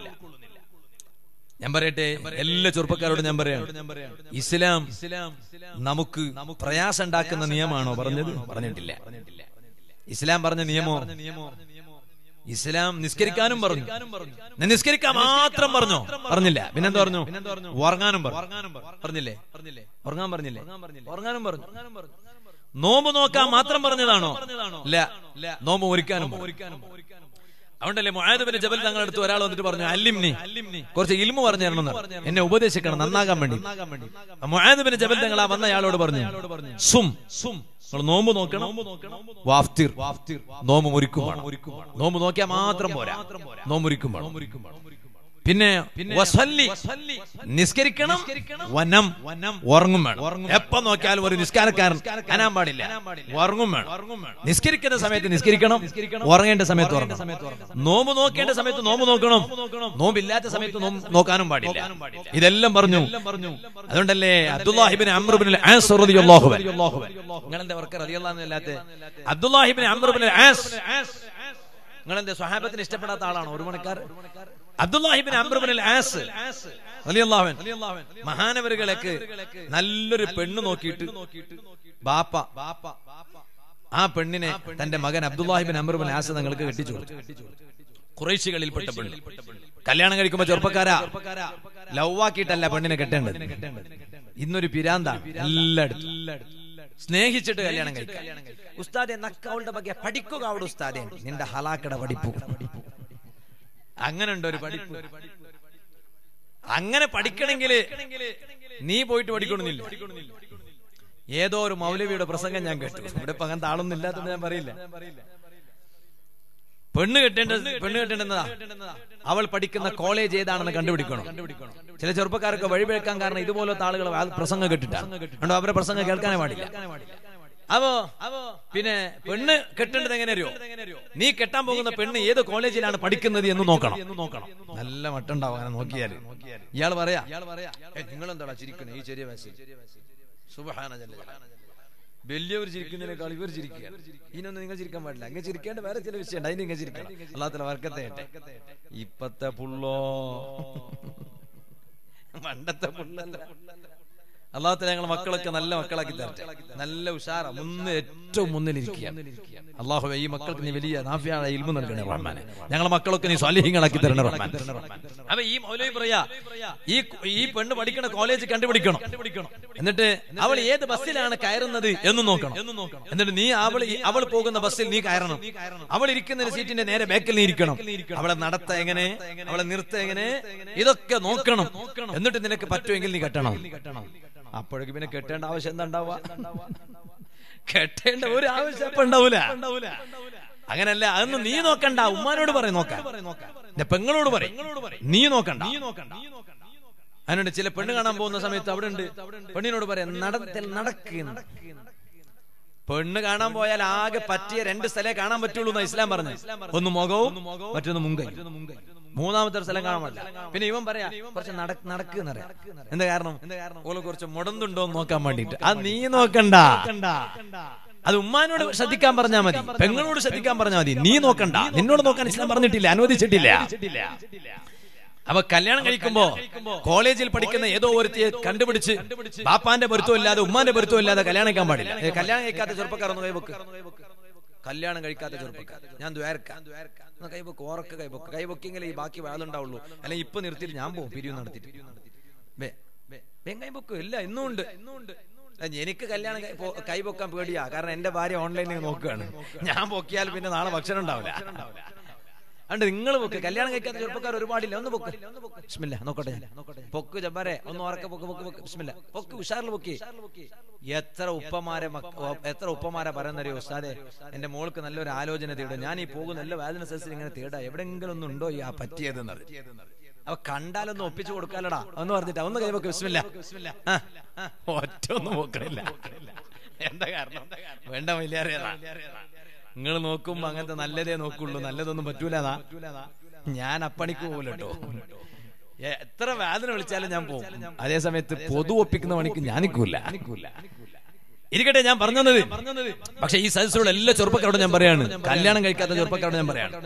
ഞാൻ പറയട്ടെ, എല്ലാ ചെറുപ്പക്കാരോടും ഞാൻ പറയാം, ഇസ്ലാം നമുക്ക് പ്രയാസം ഉണ്ടാക്കുന്ന നിയമമാണോ പറഞ്ഞത്? പറഞ്ഞിട്ടില്ല. ഇസ്ലാം പറഞ്ഞ നിയമോ? ഇസ്ലാം നിസ്കരിക്കാനും പറഞ്ഞു, നിസ്കരിക്കാൻ മാത്രം പറഞ്ഞോ? പറഞ്ഞില്ല. പിന്നെന്താ പറഞ്ഞു? ഉറങ്ങാനും പറഞ്ഞില്ലേ? ഉറങ്ങാൻ പറഞ്ഞില്ലേ? ഉറങ്ങാനും പറഞ്ഞു. നോമ്പ് നോക്കാൻ മാത്രം പറഞ്ഞതാണോ? ഇല്ല, നോമ്പ് മുറിക്കാനും. അതുകൊണ്ടല്ലേ മുആദ് ബിൻ ജബൽ തങ്ങളുടെ അടുത്ത് ഒരാൾ വന്നിട്ട് പറഞ്ഞു, അല്ലിംനി, കുറച്ച് ഇൽമു പറഞ്ഞു തരണം, എന്നെ ഉപദേശിക്കണം നന്നാകാൻ വേണ്ടി. മുആദ് ബിൻ ജബൽ തങ്ങൾ ആ വന്നയാളോട് പറഞ്ഞു, സും, നോമ്പ് നോക്കണം, വാഫ്തിർ, നോമ്പ് മുറിക്കും. നോമ്പ് നോക്കിയാൽ മാത്രം പോരാ, നോമ്പ് മുറിക്കും. പിന്നെ നിസ്കരിക്കണം, വനം, ഉറങ്ങും വേണം. എപ്പോ നോക്കിയാലും ഒരു നിസ്കാരക്കാരൻ അനാൻ പാടില്ല, ഉറങ്ങും വേണം. നിസ്കരിക്കുന്ന സമയത്ത് നിസ്കരിക്കണം, ഉറങ്ങേണ്ട സമയത്ത് ഉറങ്ങണം. നോമ്പ് നോക്കേണ്ട സമയത്ത് നോമ്പ് നോക്കണം, നോമ്പില്ലാത്ത സമയത്ത് നോക്കാനും പാടില്ല. ഇതെല്ലാം പറഞ്ഞു. അതുകൊണ്ടല്ലേ Abdullahi ibn Amr ibn al As റളിയല്ലാഹു അൻഹു, നിങ്ങളെന്താ വർക്കർ റളിയല്ലാഹു അൻഹു അല്ലാത്ത Abdullahi ibn Amr ibn al As, നിങ്ങളെന്താ സ്വഹാബത്തിന് ഇഷ്ടപ്പെടാത്ത ആളാണോ? ഒരു മണിക്കാർ Abdullahi ibn Amr ibn al As റളിയല്ലാഹു അൻഹു മഹാനവറുകളേക്ക് നല്ലൊരു പെണ്ണ് നോക്കിയിട്ട് ബാപ്പ ആ പെണ്ണിനെ തന്റെ മകൻ Abdullahi ibn Amr ibn al As തങ്ങൾക്ക് കെട്ടിച്ചു കൊടുത്തു. ഖുറൈശികളിൽപ്പെട്ട പെണ്ണ്. കല്യാണം കഴിക്കുമ്പോ ചെറുപ്പക്കാരാ, ലൗവാക്കിയിട്ടല്ല പെണ്ണിനെ കെട്ടേണ്ടത്. ഇന്നൊരു പിരാന്താണ് എല്ലായിടത്തും. സ്നേഹിച്ചിട്ട് കല്യാണം കഴിക്കുക. ഉസ്താദെ നക്കവളുടെ ബഗ്ഗെ പഠിക്കുക അവിടെ ഉസ്താദെ, നിന്റെ ഹലാക്കട പഠിപ്പു. അങ്ങനെ ഉണ്ടോ ഒരു പഠിപ്പ്? അങ്ങനെ പഠിക്കണമെങ്കിൽ നീ പോയിട്ട് പഠിക്കണമെന്നില്ല. ഏതോ ഒരു മൗലവിയുടെ പ്രസംഗം ഞാൻ കേട്ടു. ഇവിടെ ഇപ്പൊ അങ്ങനത്തെ ആളൊന്നും ഇല്ലാത്തത് ഞാൻ പറയില്ല. പെണ്ണ് കെട്ടേണ്ടതാ അവൾ പഠിക്കുന്ന കോളേജ് ഏതാണെന്ന് കണ്ടുപിടിക്കണം. ചില ചെറുപ്പക്കാരൊക്കെ വഴിപിഴക്കാൻ കാരണം ഇതുപോലത്തെ ആളുകൾ പ്രസംഗം കേട്ടിട്ടാണ്. അവരെ പ്രസംഗം കേൾക്കാനേ പാടില്ല. അപ്പോ പിന്നെ പെണ്ണ് കെട്ടേണ്ടത് എങ്ങനെയോ, നീ കെട്ടാൻ പോകുന്ന പെണ്ണ് ഏത് കോളേജിലാണ് പഠിക്കുന്നത് എന്ന് നോക്കണം. നല്ല മട്ടുണ്ടാവും അങ്ങനെ നോക്കിയാല്. ഇയാൾ പറയാ, നിങ്ങളെന്താ ചിരിക്കണേ ഈ ചെറിയ വയസ്സിൽ? സുബ്ഹാനല്ലാഹ്. വലിയവർ ചിരിക്കുന്നതിനേക്കാൾ ഇവർ ചിരിക്കുക. ഇതിനൊന്നും നിങ്ങൾ ചിരിക്കാൻ പാടില്ല. അങ്ങനെ ചിരിക്കേണ്ട വേറെ ചില വിഷയമുണ്ട്, അതിന് നിങ്ങൾ ചിരിക്കണം. അല്ലാഹു തആല ബർക്കത്ത് ചെയ്യട്ടെ. ഇപ്പത്തെ പുള്ളോ പണ്ടത്തെ പുള്ളല്ല. അല്ലാഹു തആല ഞങ്ങളുടെ മക്കളൊക്കെ നല്ല മക്കളാക്കി തരട്ടെ. നല്ല ഉഷാറ ഏറ്റവും മുന്നിലിരിക്കുക. അല്ലാഹു ഈ മക്കൾക്ക് നീ വലിയ നാഫിയായ ഇൽമു നൽകണേ റഹ്മാനെ. ഞങ്ങളുടെ മക്കളൊക്കെ നീ സ്വാലിഹീങ്ങളാക്കി തരണേ റഹ്മാൻ. അപ്പൊ ഈ മൗലവി പറയാ, ഈ പെണ്ണ് പഠിക്കണ കോളേജ് കണ്ടുപിടിക്കണം. എന്നിട്ട് അവൾ ഏത് ബസ്സിലാണ് കയറുന്നത് എന്ന് നോക്കണം. എന്നിട്ട് നീ അവൾ പോകുന്ന ബസ്സിൽ നീ കയറണം. അവൾ ഇരിക്കുന്ന സീറ്റിന്റെ നേരെ ബാക്കിൽ നീ ഇരിക്കണം. അവളെ നടത്ത എങ്ങനെ, അവളെ നിർത്ത എങ്ങനെ, ഇതൊക്കെ നോക്കണം. എന്നിട്ട് നിനക്ക് പറ്റുമെങ്കിൽ നീ കെട്ടണം. അപ്പോഴേക്ക് പിന്നെ കെട്ടേണ്ട ആവശ്യം എന്താ ഉണ്ടാവുക? കെട്ടേണ്ട ഒരു ആവശ്യം ഇപ്പൊ ഉണ്ടാവൂല. അങ്ങനല്ല, അതൊന്നും നീ നോക്കണ്ട. ഉമ്മാനോട് പറയും നോക്കാൻ, പെങ്ങളോട് പറയും നീ നോക്കണ്ട. അതിനുണ്ട് ചില പെണ്ണ് കാണാൻ പോകുന്ന സമയത്ത് അവിടെ ഉണ്ട്, പെണ്ണിനോട് പറയാം നടക്കുന്ന. പെണ്ണ് കാണാൻ പോയാൽ ആകെ പറ്റിയ 2 സ്ഥലേ കാണാൻ പറ്റുള്ളൂ എന്നാ ഇസ്ലാം പറഞ്ഞു. ഒന്ന് മുഖവും മറ്റൊന്ന് മുങ്കൈ. മൂന്നാമത്തെ സ്ഥലം കാണാൻ പാടില്ല. പിന്നെ ഇവൻ പറയാ കുറച്ച് നടക്കുന്നറിയാം. എന്താ കാരണം? ഓള് കുറച്ച് മുടന്തുണ്ടോ എന്ന് നോക്കാൻ വേണ്ടിട്ട്. അത് നീ നോക്കണ്ട. അത് ഉമ്മാനോട് ശ്രദ്ധിക്കാൻ പറഞ്ഞാൽ മതി, പെങ്ങളോട് ശ്രദ്ധിക്കാൻ പറഞ്ഞാൽ മതി. നീ നോക്കണ്ട. നിന്നോട് നോക്കാൻ ഇസ്ലാം പറഞ്ഞിട്ടില്ല, അനുവദിച്ചിട്ടില്ല. അപ്പൊ കല്യാണം കഴിക്കുമ്പോ കോളേജിൽ പഠിക്കുന്ന ഏതോ ഒരുത്തിയെ കണ്ടുപിടിച്ച് ബാപ്പാന്റെ പൊരുത്തം ഇല്ലാതെ ഉമ്മാന്റെ പൊരുത്തം ഇല്ലാതെ കല്യാണം കഴിക്കാൻ പാടില്ല. കല്യാണം കഴിക്കാത്ത ചെറുപ്പക്കാരൊന്ന് കൈവക്ക്. കല്യാണം കഴിക്കാത്ത ചെറുപ്പക്കാർ ഞാൻ ദ്വാരക്കാം കൈവക്ക്, ഓറക്ക് കൈവക്ക്. കൈവക്കെങ്കിലേ ഈ ബാക്കി വാളുണ്ടാവുള്ളൂ. അല്ലെങ്കിൽ ഇപ്പൊ നിർത്തിയിട്ട് ഞാൻ പോകും പിരിവ് നടത്തിയിട്ട്. കൈവക്കും ഇല്ല, ഇന്നും ഉണ്ട്. എനിക്ക് കല്യാണം കൈവക്കാൻ പേടിയാ. കാരണം എന്റെ ഭാര്യ ഓൺലൈനിൽ നോക്കുകയാണ്. ഞാൻ പൊക്കിയാൽ പിന്നെ നാളെ ഭക്ഷണം ഉണ്ടാവില്ല. അതുകൊണ്ട് നിങ്ങൾ പൊക്ക്. കല്യാണം കഴിക്കാത്ത ചെറുപ്പക്കാർ ഒരുപാടില്ല. ഒന്ന് പൊക്ക്. ബിസ്മില്ലാ, നോക്കട്ടെ. പൊക്ക് ജബ്ബാരെ, ഒന്ന് ഉറക്കെ പൊക്ക് പൊക്ക് പൊക്ക്. ബിസ്മില്ലാ, പൊക്ക്, ഉഷാറിൽ പൊക്കി. എത്ര ഉപ്പമാരെ പറയുന്നറിയോ, ഉസ്താദെ എന്റെ മോൾക്ക് നല്ലൊരു ആലോചന തേടും. ഞാൻ ഈ പോകുന്ന എല്ലാ വേദന സദസ്സിൽ ഇങ്ങനെ തേടാ, എവിടെയെങ്കിലും ഒന്നും ഉണ്ടോ ഈ പറ്റിയതെന്നത്. അപ്പൊ കണ്ടാലൊന്നും ഒപ്പിച്ചു കൊടുക്കാലടാ ഒന്ന് പറഞ്ഞിട്ട് ഒന്ന് കൈവക്ക്. ബിസ്മില്ലാ. ഒറ്റ ഒന്നും നോക്കണില്ല. എന്താ കാരണം? വേണ്ട, വലിയ അറിയാതാ. നിങ്ങൾ നോക്കുമ്പോ അങ്ങനത്തെ നല്ലതേ നോക്കുള്ളൂ, നല്ലതൊന്നും പറ്റൂലതാ. ഞാൻ അപ്പണിക്ക് പോകില്ല കേട്ടോ. എത്ര വേദന വിളിച്ചാലും ഞാൻ പോകും. അതേ സമയത്ത് പൊതു ഒപ്പിക്കുന്ന പണിക്ക് ഞാനിക്കൂല. ഇരിക്കട്ടെ, ഞാൻ പറഞ്ഞത്. പക്ഷെ ഈ സദസ്സിലുള്ള എല്ലാ ചെറുപ്പക്കാരോടും ഞാൻ പറയാണ്, കല്യാണം കഴിക്കാത്ത ചെറുപ്പക്കാരോട് ഞാൻ പറയാണ്,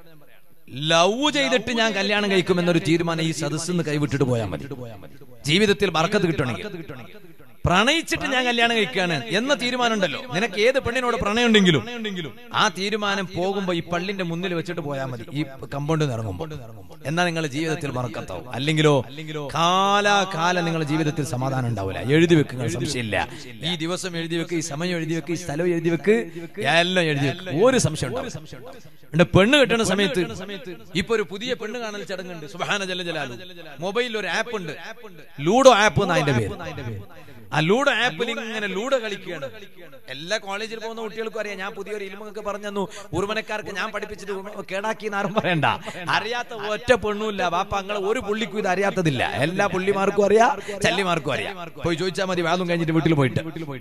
ലവ് ചെയ്തിട്ട് ഞാൻ കല്യാണം കഴിക്കുമെന്നൊരു തീരുമാനം ഈ സദസ്സിന്ന് കൈവിട്ടിട്ട് പോയാൽ മതി. ജീവിതത്തിൽ ബർക്കത്ത് കിട്ടണമെങ്കിൽ. പ്രണയിച്ചിട്ട് ഞാൻ കല്യാണം കഴിക്കുകയാണ് എന്ന തീരുമാനം ഉണ്ടല്ലോ, നിനക്ക് ഏത് പെണ്ണിനോട് പ്രണയം ഉണ്ടെങ്കിലും ആ തീരുമാനം പോകുമ്പോ ഈ പള്ളിന്റെ മുന്നിൽ വെച്ചിട്ട് പോയാൽ മതി. ഈ കമ്പൗണ്ടിൽ ഇറങ്ങുമ്പോ എന്നാ നിങ്ങളുടെ ജീവിതത്തിൽ ബർക്കത്താവും. അല്ലെങ്കിലോ കാലാകാലം നിങ്ങളുടെ ജീവിതത്തിൽ സമാധാനം ഉണ്ടാവില്ല. എഴുതി വെക്കുക, സംശയമില്ല. ഈ ദിവസം എഴുതി വെക്ക്, ഈ സമയം എഴുതി വെക്ക്, ഈ സ്ഥലം എഴുതി വെക്ക്, എല്ലാം എഴുതി വെക്ക്. ഒരു സംശയം ഉണ്ടാവും. പെണ്ണ് കെട്ടുന്ന സമയത്ത് ഇപ്പൊ ഒരു പുതിയ പെണ്ണ് കാണൽ ചടങ്ങുണ്ട്. സുബ്ഹാന ജല്ല ജലാലു. മൊബൈലിൽ ഒരു ആപ്പ് ഉണ്ട്, ലൂഡോ ആപ്പ് എന്നാ അതിന്റെ പേര്. ആ ലൂഡോ ആപ്പിൽ ഇങ്ങനെ ലൂഡോ കളിക്കുകയാണ്. എല്ലാ കോളേജിൽ പോകുന്ന കുട്ടികൾക്കും അറിയാം. ഞാൻ പുതിയൊരു ഇൽമൊക്കെ പറഞ്ഞു തന്നു, ഉറുമനക്കാർക്ക് ഞാൻ പഠിപ്പിച്ചിട്ട് കേടാക്കി ആരും പറയണ്ട. അറിയാത്ത ഒറ്റ പെണ്ണുമില്ല. ബാപ്പ അങ്ങളെ ഒരു പുള്ളിക്കും ഇത് അറിയാത്തതില്ല. എല്ലാ പുള്ളിമാർക്കും അറിയാം, ചല്ലിമാർക്കും അറിയാം. പോയി ചോദിച്ചാൽ മതി, വാദം കഴിഞ്ഞിട്ട് വീട്ടിൽ പോയിട്ട്.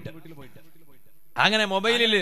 അങ്ങനെ മൊബൈലില്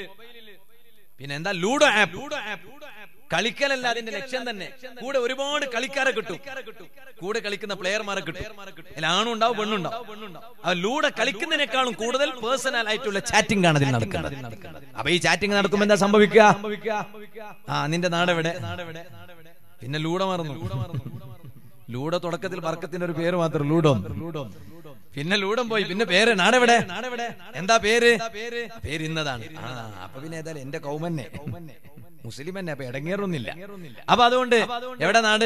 പിന്നെ എന്താ ലൂഡോ ആപ്പ്. കളിക്കലല്ല അതിന്റെ ലക്ഷ്യം തന്നെ. കൂടെ ഒരുപാട് കളിക്കാരെ കിട്ടും, കൂടെ കളിക്കുന്ന പ്ലെയർമാരെ കിട്ടും. അതിൽ ആണും ഉണ്ടാവും, പെണ്ണുണ്ടാവും. ആ ലൂഡോ കളിക്കുന്നതിനേക്കാളും കൂടുതൽ പേഴ്സണൽ ആയിട്ടുള്ള ചാറ്റിംഗ് ആണ് അതിൽ നടക്കുന്നത്. അപ്പൊ ഈ ചാറ്റിംഗ് നടക്കുമ്പോ എന്താ സംഭവിക്കുക? നിന്റെ നാടെവിടെ? പിന്നെ ലൂഡോ മറന്നു. ലൂഡോ തുടക്കത്തിൽ ബർക്കത്തിന്റെ ഒരു പേര് മാത്രം, ലൂഡോ. പിന്നെ ലൂഡം പോയി, പിന്നെ പേര് നാടെവിടെ? എന്താ പേര്? പേര് ഇന്നതാണ്. അപ്പൊ പിന്നെ ഏതായാലും എന്റെ കൗമന്നെ മുസ്ലിം തന്നെ, അപ്പൊ ഇടങ്ങേറൊന്നില്ല. അപ്പൊ അതുകൊണ്ട് എവിടെ നാട്?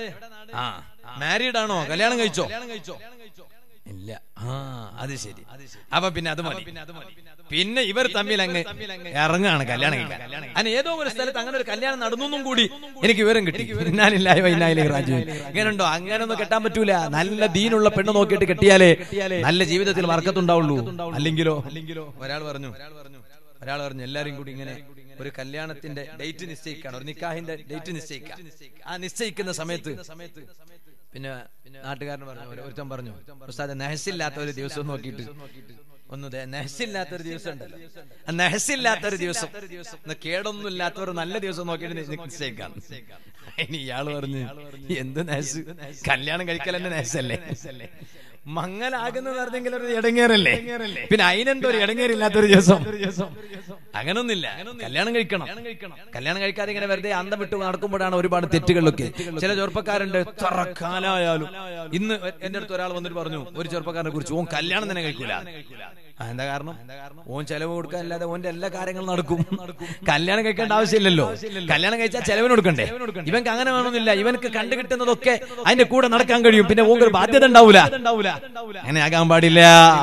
മാരീഡ് ആണോ? കല്യാണം കഴിച്ചോ? ഇല്ല. അത് ശരി. അപ്പൊ പിന്നെ അത് മതി. പിന്നെ ഇവർ തമ്മിൽ അങ്ങ് ഇറങ്ങാണ് കല്യാണം കഴിക്കാൻ. അങ്ങനെ ഏതോ ഒരു സ്ഥലത്ത് അങ്ങനെ ഒരു കല്യാണം നടന്നൊന്നും കൂടി എനിക്ക് വിവരം കിട്ടി. ഇങ്ങനെയുണ്ടോ? അങ്ങനൊന്നും കെട്ടാൻ പറ്റൂല. നല്ല ദീനുള്ള പെണ്ണ് നോക്കിയിട്ട് കെട്ടിയാലേ നല്ല ജീവിതത്തിൽ വർക്കത്തുണ്ടാവുള്ളൂ. അല്ലെങ്കിലോ ഒരാൾ പറഞ്ഞു എല്ലാരും കൂടി ഇങ്ങനെ ഒരു കല്യാണത്തിന്റെ ഡേറ്റ് നിശ്ചയിക്കാണ്, ഒരു നിക്കാഹിന്റെ ഡേറ്റ് നിശ്ചയിക്കാം. ആ നിശ്ചയിക്കുന്ന സമയത്ത് പിന്നെ നാട്ടുകാരൻ പറഞ്ഞു, ഒരുത്തൻ പറഞ്ഞു, ഉസ്താദെ നെഹസില്ലാത്ത ഒരു ദിവസം നോക്കിയിട്ട് നെഹസില്ലാത്തൊരു ദിവസം ഉണ്ടല്ലോ, നെഹസില്ലാത്തൊരു ദിവസം, കേടൊന്നും ഇല്ലാത്ത ഒരു നല്ല ദിവസം നോക്കിയിട്ട് നിശ്ചയിക്കാം. ഇനി ഇയാള് പറഞ്ഞു, എന്ത് നെഹസ്? കല്യാണം കഴിക്കൽ തന്നെ നെഹസല്ലേ? മങ്ങലാകുന്നത് അറിഞ്ഞെങ്കിൽ ഒരു ഇടങ്ങേറല്ലേ? പിന്നെ അതിനെന്തോ ഒരു ഇടങ്ങേറില്ലാത്തൊരു ദിവസം അങ്ങനൊന്നുമില്ല. കല്യാണം കഴിക്കണം. കല്യാണം കഴിക്കാതെ ഇങ്ങനെ വെറുതെ അന്തം വിട്ട് നടക്കുമ്പോഴാണ് ഒരുപാട് തെറ്റുകളിലൊക്കെ. ചില ചെറുപ്പക്കാരുണ്ട് എത്ര കാലായാലും. ഇന്ന് എന്റെ അടുത്ത് ഒരാൾ വന്നിട്ട് പറഞ്ഞു ഒരു ചെറുപ്പക്കാരനെ കുറിച്ച്, ഓൻ കല്യാണം തന്നെ കഴിക്കൂല. എന്താ കാരണം? ഓൻ ചെലവ് കൊടുക്കാനല്ലാതെ ഓന്റെ എല്ലാ കാര്യങ്ങളും നടക്കും. കല്യാണം കഴിക്കേണ്ട ആവശ്യമില്ലല്ലോ. കല്യാണം കഴിച്ചാൽ ചെലവിന് കൊടുക്കണ്ടേ? ഇവൻക്ക് അങ്ങനെ വേണമെന്നില്ല. ഇവനക്ക് കണ്ടു കിട്ടുന്നതൊക്കെ അതിന്റെ കൂടെ നടക്കാൻ കഴിയും. പിന്നെ ഓനൊരു ബാധ്യത ഉണ്ടാവൂല. അങ്ങനെ ആകാൻ പാടില്ല.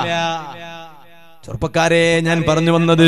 ചെറുപ്പക്കാരെ, ഞാൻ പറഞ്ഞു വന്നത്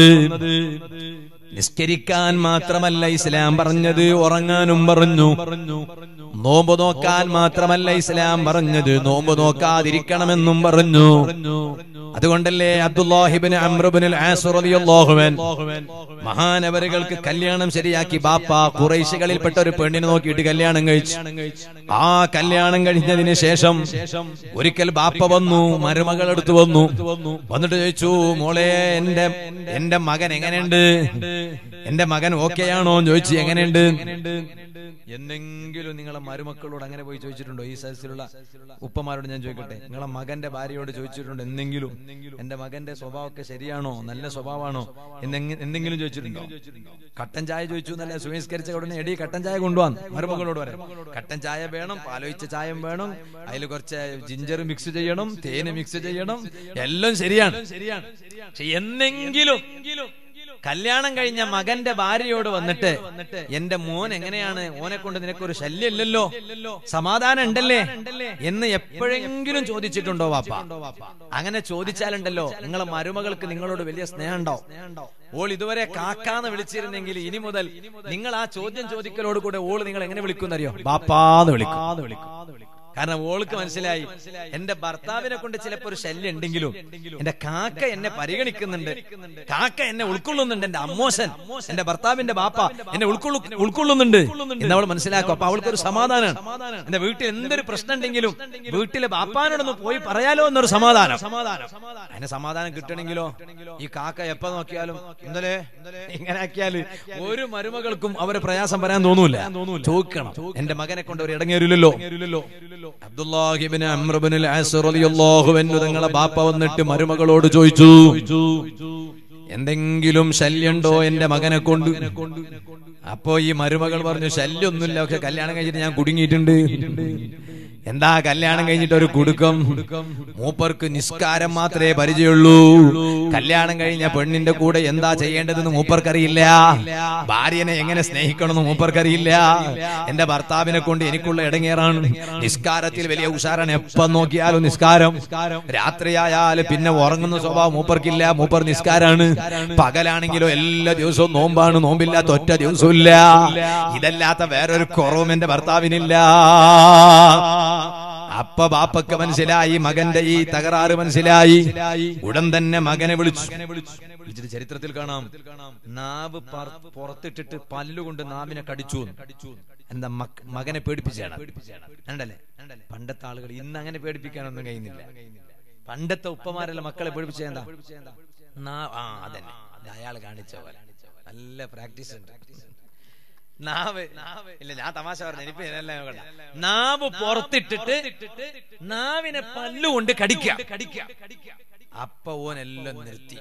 നിസ്കരിക്കാൻ മാത്രമല്ല ഇസ്ലാം പറഞ്ഞത്, ഉറങ്ങാനും പറഞ്ഞു. നോമ്പ് നോക്കാൻ മാത്രമല്ല ഇസ്ലാം പറഞ്ഞത്, നോമ്പ് നോക്കാതിരിക്കണമെന്നും പറഞ്ഞു. അതുകൊണ്ടല്ലേ Abdullahi ibn Amr ibn al As റളിയല്ലാഹു അൻഹു മഹാനവറുകൾക്ക് കല്യാണം ശരിയാക്കി ബാപ്പ ഖുറൈശികളിൽപ്പെട്ട ഒരു പെണ്ണിനെ നോക്കിയിട്ട് കല്യാണം കഴിച്ചു. ആ കല്യാണം കഴിഞ്ഞതിന് ശേഷം ഒരിക്കൽ ബാപ്പ വന്നു, മരുമകൾ അടുത്ത് വന്നിട്ട് ചോദിച്ചു, മോളെ എന്റെ മകൻ എങ്ങനെയുണ്ട്? എന്റെ മകൻ ഓക്കെയാണോ എന്ന് ചോദിച്ചു. എങ്ങനെയുണ്ട്? എന്തെങ്കിലും നിങ്ങളെ മരുമക്കളോട് അങ്ങനെ പോയി ചോദിച്ചിട്ടുണ്ടോ? ഈ സദസ്സിലുള്ള ഉപ്പമാരോട് ഞാൻ ചോദിക്കട്ടെ, നിങ്ങളെ മകന്റെ ഭാര്യയോട് ചോദിച്ചിട്ടുണ്ടോ എന്തെങ്കിലും എന്റെ മകന്റെ സ്വഭാവമൊക്കെ ശരിയാണോ, നല്ല സ്വഭാവമാണോ എന്തെങ്കിലും ചോദിച്ചിട്ടുണ്ടോ? കട്ടൻ ചായ ചോദിച്ചു എന്നല്ല, സുവിസ്കരിച്ച ഉടനെ എടി കട്ടൻ ചായ കൊണ്ടുവന്ന് മരുമകളോട് പറയാം. കട്ടൻ ചായ വേണം, പാലൊഴിച്ച ചായം വേണം, അതിൽ കുറച്ച് ജിഞ്ചർ മിക്സ് ചെയ്യണം, തേന് മിക്സ് ചെയ്യണം, എല്ലാം ശരിയാണ്. പക്ഷെ എന്തെങ്കിലും കല്യാണം കഴിഞ്ഞ മകന്റെ ഭാര്യയോട് വന്നിട്ട് എന്റെ മോൻ എങ്ങനെയാണ്, ഓനെ കൊണ്ട് നിനക്കൊരു ശല്യം ഇല്ലല്ലോ, സമാധാനം ഉണ്ടല്ലേ എന്ന് എപ്പോഴെങ്കിലും ചോദിച്ചിട്ടുണ്ടോ വാപ്പ? അങ്ങനെ ചോദിച്ചാലുണ്ടല്ലോ നിങ്ങളെ മരുമകൾക്ക് നിങ്ങളോട് വലിയ സ്നേഹം ഉണ്ടാവും. ഓൾ ഇതുവരെ കാക്കാന്ന് വിളിച്ചിരുന്നെങ്കിൽ ഇനി മുതൽ നിങ്ങൾ ആ ചോദ്യം ചോദിക്കലോട് കൂടെ ഓള് നിങ്ങൾ എങ്ങനെ വിളിക്കുന്നറിയോ? ബാപ്പാന്ന് വിളിക്കും. കാരണം ഓൾക്ക് മനസ്സിലായി എന്റെ ഭർത്താവിനെ കൊണ്ട് ചിലപ്പോ ഒരു ശല്യം ഉണ്ടെങ്കിലും എന്റെ കാക്ക എന്നെ പരിഗണിക്കുന്നുണ്ട്, കാക്ക എന്നെ ഉൾക്കൊള്ളുന്നുണ്ട്, എന്റെ അമ്മോശൻ എന്റെ ഭർത്താവിന്റെ ബാപ്പ എന്നെ ഉൾക്കൊള്ളുന്നുണ്ട് എന്നവൾ മനസ്സിലാക്കും. അപ്പൊ അവൾക്കൊരു സമാധാനമാണ്. എന്റെ വീട്ടിൽ എന്തൊരു പ്രശ്നം ഉണ്ടെങ്കിലും വീട്ടിലെ ബാപ്പാനോടൊന്ന് പോയി പറയാലോ എന്നൊരു സമാധാനം. അതിന് സമാധാനം കിട്ടണമെങ്കിലോ ഈ കാക്ക എപ്പോ നോക്കിയാലും ഇന്നലെ ഇങ്ങനെ ആക്കിയാല് ഒരു മരുമകൾക്കും അവരെ പ്രയാസം പറയാൻ തോന്നൂല. ചോദിക്കണം, എന്റെ മകനെ കൊണ്ട് ഒരു ഇടങ്ങേറില്ലല്ലോ. Abdullahi ibn Amr ibn al As റളിയല്ലാഹു അൻഹു തങ്ങളെ ബാപ്പ വന്നിട്ട് മരുമകളോട് ചോദിച്ചു, എന്തെങ്കിലും ശല്യമുണ്ടോ എന്റെ മകനെ കൊണ്ട്? അപ്പോ ഈ മരുമകൾ പറഞ്ഞു, ശല്യമൊന്നുമില്ല, പക്ഷെ കല്യാണം കഴിഞ്ഞിട്ട് ഞാൻ കുടുങ്ങിയിട്ടുണ്ട്. എന്താ കല്യാണം കഴിഞ്ഞിട്ട് ഒരു കുടുക്കം? മൂപ്പർക്ക് നിസ്കാരം മാത്രമേ പരിചയമുള്ളൂ. കല്യാണം കഴിഞ്ഞ പെണ്ണിന്റെ കൂടെ എന്താ ചെയ്യേണ്ടതെന്ന് മൂപ്പർക്കറിയില്ല. ഭാര്യനെ എങ്ങനെ സ്നേഹിക്കണമെന്ന് മൂപ്പർക്കറിയില്ല. എന്റെ ഭർത്താവിനെ കൊണ്ട് എനിക്കുള്ള ഇടങ്ങേറാണ്. നിസ്കാരത്തിൽ വലിയ ഉഷാറാണ്, എപ്പം നോക്കിയാലും നിസ്കാരം. രാത്രിയായാൽ പിന്നെ ഉറങ്ങുന്ന സ്വഭാവം മൂപ്പർക്കില്ല. മൂപ്പർ നിസ്കാരാണ്. പകലാണെങ്കിലോ എല്ലാ ദിവസവും നോമ്പാണ്, നോമ്പില്ലാത്ത ഒറ്റ ദിവസവും ഇല്ല. ഇതല്ലാത്ത വേറൊരു കുറവും എന്റെ ഭർത്താവിനില്ല. അപ്പ ബാപ്പക്ക് മനസ്സിലായി, മകന്റെ ഈ തകരാറ് മനസ്സിലായി. ഉടൻ തന്നെ മകനെ വിളിച്ചിട്ട് ചരിത്രത്തിൽ കാണാം, നാവ് പുറത്തിട്ടിട്ട് പല്ലുകൊണ്ട് നാവിനെ കടിച്ചു. എന്താ മകനെ പേടിപ്പിച്ചാണ്. ഉണ്ടല്ലേ പണ്ടത്തെ ആളുകൾ ഇന്ന് അങ്ങനെ പേടിപ്പിക്കാനൊന്നും കഴിയുന്നില്ല. പണ്ടത്തെ ഉപ്പമാരെല്ലാം മക്കളെ പേടിപ്പിച്ച എന്താ? അതന്നെ അയാൾ കാണിച്ച പോലെ നല്ല പ്രാക്ടീസ് ഉണ്ട്. നാവ് ഇല്ല, ഞാൻ തമാശ പറഞ്ഞു. എനിക്ക് നാവ് പുറത്തിട്ടിട്ട് നാവിനെ പല്ലുകൊണ്ട് കടിക്കുക. അപ്പൊ ഓനെല്ലാം നിർത്തി.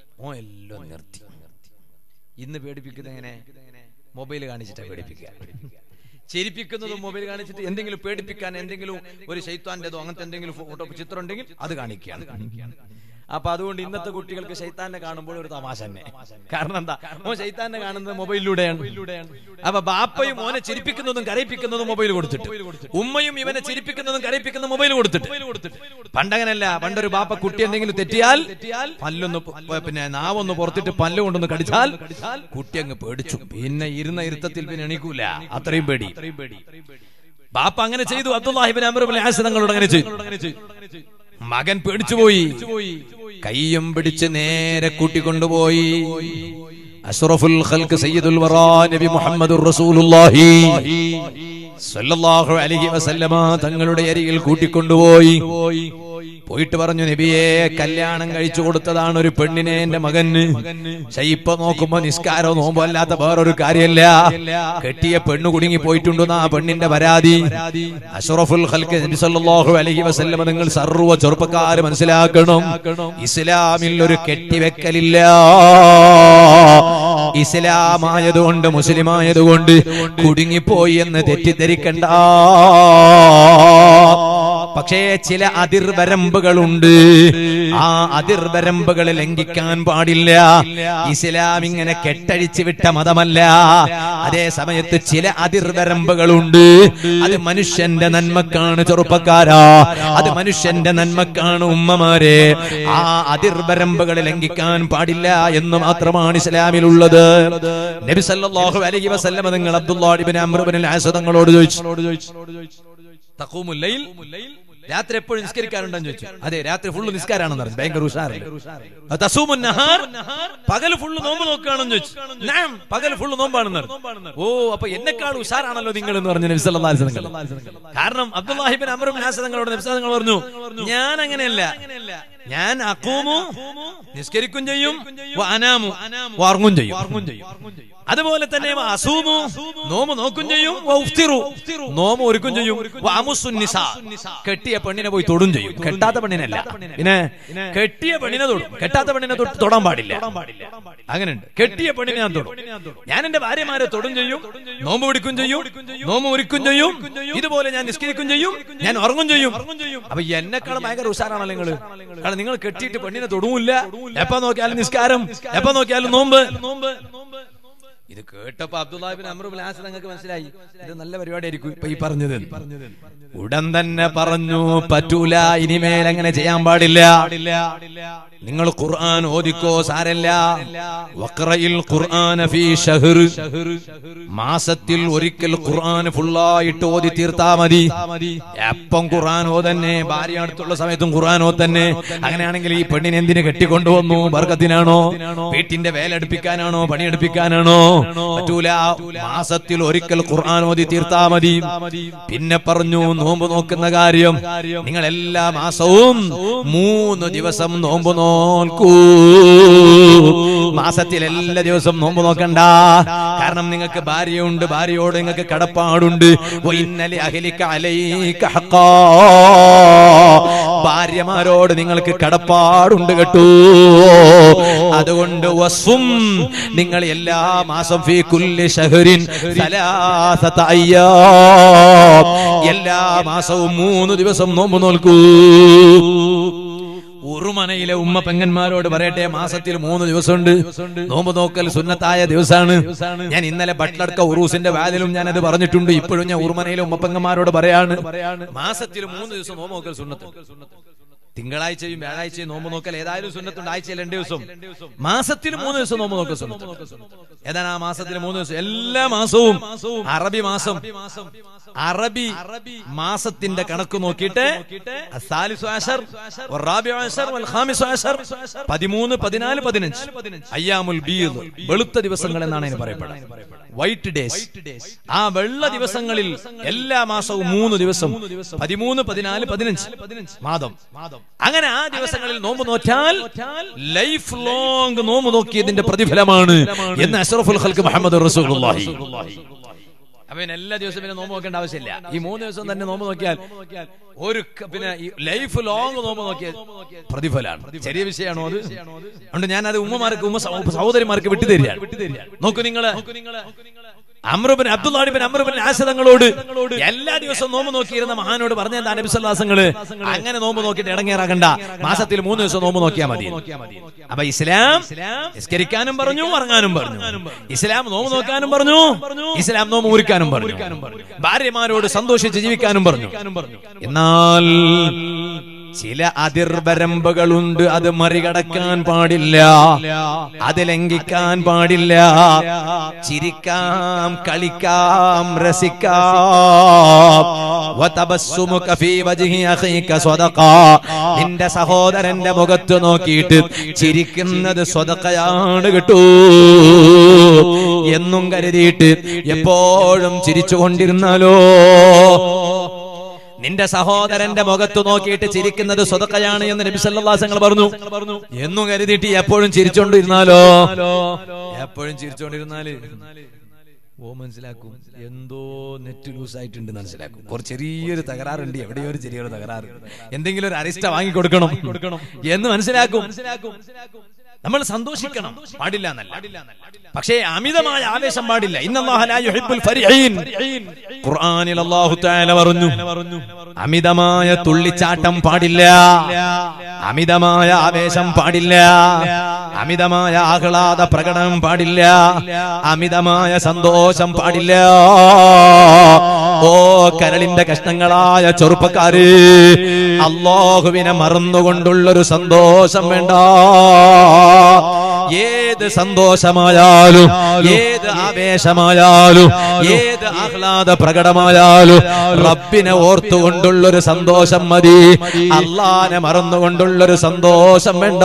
ഇന്ന് പേടിപ്പിക്കുന്നത് എങ്ങനെ? മൊബൈൽ കാണിച്ചിട്ടാ പേടിപ്പിക്കുക. ചെരിപ്പിക്കുന്നതും മൊബൈൽ കാണിച്ചിട്ട് എന്തെങ്കിലും പേടിപ്പിക്കാൻ, എന്തെങ്കിലും ഒരു ശൈത്താന്റേതോ അങ്ങനത്തെ എന്തെങ്കിലും ഫോട്ടോ ചിത്രം ഉണ്ടെങ്കിൽ അത് കാണിക്കുകയാണ്. അപ്പൊ അതുകൊണ്ട് ഇന്നത്തെ കുട്ടികൾക്ക് ശൈത്താനെ കാണുമ്പോൾ ഒരു തമാശ തന്നെ. കാരണം എന്താ? ഓൻ ശൈത്താനെ കാണുന്നത് മൊബൈലിലൂടെയാണ്. അപ്പൊ ബാപ്പയും മോനെ ചിരിപ്പിക്കുന്നതും കരയിപ്പിക്കുന്നതും മൊബൈൽ കൊടുത്തിട്ട്, ഉമ്മയും ഇവനെ ചിരിപ്പിക്കുന്നതും കരയിപ്പിക്കുന്ന മൊബൈൽ കൊടുത്തിട്ട്. പണ്ടങ്ങനല്ല. പണ്ടൊരു ബാപ്പ കുട്ടി എന്തെങ്കിലും തെറ്റിയാൽ പല്ലൊന്ന് പിന്നെ നാവൊന്ന് പുറത്തിട്ട് പല്ല് കൊണ്ടൊന്ന് കടിച്ചാൽ കുട്ടി അങ്ങ് പേടിച്ചു. പിന്നെ ഇരുന്ന ഇരുത്തത്തിൽ പിന്നെ എണീക്കൂല, അത്രയും പേടി. ബാപ്പ അങ്ങനെ ചെയ്തു. Abdullahi ibn Amr ibn al As തങ്ങളോട് അങ്ങനെ ചെയ്തു. മകൻ പേടിച്ചുപോയി. കയ്യും പിടിച്ച് നേരെ കൂട്ടിക്കൊണ്ടുപോയി അഷ്റഫുൽ ഖൽഖ് സയ്യിദുൽ വറാ നബി മുഹമ്മദുർ റസൂലുള്ളാഹി സ്വല്ലല്ലാഹു അലൈഹി വസല്ലമ തങ്ങളുടെ അരികിൽ കൂട്ടിക്കൊണ്ടുപോയി. പോയിട്ട് പറഞ്ഞു, നബിയെ കല്യാണം കഴിച്ചു കൊടുത്തതാണ് ഒരു പെണ്ണിനെ എന്റെ മകന്. പക്ഷെ ഇപ്പൊ നോക്കുമ്പോ നിസ്കാരോ നോമ്പോ അല്ലാത്ത വേറൊരു കാര്യമല്ല. കെട്ടിയ പെണ്ണു കുടുങ്ങി പോയിട്ടുണ്ടെന്ന് ആ പെണ്ണിന്റെ പരാതി. അഷ്റഫുൽ ഖൽഖ് നബി സല്ലല്ലാഹു അലൈഹി വസല്ലം നിങ്ങൾ സർവ്വ ചെറുപ്പക്കാര് മനസ്സിലാക്കണം, ഇസ്ലാമിൽ ഒരു കെട്ടിവെക്കലില്ല. ഇസ്ലാമായതുകൊണ്ട് മുസ്ലിമായതുകൊണ്ട് കുടുങ്ങിപ്പോയി എന്ന് തെറ്റിദ്ധരിക്കണ്ട. പക്ഷേ ചില അതിർവരമ്പുകളുണ്ട്. ആ അതിർവരമ്പുകൾ ലംഘിക്കാൻ പാടില്ല. ഇസ്ലാം ഇങ്ങനെ കെട്ടഴിച്ചു വിട്ട മതമല്ല. അതേ സമയത്ത് ചില അതിർവരമ്പുകളുണ്ട്. അത് മനുഷ്യന്റെ നന്മക്കാണ് ചെറുപ്പക്കാരാ, അത് മനുഷ്യന്റെ നന്മക്കാണ് ഉമ്മമാരെ. ആ അതിർവരമ്പുകൾ ലംഘിക്കാൻ പാടില്ല എന്ന് മാത്രമാണ് ഇസ്ലാമിലുള്ളത്. നബി സല്ലല്ലാഹു അലൈഹി വസല്ലം നിങ്ങൾ Abdullah ibn Amr ibn al As തങ്ങളോട് ചോദിച്ചു, തഖൂമുൽ ലൈൽ, രാത്രി എപ്പോഴും നിസ്കരിക്കാറുണ്ടെന്ന് ചോദിച്ചു. അതെ, രാത്രി ഫുള്ള് നിസ്കാരാണെന്ന് പറഞ്ഞു. ഭയങ്കര ഉഷാറില്ല. തസൂമുൻ നഹാർ, പകൽ ഫുള്ള് നോമ്പ് നോക്കുകയാണെന്ന് ചോദിച്ചു. നാം, പകൽ ഫുള്ള് നോമ്പാണെന്ന് പറഞ്ഞു. ഓ, അപ്പൊ എന്നെക്കാൾ ഉഷാറാണല്ലോ നിങ്ങൾ എന്ന് പറഞ്ഞു നബി സല്ലല്ലാഹു അലൈഹി വസല്ലം. കാരണം Abdullahi ibn Amr ibn al As തങ്ങളോട് നബി സല്ലല്ലാഹു അലൈഹി വസല്ലം പറഞ്ഞു, ഞാൻ അങ്ങനെയല്ല, ഞാൻ അഖൂമു നിസ്കരിക്കും ചെയ്യും, വഅനാമു ഉറങ്ങും ചെയ്യും. അതുപോലെ തന്നെ അസൂമു നോമ്പ് നോക്കും ചെയ്യും, വഉഫ്തിറു നോമ്പ് ഒരുക്കും ചെയ്യും, വഅമുസ്സുൻ നിസാ കെട്ടിയ പെണ്ണിനെ പോയി തൊടും ചെയ്യും. കെട്ടാത്ത പെണ്ണിനല്ല, പിന്നെ കെട്ടിയ പെണ്ണിനെ തൊടും, കെട്ടാത്ത പെണ്ണിനെ തൊടാൻ പാടില്ല. അങ്ങനെയുണ്ട്. കെട്ടിയ പെണ്ണിനെ ഞാൻ തൊടും, ഞാൻ എന്റെ ഭാര്യമാരെ തൊടും ചെയ്യും, നോമ്പ് പിടിക്കും ചെയ്യും, നോമ്പ് ഒരുക്കും ചെയ്യും, ഇതുപോലെ ഞാൻ നിസ്കരിക്കും ചെയ്യും, ഞാൻ ഉറങ്ങും ചെയ്യും. അപ്പൊ എന്നെക്കാളും ഭയങ്കര ഉഷാറാണല്ലോ നിങ്ങള്. കാരണം നിങ്ങൾ കെട്ടിയിട്ട് പെണ്ണിനെ തൊടുമില്ല, എപ്പോ നോക്കിയാലും നിസ്കാരം, എപ്പോ നോക്കിയാലും നോമ്പ്. ഇത് കേട്ടപ്പോ Abdullahi ibn Amr ibn al As നിങ്ങൾക്ക് മനസ്സിലായി ഇത് നല്ല പരിപാടിയായിരിക്കും ഇപ്പൊ ഈ പറഞ്ഞത്. ഉടൻ തന്നെ പറഞ്ഞു, പറ്റൂല, ഇനിമേൽ അങ്ങനെ ചെയ്യാൻ പാടില്ല. നിങ്ങൾ ഖുർആൻ ഓദിക്കോ, സാരല്ല. വഖറഇൽ ഖുർആന ഫീ ഷഹ്ർ, മാസത്തിൽ ഒരിക്കൽ ഖുർആൻ ഫുള്ളായിട്ട് ഓതി തീർത്താ മതി. എപ്പം ഖുർആൻ ഓതന്നെ, ഭാര്യ അടുത്തുള്ള സമയത്തും ഖുർആൻ ഓതന്നെ. അങ്ങനെയാണെങ്കിൽ ഈ പെണ്ണിനെ എന്തിനു കെട്ടിക്കൊണ്ടുവന്നു? ബർക്കത്തിനാണോ, വീട്ടിന്റെ വേലെടുപ്പിക്കാനാണോ, പണിയെടുപ്പിക്കാനാണോ? പറ്റൂല. മാസത്തിൽ ഒരിക്കൽ ഖുർആൻ ഓതി തീർത്താ മതി. പിന്നെ പറഞ്ഞു, നോമ്പ് നോക്കുന്ന കാര്യം നിങ്ങൾ എല്ലാ മാസവും 3 ദിവസം നോമ്പ് നോക്കൂ. മാസത്തിൽ എല്ലാ ദിവസം നോമ്പ് നോക്കണ്ട. കാരണം നിങ്ങൾക്ക് ഭാര്യയുണ്ട്, ഭാര്യയോട് നിങ്ങൾക്ക് കടപ്പാടുണ്ട്. ഭാര്യമാരോട് നിങ്ങൾക്ക് കടപ്പാടുണ്ട് കേട്ടോ. അതുകൊണ്ട് വസും, നിങ്ങൾ എല്ലാ മാസം ഫീ കുല്ലി ഷഹ്റിൻ 3 അയ്യാം, എല്ലാ മാസവും 3 ദിവസം നോമ്പ് നോക്കൂ. ഉറുമനയിലെ ഉമ്മ പെങ്ങന്മാരോട് പറയട്ടെ, മാസത്തിൽ 3 ദിവസമുണ്ട്. നോമ്പ് നോക്കൽ സുന്നത്തായ ദിവസമാണ്. ഞാൻ ഇന്നലെ ബട്ട്ലർക്ക ഉറൂസിന്റെ വാതിലും ഞാൻ അത് പറഞ്ഞിട്ടുണ്ട്. ഇപ്പോഴും ഞാൻ ഉറുമനയിലെ ഉമ്മ പെങ്ങന്മാരോട് പറയാണ്, മാസത്തിൽ 3 ദിവസം നോമ്പ് നോക്കൽ സുന്നത്ത്. തിങ്കളാഴ്ചയും വ്യാഴാഴ്ചയും നോമ്പ് നോക്കൽ ഏതായാലും സുന്നത്തുണ്ട്. ആഴ്ചയിൽ 2 ദിവസം, മാസത്തിൽ 3 ദിവസം നോമ്പ് നോക്കൽ സുന്നത്ത്. ഏതാണ് ആ മാസത്തിൽ 3 ദിവസം? എല്ലാ മാസവും അറബി മാസം, അറബി മാസത്തിന്റെ കണക്ക് നോക്കിയിട്ട് 13, 14, 15 അയ്യാമുൽ ബീദ്, വെളുത്ത ദിവസങ്ങൾ എന്നാണ് ഇതിന് പറയപ്പെടുന്നത്. White days. ആ വെള്ള ദിവസങ്ങളിൽ എല്ലാ മാസവും 3 ദിവസം, 13, 14, 15 മാസം. അങ്ങനെ ആ ദിവസങ്ങളിൽ നോമ്പ് നോറ്റാൽ ലൈഫ് ലോങ് നോമ്പ് നോക്കിയതിന്റെ പ്രതിഫലമാണ് എന്ന് അഷ്റഫുൽ ഖൽഖ് മുഹമ്മദ് റസൂലുള്ളാഹി. അപ്പൊ എല്ലാ ദിവസവും പിന്നെ നോമ്പ് നോക്കേണ്ട ആവശ്യമില്ല. ഈ 3 ദിവസം തന്നെ നോമ്പ് നോക്കിയാൽ ഒരു പിന്നെ ലൈഫ് ലോങ് നോമ്പ് നോക്കിയ പ്രതിഫലമാണ്. ചെറിയ വിഷയമാണോ അത്? അതുകൊണ്ട് ഞാൻ അത് ഉമ്മമാർക്ക്, സഹോദരിമാർക്ക് വിട്ടുതരികയാണ്. നോക്കൂ, നിങ്ങള് Abdullahi ibn Amr ibn al As തങ്ങളോട് എല്ലാ ദിവസവും നോമ്പ് നോക്കിയിരുന്ന മഹാനോട് പറഞ്ഞ എന്താ നബി സല്ലല്ലാഹു അലൈഹി വസല്ലം, അങ്ങനെ നോമ്പ് നോക്കിയിട്ട് ഇടങ്ങേറാകണ്ട, മാസത്തിൽ 3 ദിവസം നോമ്പ് നോക്കിയാൽ മതി. അപ്പൊ ഇസ്ലാം നിസ്കരിക്കാനും പറഞ്ഞു, ഉറങ്ങാനും പറഞ്ഞു. ഇസ്ലാം നോമ്പ് നോക്കാനും പറഞ്ഞു, ഇസ്ലാം നോമ്പ് മുറിക്കാനും പറഞ്ഞു. ഭാര്യമാരോട് സന്തോഷിച്ച് ജീവിക്കാനും പറഞ്ഞു. എന്നാൽ ചില അതിർവരമ്പുകളുണ്ട്, അത് മറികടക്കാൻ പാടില്ല, അത് ലംഘിക്കാൻ പാടില്ല. ചിരിക്കാം, കളിക്കാം, രസിക്കാം. നിന്റെ സഹോദരന്റെ മുഖത്ത് നോക്കിയിട്ട് ചിരിക്കുന്നത് സ്വതക്കയാണ് കേട്ടോ എന്നും കരുതിയിട്ട് എപ്പോഴും ചിരിച്ചുകൊണ്ടിരുന്നാലോ നിന്റെ സഹോദരന്റെ മുഖത്ത് നോക്കിയിട്ട് ചിരിക്കുന്നത് സ്വതക്കയാണ് എന്ന് നബി സല്ലല്ലാഹു അലൈഹി വസല്ലം പറഞ്ഞു. എന്നും കരുതിയിട്ട് എപ്പോഴും ചിരിച്ചോണ്ടിരുന്നാലോ, എപ്പോഴും ചിരിച്ചോണ്ടിരുന്നാല് മനസ്സിലാക്കും എന്തോ നെറ്റ് ലൂസ് ആയിട്ടുണ്ട് മനസ്സിലാക്കും. കുറച്ച് ചെറിയൊരു തകരാറുണ്ട്, എവിടെയോ ഒരു ചെറിയൊരു തകരാറ്, എന്തെങ്കിലും ഒരു അരിസ്റ്റ വാങ്ങി കൊടുക്കണം എന്ന് മനസ്സിലാക്കും. നമ്മൾ സന്തോഷിക്കണം, പാടില്ല എന്നല്ല, പക്ഷേ അമിതമായ ആവേശം പാടില്ല. ഇന്നല്ലാഹ ലാ യുഹിബ്ബുൽ ഫരിഹീൻ. ഖുർആനിൽ അല്ലാഹു തആല പറഞ്ഞു, അമിതമായ തുള്ളിച്ചാട്ടം പാടില്ല, അമിതമായ ആവേശം പാടില്ല, അമിതമായ ആഹ്ലാദ പ്രകടനം പാടില്ല, അമിതമായ സന്തോഷം പാടില്ല. ഓ കരളിന്റെ കഷ്ണങ്ങളായ ചെറുപ്പക്കാര്, അല്ലാഹുവിനെ മറന്നുകൊണ്ടുള്ളൊരു സന്തോഷം വേണ്ട. ഏത് സന്തോഷമായാലും, ഏത് ആവേശമായാലും, ഏത് ആഹ്ലാദ പ്രകടമായാലും റബ്ബിനെ ഓർത്തുകൊണ്ടുള്ളൊരു സന്തോഷം മതി. അല്ലാഹനെ മറന്നുകൊണ്ടുള്ളൊരു സന്തോഷം വേണ്ട.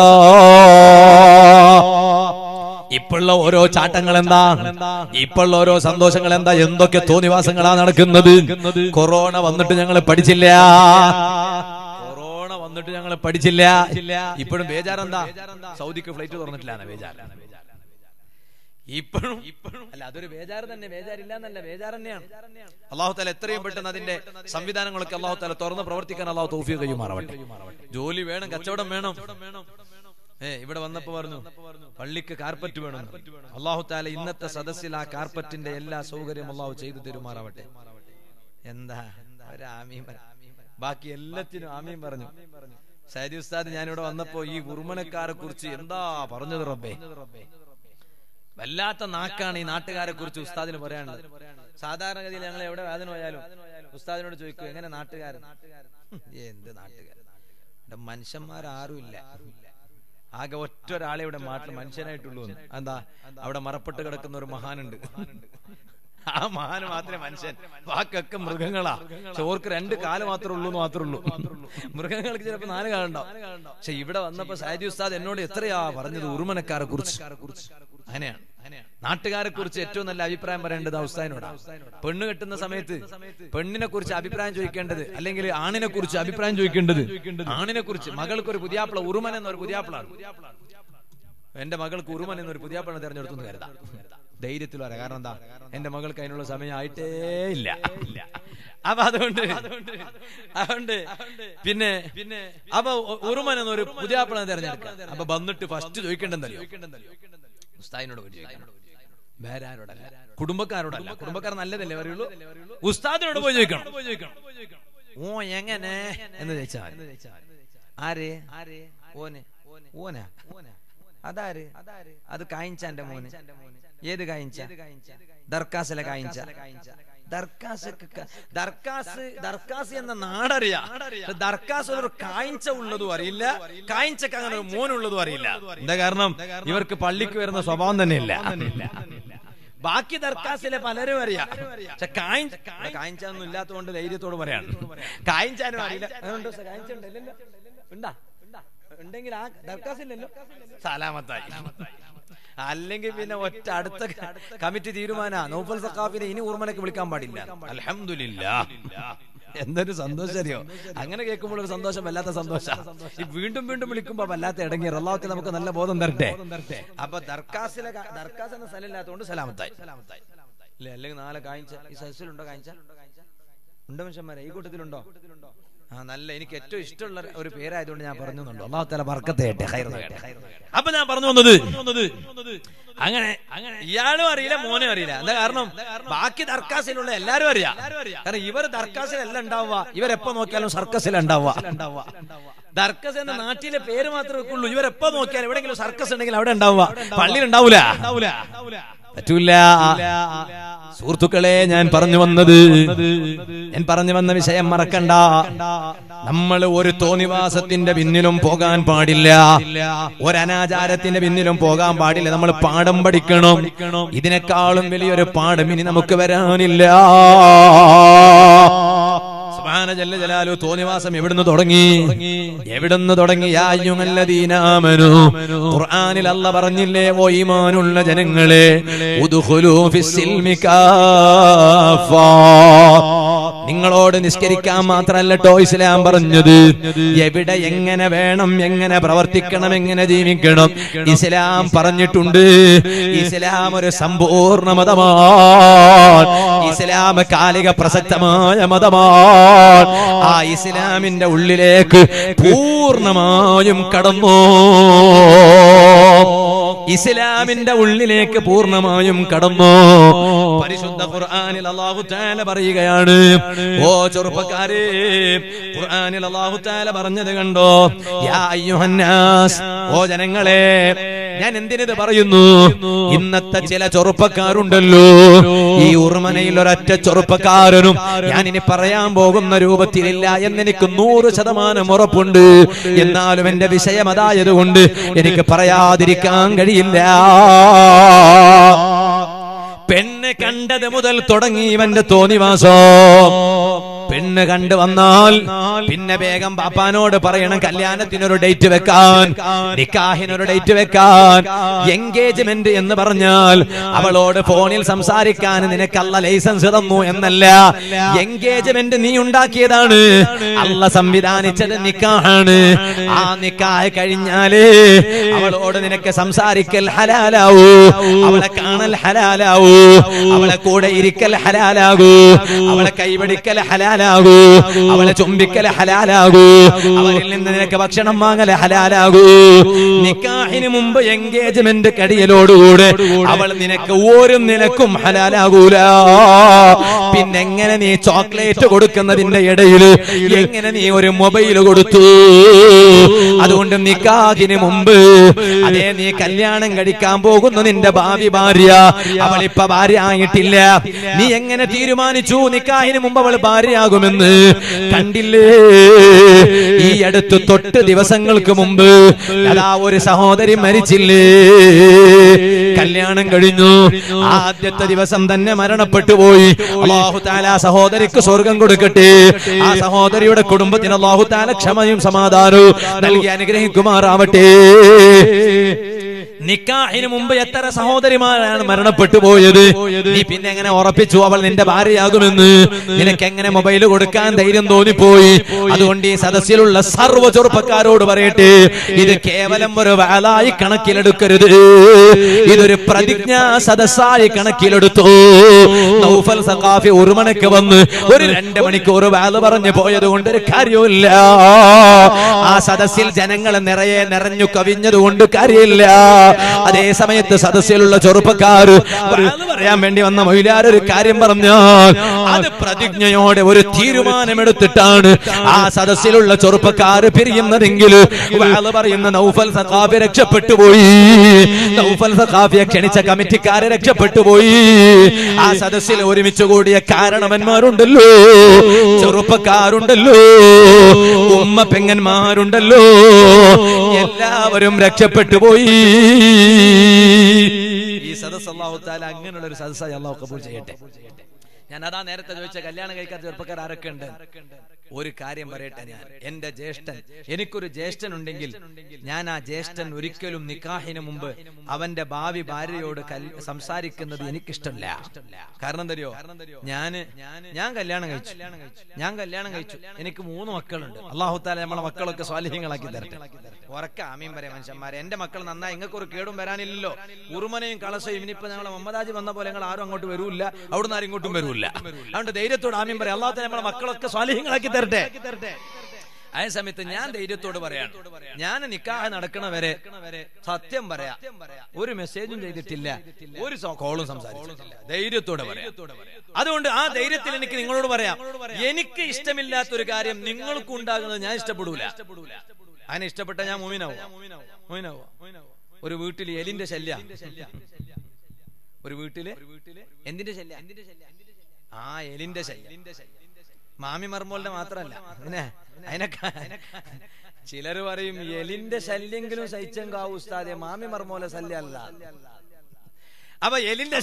ഇപ്പോഴുള്ള ഓരോ ചാട്ടങ്ങൾ എന്താ, ഇപ്പോഴുള്ള ഓരോ സന്തോഷങ്ങൾ എന്താ, എന്തൊക്കെ തോന്നിവാസങ്ങളാ നടക്കുന്നത്. കൊറോണ വന്നിട്ട് ഞങ്ങൾ പഠിച്ചില്ല, വന്നിട്ട് ഞങ്ങൾ പഠിച്ചില്ല. ഇപ്പോഴും ബേജാറെന്താ, സൗദിക്ക് ഫ്ലൈറ്റ് തുറന്നിട്ടില്ല ബേജാർ. ഇപ്പോഴും അല്ല, അതൊരു ബേജാറ് തന്നെ, ബേജാറില്ല എന്നല്ല, ബേജാർ തന്നെയാണ്. അല്ലാഹു തആല എത്രയും പെട്ടെന്ന് അതിന്റെ സംവിധാനങ്ങളൊക്കെ അല്ലാഹു തആല തുറന്ന് പ്രവർത്തിക്കാൻ അല്ലാഹു തൗഫീഖ് ചെയ്യുമാറാവട്ടെ. ജോലി വേണം, കച്ചവടം വേണം. ഇവിടെ വന്നപ്പോ പറഞ്ഞു പള്ളിക്ക് കാർപ്പറ്റ് വേണം. അല്ലാഹു തആല ഇന്നത്തെ സദസ്സിൽ ആ കാർപ്പറ്റിന്റെ എല്ലാ സൗകര്യം അല്ലാഹു ചെയ്തു തരുമാറാവട്ടെ. എന്താ ഒരു ആമീൻ, ബാക്കി എല്ലാത്തിനും ആമീൻ പറഞ്ഞു. സയ്യിദ് ഉസ്താദ് ഞാനിവിടെ വന്നപ്പോ ഈ ഉറുമനക്കാരെ കുറിച്ച് എന്താ പറഞ്ഞത് റബ്ബേ, വല്ലാത്ത നാക്കാണ് ഈ നാട്ടുകാരെ കുറിച്ച് ഉസ്താദിന് പറയാനുള്ളത്. സാധാരണഗതിയിൽ ഞങ്ങൾ എവിടെ വേദന പോയാലും ഉസ്താദിനോട് ചോദിക്കും എങ്ങനെ നാട്ടുകാരൻ, എന്ത് നാട്ടുകാരൻ, മനുഷ്യന്മാരാരും ഇല്ല, ആകെ ഒറ്റ ഒരാളെ ഇവിടെ മനുഷ്യനായിട്ടുള്ളൂ. എന്താ, അവിടെ മറപ്പെട്ട് കിടക്കുന്ന ഒരു മഹാനുണ്ട്, ആ മഹാന് മാത്രമേ മനുഷ്യൻ, ബാക്കൊക്കെ മൃഗങ്ങളാ. ചോർക്ക് 2 കാല് മാത്രമേ ഉള്ളൂ. മൃഗങ്ങൾക്ക് ചിലപ്പോ 4 കാലുണ്ടാവും. പക്ഷെ ഇവിടെ വന്നപ്പോ സയ്യിദ് ഉസ്താദ് എന്നോട് എത്രയാ പറഞ്ഞത് ഉറുമനക്കാരെ കുറിച്ച്. അങ്ങനെയാണ് നാട്ടുകാരെ കുറിച്ച് ഏറ്റവും നല്ല അഭിപ്രായം പറയേണ്ടത് ഉസ്താദിനോടാ. പെണ്ണ് കെട്ടുന്ന സമയത്ത് പെണ്ണിനെ കുറിച്ച് അഭിപ്രായം ചോദിക്കേണ്ടത്, അല്ലെങ്കിൽ ആണിനെ കുറിച്ച് അഭിപ്രായം ചോദിക്കേണ്ടത് ആണിനെ കുറിച്ച്. മകൾക്ക് ഒരു പുതിയാപ്പിള, ഉറുമൻ എന്നൊരു പുതിയാപ്പിളാണ്. എന്റെ മകൾക്ക് ഉറുമൻ എന്നൊരു പുതിയാപ്പിള തെരഞ്ഞെടുത്തു കരുതാ, ധൈര്യത്തിൽ വരാം. കാരണം എന്താ, എന്റെ മകൾക്ക് അതിനുള്ള സമയം ആയിട്ടേ ഇല്ല. അപ്പൊ അതുകൊണ്ട് പിന്നെ അപ്പൊ ഉറുമൻ എന്നൊരു പുതിയാപ്പിള തെരഞ്ഞെടുക്കാം. അപ്പൊ വന്നിട്ട് ഫസ്റ്റ് ചോദിക്കേണ്ടെന്നറിയോ, ഉസ്താദിനോട് വേറെ ആരോടല്ല, കുടുംബക്കാരോടല്ല. കുടുംബക്കാർ നല്ലതല്ലേ പറയുള്ളൂ, ഉസ്താദിനോട് പോയി ചോദിക്കണം. ഓ എങ്ങനെ എന്ന് ചോദിച്ചാൽ ആര്, ഓനാ, അതാര്, അത് കായിച്ചാന്റെ മോന്. ഏത് കായിച്ച, ദർക്കാസിലെ കായിച്ച. ദർക്കാസ് എന്ന നാടറിയാം, ദർക്കാസ് ഒരു കായിച്ച ഉള്ളതും അറിയില്ല, കായിച്ചക്ക് അങ്ങനെ ഒരു മോനുള്ളതും അറിയില്ല. എന്താ കാരണം, ഇവർക്ക് പള്ളിക്ക് വരുന്ന സ്വഭാവം തന്നെയില്ല. ബാക്കി ദർക്കാസിലെ പലരും അറിയാം, പക്ഷെ കായിച്ചൊന്നും ഇല്ലാത്തതുകൊണ്ട് ധൈര്യത്തോട് പറയാണ്. കായിച്ചാനും അറിയില്ല, ഉണ്ടെങ്കിൽ ആ ദർക്കാസില്ലല്ലോ, സലാമത്തായി. അല്ലെങ്കിൽ പിന്നെ ഒറ്റ അടുത്ത കമ്മിറ്റി തീരുമാന നൗഫൽ സഖാഫിനെ ഇനി ഉറുമനക്ക് വിളിക്കാൻ പാടില്ല. അൽഹംദുലില്ലാഹ്, എന്തൊരു സന്തോഷം അറിയോ. അങ്ങനെ കേൾക്കുമ്പോൾ ഒരു സന്തോഷം, വല്ലാത്ത സന്തോഷം. ഈ വീണ്ടും വീണ്ടും വിളിക്കുമ്പോ വല്ലാത്ത ഇടങ്ങിയ അല്ലാഹു നമുക്ക് നല്ല ബോധം തരട്ടെ. അപ്പൊ ദർക്കാസ് എന്ന സ്ഥലം ഇല്ലാത്തതുകൊണ്ട് സലാമത്തായി അല്ലെ. അല്ലെങ്കിൽ 4 കായിച്ച ഈ സദസ്സിലുണ്ടോ, കായിച്ച ഉണ്ടോ മനുഷ്യന്മാരെ ഈ കൂട്ടത്തിലുണ്ടോ? നല്ല, എനിക്ക് ഏറ്റവും ഇഷ്ടമുള്ള ഒരു പേരായതുകൊണ്ട് ഞാൻ പറഞ്ഞുണ്ടോ. അല്ലാഹു തആല ബർക്കത്ത് ചെയ്യട്ടെ, ഖൈർ ചെയ്യട്ടെ. അപ്പൊ ഞാൻ പറഞ്ഞു വന്നത് അങ്ങനെ ഇയാളും അറിയില്ല, മോനും അറിയില്ല. എന്താ കാരണം, ബാക്കി ദർക്കാസിലുള്ള എല്ലാരും അറിയാം. കാരണം ഇവർ ദർക്കാസിലല്ല ഉണ്ടാവുക, ഇവരെപ്പോ നോക്കിയാലും സർക്കസിൽ ഉണ്ടാവുക. ദർക്കസ് എന്ന നാട്ടിലെ പേര് മാത്രമേ ഉള്ളൂ. ഇവരെപ്പോ നോക്കിയാലും എവിടെയെങ്കിലും സർക്കസ് ഉണ്ടെങ്കിൽ അവിടെ ഉണ്ടാവുക, പള്ളിയിൽ ഉണ്ടാവൂല, പറ്റൂല. സുഹൃത്തുക്കളെ, ഞാൻ പറഞ്ഞു വന്ന വിഷയം മറക്കണ്ട. നമ്മൾ ഒരു തോന്നിവാസത്തിന്റെ പിന്നിലും പോകാൻ പാടില്ല, ഒരനാചാരത്തിന്റെ പിന്നിലും പോകാൻ പാടില്ല. നമ്മൾ പാഠം പഠിക്കണം. ഇതിനേക്കാളും വലിയൊരു പാഠം ഇനി നമുക്ക് വരാനില്ല. സുബ്ഹാന ജല്ല ജലാലു. തോന്നിവാസം എവിടുന്ന് തുടങ്ങി? യാ അയ്യുഹല്ലദീന ആമനൂ, ഖുർആനിൽ അല്ലാഹ് പറഞ്ഞില്ലേ, ഓ ഈമാനുള്ള ജനങ്ങളെ, ഉദ്ഖുലൂ ഫിസ്സിൽമി കാഫ, നിങ്ങളോട് നിസ്കരിക്കാൻ മാത്രമല്ലോ ഇസ്ലാം പറഞ്ഞത്, എവിടെ എങ്ങനെ വേണം, എങ്ങനെ പ്രവർത്തിക്കണം, എങ്ങനെ ജീവിക്കണം ഇസ്ലാം പറഞ്ഞിട്ടുണ്ട്. ഇസ്ലാം ഒരു സമ്പൂർണ്ണ മതമാണ്. ഇസ്ലാം കാലിക പ്രസക്തമായ മതമാണ്. ആ ഇസ്ലാമിന്റെ ഉള്ളിലേക്ക് പൂർണ്ണമായും കടന്നു. ഇസ്ലാമിന്റെ ഉള്ളിലേക്ക് പൂർണ്ണമായും കടന്നു. പരിശുദ്ധ ഖുർആനിൽ അല്ലാഹു തആല പറയുകയാണ്, ഓ ചെറുപ്പക്കാരെ, ഖുർആനിൽ അല്ലാഹു തആല പറഞ്ഞത് കണ്ടോ, യാ അയ്യുഹന്നാസ്, ഓ ജനങ്ങളെ. ഞാൻ എന്തിനിത് പറയുന്നു? ഇന്നത്തെ ചില ചെറുപ്പക്കാരുണ്ടല്ലോ, ഈ ഉർമനയിൽ ഒരൊറ്റ ചെറുപ്പക്കാരനും ഞാൻ ഇനി പറയാൻ പോകുന്ന രൂപത്തിലില്ല എന്നെനിക്ക് 100% ഉറപ്പുണ്ട്. എന്നാലും എന്റെ വിഷയം അതായതുകൊണ്ട് എനിക്ക് പറയാതിരിക്കാൻ കഴിയില്ല. പെണ്ണ് കണ്ടത് മുതൽ തുടങ്ങി ഇവന്റെ തോന്നിവാസം. പെണ്ണ് കണ്ടു വന്നാൽ പിന്നെ വേഗം പാപ്പാനോട് പറയണം കല്യാണത്തിനൊരു ഡേറ്റ് വെക്കാൻ, നിക്കാഹിനൊരു ഡേറ്റ് വെക്കാൻ. എൻഗേജ്മെന്റ് എന്ന് പറഞ്ഞാൽ അവളോട് ഫോണിൽ സംസാരിക്കാൻ നിനക്കല്ല ലൈസൻസ് തന്നു എന്നല്ല. എൻഗേജ്മെന്റ് നീ ഉണ്ടാക്കിയതാണ്, അല്ല സംവിധാനിച്ചത് നിക്കാഹാണ്. ആ നിക്കാഹ് കഴിഞ്ഞാല് അവളോട് നിനക്ക് സംസാരിക്കൽ ഹലാലാവൂ, അവളെ കാണൽ ഹലാലാവൂ, അവളെ കൂടെ ഇരിക്കൽ ഹലാലാകൂ, അവളെ കൈപിടിക്കൽ ഹലാലാകൂ, അവളെ ചുംബിക്കൽ ഹലാലാകൂ, അവരിൽ നിന്ന് നിനക്ക് ഭക്ഷണം വാങ്ങൽ ഹലാലാകൂ. നിക്കാഹിന് മുമ്പ് എൻഗേജ്മെന്റ് കടിയലോടുകൂടെ അവൾ നിനക്ക് ഒരു നിലക്കും ഹലാലാകൂല. പിന്നെ എങ്ങനെ നീ ചോക്ലേറ്റ് കൊടുക്കുന്നതിന്റെ ഇടയിൽ എങ്ങനെ നീ ഒരു മൊബൈൽ കൊടുത്തു? അതുകൊണ്ട് നിക്കാഹിന് മുമ്പ്, അതേ നീ കല്യാണം കഴിക്കാൻ പോകുന്ന നിന്റെ ഭാവി ഭാര്യ, അവളിപ്പ ഭാര്യ ആയിട്ടില്ല, നീ എങ്ങനെ തീരുമാനിച്ചു നിക്കാഹിന് മുമ്പ് അവൾ ഭാര്യയാകുമെന്ന്? കണ്ടില്ലേ, ഈ അടുത്ത് തൊട്ട് ദിവസങ്ങൾക്ക് മുമ്പ് അതാ ഒരു സഹോദരി മരിച്ചില്ലേ, കല്യാണം കഴിഞ്ഞു, ആദ്യത്തെ ദിവസം തന്നെ മരണപ്പെട്ടു പോയി. അല്ലാഹു തആല സഹോദരിക്ക് സ്വർഗം കൊടുക്കട്ടെ. ആ സഹോദരിയുടെ കുടുംബത്തിന് അല്ലാഹു തആല ക്ഷമയും സമാധാനവും നൽകി അനുഗ്രഹിക്കുമാറാവട്ടെ. നിക്കാഹിന് മുമ്പ് എത്ര സഹോദരിമാരാണ് മരണപ്പെട്ടു പോയത്? നീ പിന്നെ എങ്ങനെ ഉറപ്പിച്ചു അവൾ നിന്റെ ഭാര്യയാകുമെന്ന്? നിനക്ക് എങ്ങനെ മൊബൈൽ കൊടുക്കാൻ ധൈര്യം തോന്നിപ്പോയി? അതുകൊണ്ട് ഈ സദസ്സിലുള്ള സർവ്വ ചെറുപ്പക്കാരോട് പറയട്ടെ, ഇത് കേവലം ഒരു വാളായി കണക്കിലെടുക്കരുത്, ഇതൊരു പ്രതിജ്ഞാ സദസ്സായി കണക്കിലെടുത്തു. നൗഫൽ സഖാഫി ഉർമനക്ക് വന്ന് ഒരു 2 മണിക്കൂർ വാള് പറഞ്ഞു പോയത് കൊണ്ട് ഒരു കാര്യമില്ല. ആ സദസ്സിൽ ജനങ്ങൾ നിറഞ്ഞു കവിഞ്ഞത് കൊണ്ട് കാര്യമില്ല. അതേ സമയത്ത് സദസ്സിലുള്ള ചെറുപ്പക്കാർ പറയാൻ വേണ്ടി വന്ന മൗലാർ ഒരു കാര്യം പറഞ്ഞാൽ അത് പ്രതിജ്ഞയോടെ ഒരു തീരുമാനമെടുത്തിട്ടാണ് ആ സദസ്സിലുള്ള ചെറുപ്പക്കാർ പിരിയുന്നതെങ്കിൽ പറയുന്ന നൗഫൽ സഖാഫി രക്ഷപ്പെട്ടു പോയി. നൗഫൽ സഖാഫിയെ ക്ഷണിച്ച കമ്മിറ്റിക്കാരെ രക്ഷപ്പെട്ടു പോയി. ആ സദസ്സിൽ ഒരുമിച്ച് കൂടിയ കാരണവന്മാരുണ്ടല്ലോ, ചെറുപ്പക്കാരുണ്ടല്ലോ, ഉമ്മ പെങ്ങന്മാരുണ്ടല്ലോ, എല്ലാവരും രക്ഷപ്പെട്ടു പോയി. ഈ സദസ്സ് അല്ലാഹു തആല അങ്ങനെയുള്ള ഒരു സദസ്സായി അല്ലാഹു കബൂൽ ചെയ്യട്ടെ. ഞാൻ അതാ നേരത്തെ ചോദിച്ച കല്യാണം കഴിക്കാത്ത ചെറുപ്പക്കാർ ആരൊക്കെ ഉണ്ട്? ഒരു കാര്യം പറയട്ടെ, ഞാൻ എന്റെ ജ്യേഷ്ഠൻ, എനിക്കൊരു ജ്യേഷ്ഠൻ ഉണ്ടെങ്കിൽ ഞാൻ ആ ജ്യേഷ്ഠൻ ഒരിക്കലും നിക്കാഹിന് മുമ്പ് അവന്റെ ഭാവി ഭാര്യയോട് സംസാരിക്കുന്നത് എനിക്കിഷ്ടമില്ല. കാരണം എന്തറിയോ, ഞാൻ കല്യാണം കഴിച്ചു, എനിക്ക് 3 മക്കളുണ്ട്. അല്ലാഹു തആല നമ്മളെ മക്കളൊക്കെ സ്വാലിഹീങ്ങളാക്കി തരട്ടെ. ഉറക്ക ആമീൻ പറയാം മനുഷ്യന്മാരെ. എന്റെ മക്കൾ നന്നായി, നിങ്ങൾക്ക് ഒരു കേടും വരാനില്ലല്ലോ. ഉറുമനയും കളസയും ഇനിയിപ്പോ ഞങ്ങളെ മമ്മദാജി വന്ന പോലെ ഞങ്ങൾ ആരും അങ്ങോട്ട് വരൂല്ല, അവിടുന്ന് ആരും ഇങ്ങോട്ടും വരൂല്ല. അതുകൊണ്ട് ധൈര്യത്തോട് ആമീൻ പറയാം. അല്ലാഹു തആല നമ്മളെ മക്കളൊക്കെ സ്വാലിഹീങ്ങളാക്കി തരട്ടെ. അതേ സമയത്ത് ഞാൻ ധൈര്യത്തോട് പറയാണ്, ഞാൻ നിക്കാഹ് നടക്കണ വരെ സത്യം പറയാം, ഒരു മെസ്സേജും ചെയ്തിട്ടില്ല, ഒരു കോളും സംസാരിച്ചിട്ടില്ല. ധൈര്യത്തോടെ പറയാം. അതുകൊണ്ട് ആ ധൈര്യത്തിൽ എനിക്ക് നിങ്ങളോട് പറയാം, എനിക്ക് ഇഷ്ടമില്ലാത്തൊരു കാര്യം നിങ്ങൾക്കും ഉണ്ടാകുന്നത് ഞാൻ ഇഷ്ടപ്പെടൂല. അതിനെ ഇഷ്ടപ്പെട്ട ഞാൻ മുഅ്മിനാവും. ഒരു വീട്ടിൽ എലിന്റെ ശല്യം, ഒരു വീട്ടില് എന്തിന്റെ ശല്യം? ആ എലിന്റെ ശല്യം. മാമി മർമോളുടെ മാത്രല്ല, അതിനൊക്കെ ചിലര് പറയും എലിന്റെ ശല്യെങ്കിലും സഹിച്ചെങ്കാവൂ ഉസ്താദെ, മാമി മർമോലെ ശല്യമല്ല. അപ്പൊ എലിന്റെ